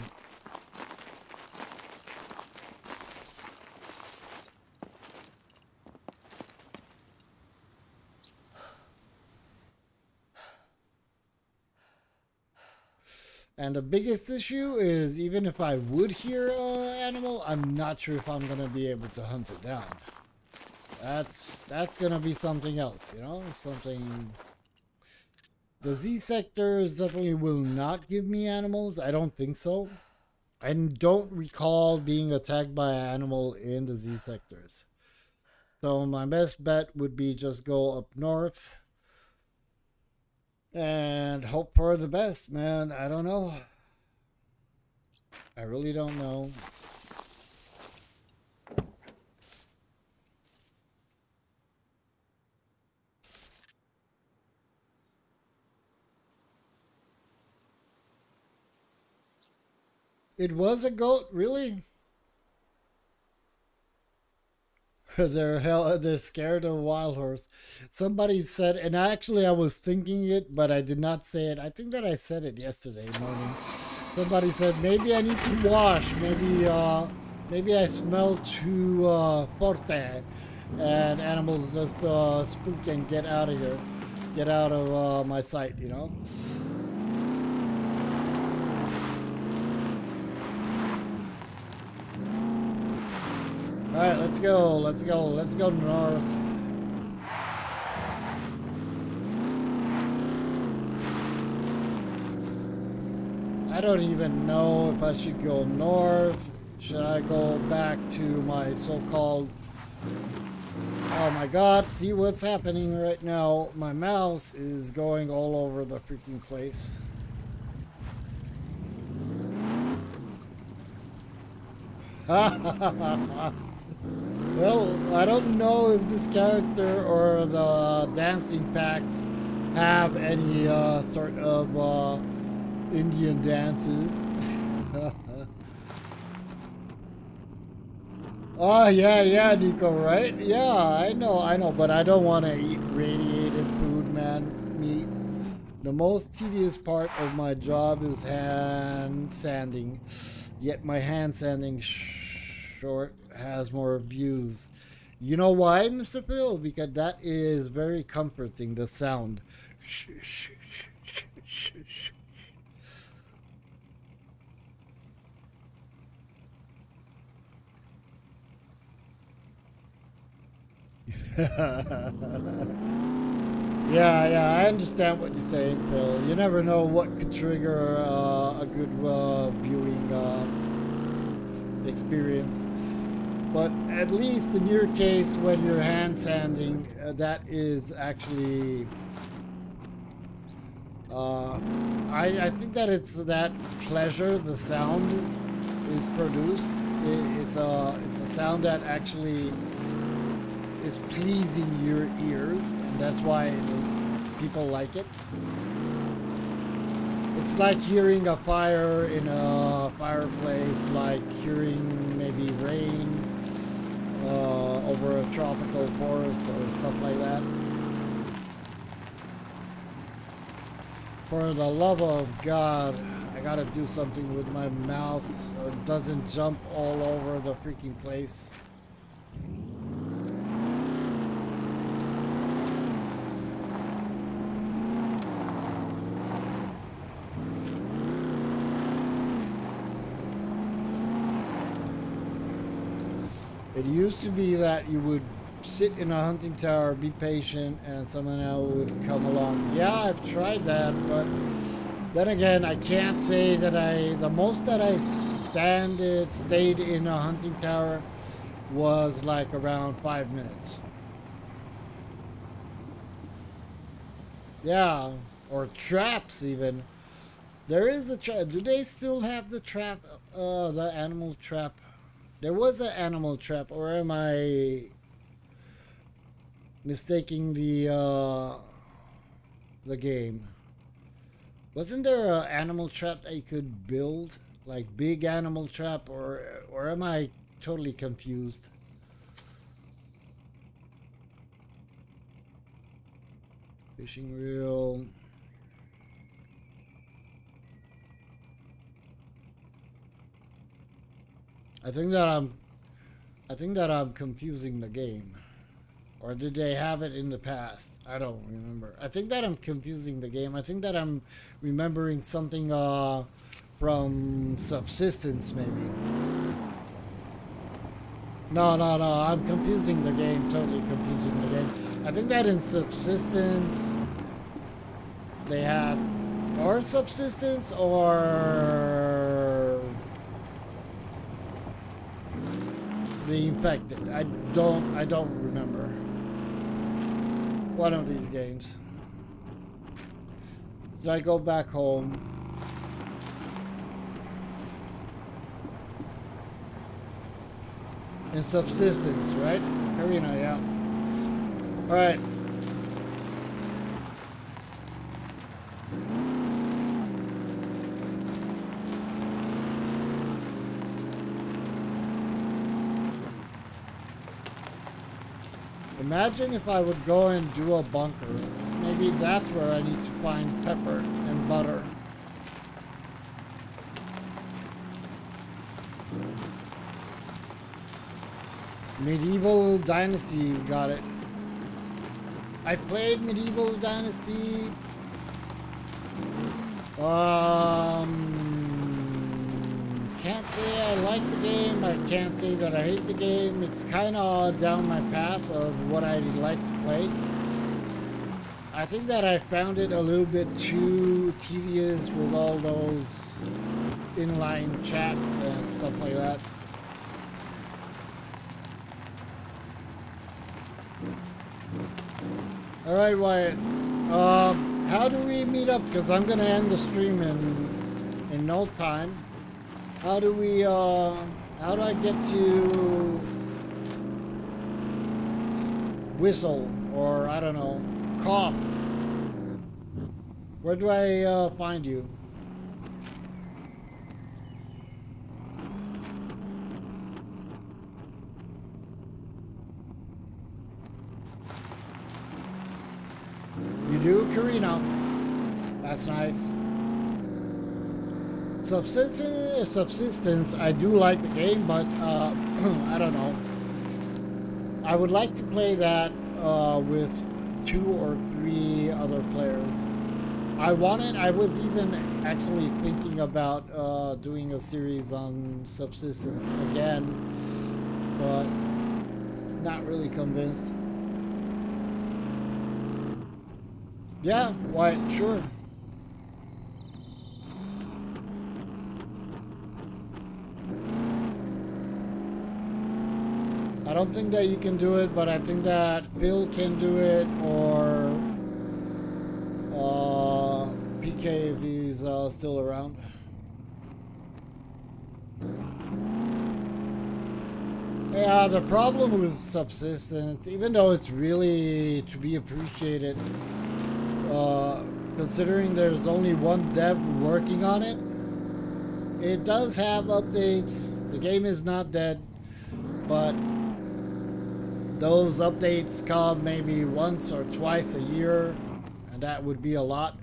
And the biggest issue is even if I would hear an animal, I'm not sure if I'm gonna be able to hunt it down. That's that's gonna be something else, you know, something. The Z sectors definitely will not give me animals. I don't think so. I don't recall being attacked by an animal in the Z sectors. So my best bet would be just go up north and hope for the best, man. I don't know. I really don't know. It was a goat, really? they're hell. They're scared of a wild horse. Somebody said, and actually I was thinking it, but I did not say it. I think that I said it yesterday morning. Somebody said maybe I need to wash. Maybe, uh, maybe I smell too uh, forte, and animals just uh, spook and get out of here, get out of uh, my sight. You know. All right, let's go, let's go, let's go north. I don't even know if I should go north. Should I go back to my so-called... Oh my God, see what's happening right now. My mouse is going all over the freaking place. Ha ha ha ha. Well, I don't know if this character or the dancing packs have any uh, sort of uh, Indian dances. Oh, yeah, yeah, Nico, right? Yeah, I know, I know, but I don't want to eat radiated food, man. Meat. The most tedious part of my job is hand sanding, yet my hand sanding sh short has more views. You know why, Mister Phil? Because that is very comforting, the sound. Yeah, yeah, I understand what you're saying, Phil. You never know what could trigger uh, a good uh, viewing uh, experience. But at least in your case, when you're hand sanding, uh, that is actually... Uh, I, I think that it's that pleasure, the sound is produced. It, it's, a, it's a sound that actually... is pleasing your ears, and that's why people like it. It's like hearing a fire in a fireplace, like hearing maybe rain uh, over a tropical forest or stuff like that. For the love of God, I gotta do something with my mouse so it doesn't jump all over the freaking place. It used to be that you would sit in a hunting tower, be patient, and someone else would come along. Yeah, I've tried that, but then again, I can't say that I... The most that I standed, stayed in a hunting tower was like around five minutes. Yeah, or traps even. There is a trap. Do they still have the trap? Uh, the animal trap? There was an animal trap, or am I mistaking the uh, the game? Wasn't there an animal trap that you could build, like big animal trap, or or am I totally confused? Fishing reel. I think that I'm I think that I'm confusing the game. Or did they have it in the past? I don't remember. I think that I'm confusing the game. I think that I'm remembering something uh, from Subsistence, maybe. No, no, no. I'm confusing the game. Totally confusing the game. I think that in Subsistence, they had... Or Subsistence, or... The Infected. I don't, I don't remember. One of these games. Did I go back home? In Subsistence, right? Karina, yeah. Alright. Imagine if I would go and do a bunker. Maybe that's where I need to find pepper and butter. Medieval Dynasty, got it. I played Medieval Dynasty. Um, can't say I like the game. I can't say that I hate the game. It's kind of down my path of what I like to play. I think that I found it a little bit too tedious with all those inline chats and stuff like that. All right, Wyatt. Um, how do we meet up? Because I'm gonna end the stream in in no time. How do we? Uh, how do I get to whistle or I don't know, cough? Where do I uh, find you? You do, Karina? That's nice. Subsistence, subsistence, I do like the game, but uh, I don't know. I would like to play that uh, with two or three other players. I wanted, I was even actually thinking about uh, doing a series on subsistence again, but not really convinced. Yeah, why, sure. I don't think that you can do it, but I think that Phil can do it, or uh, P K if he's uh, still around. Yeah, the problem with subsistence, even though it's really to be appreciated, uh, considering there's only one dev working on it, it does have updates. The game is not dead, but those updates come maybe once or twice a year, and that would be a lot.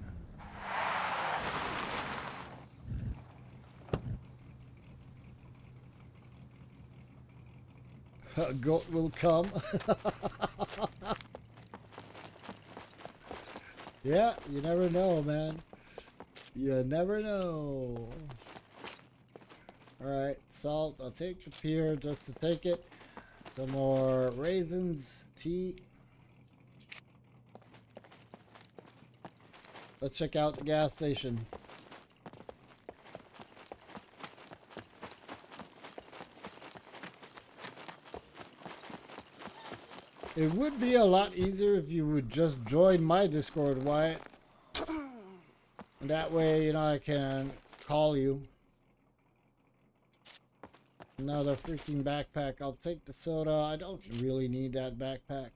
A goat will come. Yeah, you never know, man. You never know. Alright, salt. I'll take the pier just to take it. Some more raisins, tea. Let's check out the gas station. It would be a lot easier if you would just join my Discord, Wyatt. And that way, you know, I can call you. Another freaking backpack. I'll take the soda. I don't really need that backpack.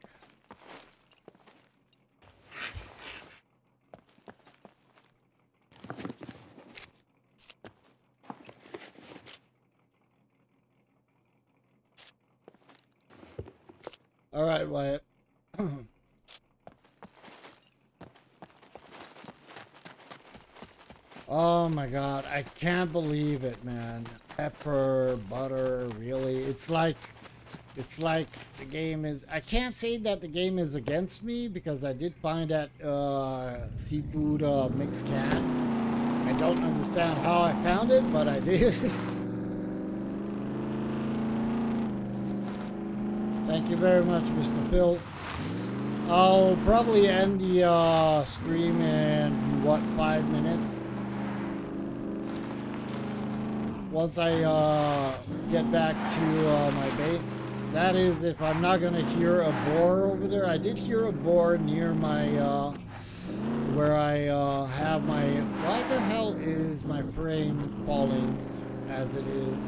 All right, Wyatt. Oh my God, I can't believe it, man. Pepper, butter, really? It's like, it's like the game is, I can't say that the game is against me, because I did find that uh, seafood uh, mix can. I don't understand how I found it, but I did. Thank you very much, Mister Phil. I'll probably end the uh, stream in, what, five minutes? Once I uh, get back to uh, my base. That is, if I'm not going to hear a boar over there. I did hear a boar near my, uh, where I uh, have my, why the hell is my frame falling as it is?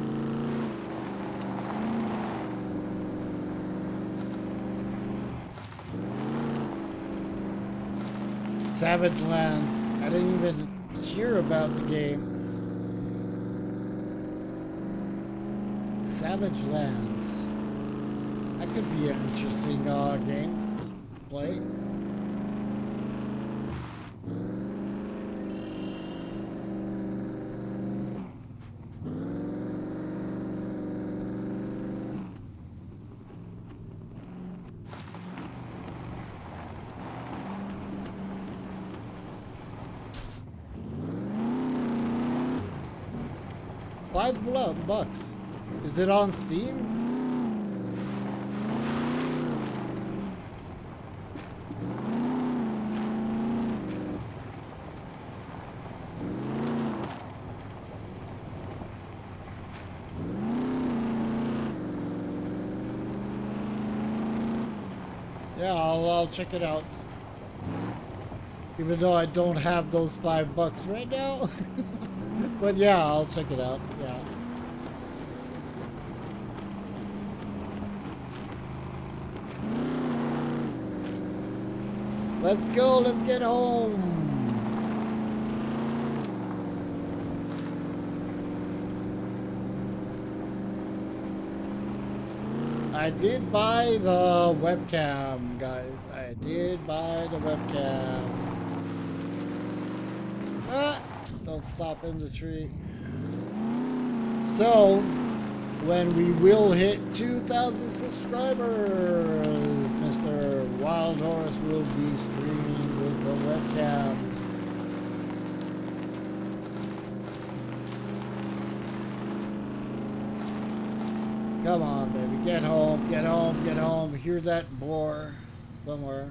Savage Lands. I didn't even hear about the game. Savage Lands. That could be an interesting uh, game to play. Five bucks. Is it on Steam? Yeah, I'll, I'll check it out. Even though I don't have those five bucks right now. But yeah, I'll check it out. Yeah. Let's go, let's get home. I did buy the webcam, guys. I did buy the webcam. Ah, don't stop in the tree. So, when we will hit two thousand subscribers, Mister Wild Horse will be streaming with the webcam. Come on, baby. Get home, get home, get home. Hear that boar somewhere.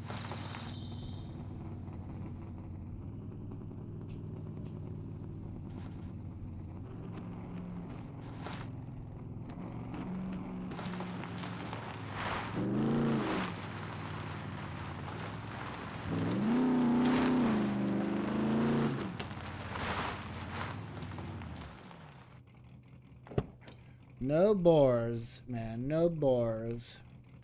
No boars, man, no boars.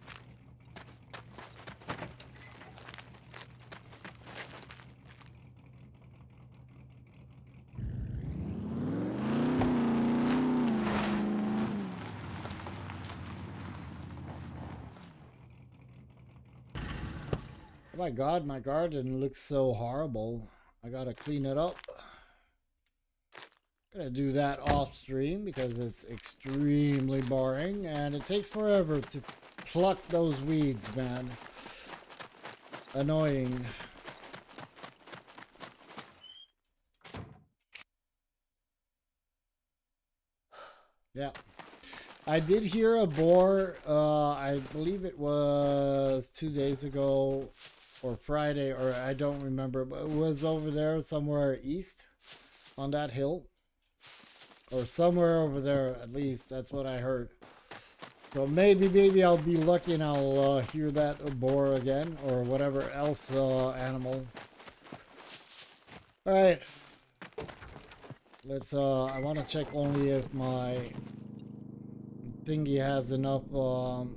Oh my God, my garden looks so horrible. I gotta clean it up. Gonna do that off stream because it's extremely boring and it takes forever to pluck those weeds, man. Annoying. Yeah. I did hear a boar, uh, I believe it was two days ago or Friday, or I don't remember, but it was over there somewhere east on that hill. Or somewhere over there, at least. That's what I heard. So maybe, maybe I'll be lucky and I'll uh, hear that boar again. Or whatever else uh, animal. Alright. Let's, uh, I want to check only if my thingy has enough um,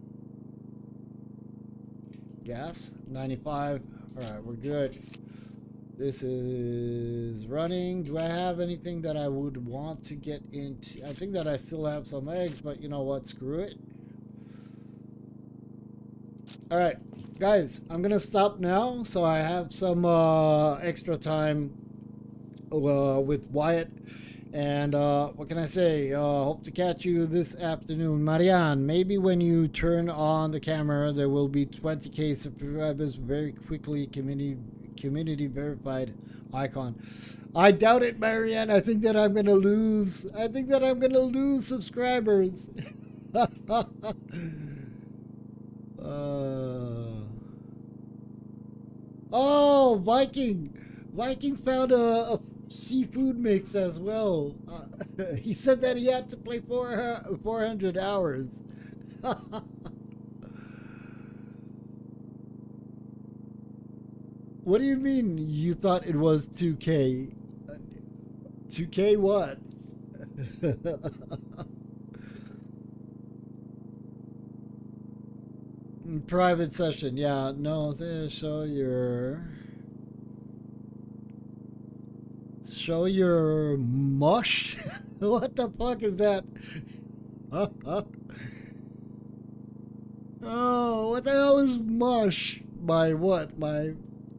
gas. ninety-five. Alright, we're good. This is running. Do I have anything that I would want to get into? I think that I still have some eggs, but you know what? Screw it. All right, guys, I'm going to stop now. So I have some uh, extra time uh, with Wyatt. And uh, what can I say? Uh, hope to catch you this afternoon. Marianne, maybe when you turn on the camera, there will be twenty K subscribers very quickly. Community community verified icon. I doubt it, Marianne. I think that I'm gonna lose. I think that I'm gonna lose subscribers. uh, oh, Viking. Viking found a, a seafood mix as well. Uh, he said that he had to play four, four hundred hours. What do you mean you thought it was two K? two K what? Private session, yeah. No, show your... Show your mush? What the fuck is that? Oh, what the hell is mush? My what? My...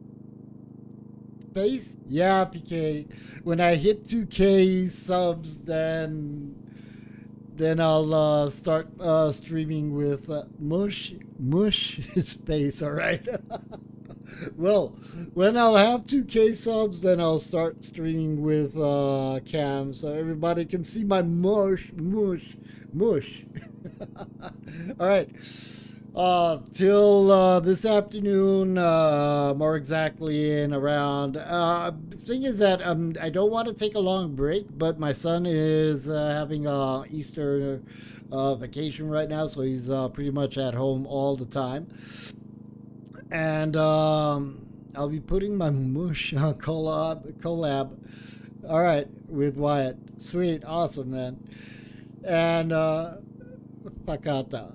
face? Yeah, P K. When I hit two K subs, then then I'll uh, start uh, streaming with uh, mush mush space. All right. Well, when I'll have two K subs, then I'll start streaming with uh, cam, so everybody can see my mush mush mush. All right. Uh, till uh, this afternoon, uh, more exactly in around. Uh, the thing is that um, I don't want to take a long break, but my son is uh, having a Easter uh, vacation right now, so he's uh, pretty much at home all the time. And um, I'll be putting my mush on collab, collab. All right, with Wyatt. Sweet, awesome, man. And uh, Pakata.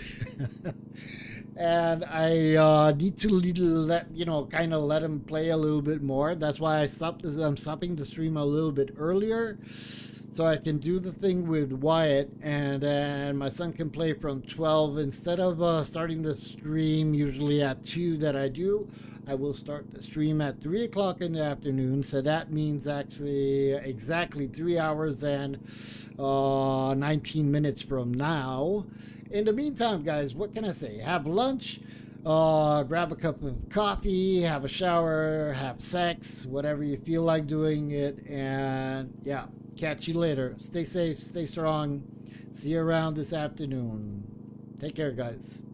And I uh, need to let, you know, kind of let him play a little bit more. That's why I stopped. I'm stopping the stream a little bit earlier, so I can do the thing with Wyatt, and then my son can play from twelve instead of uh, starting the stream usually at two that I do. I will start the stream at three o'clock in the afternoon. So that means actually exactly three hours and uh, nineteen minutes from now. In the meantime, guys, what can I say? Have lunch, uh, grab a cup of coffee, have a shower, have sex, whatever you feel like doing it. And yeah, catch you later. Stay safe, stay strong. See you around this afternoon. Take care, guys.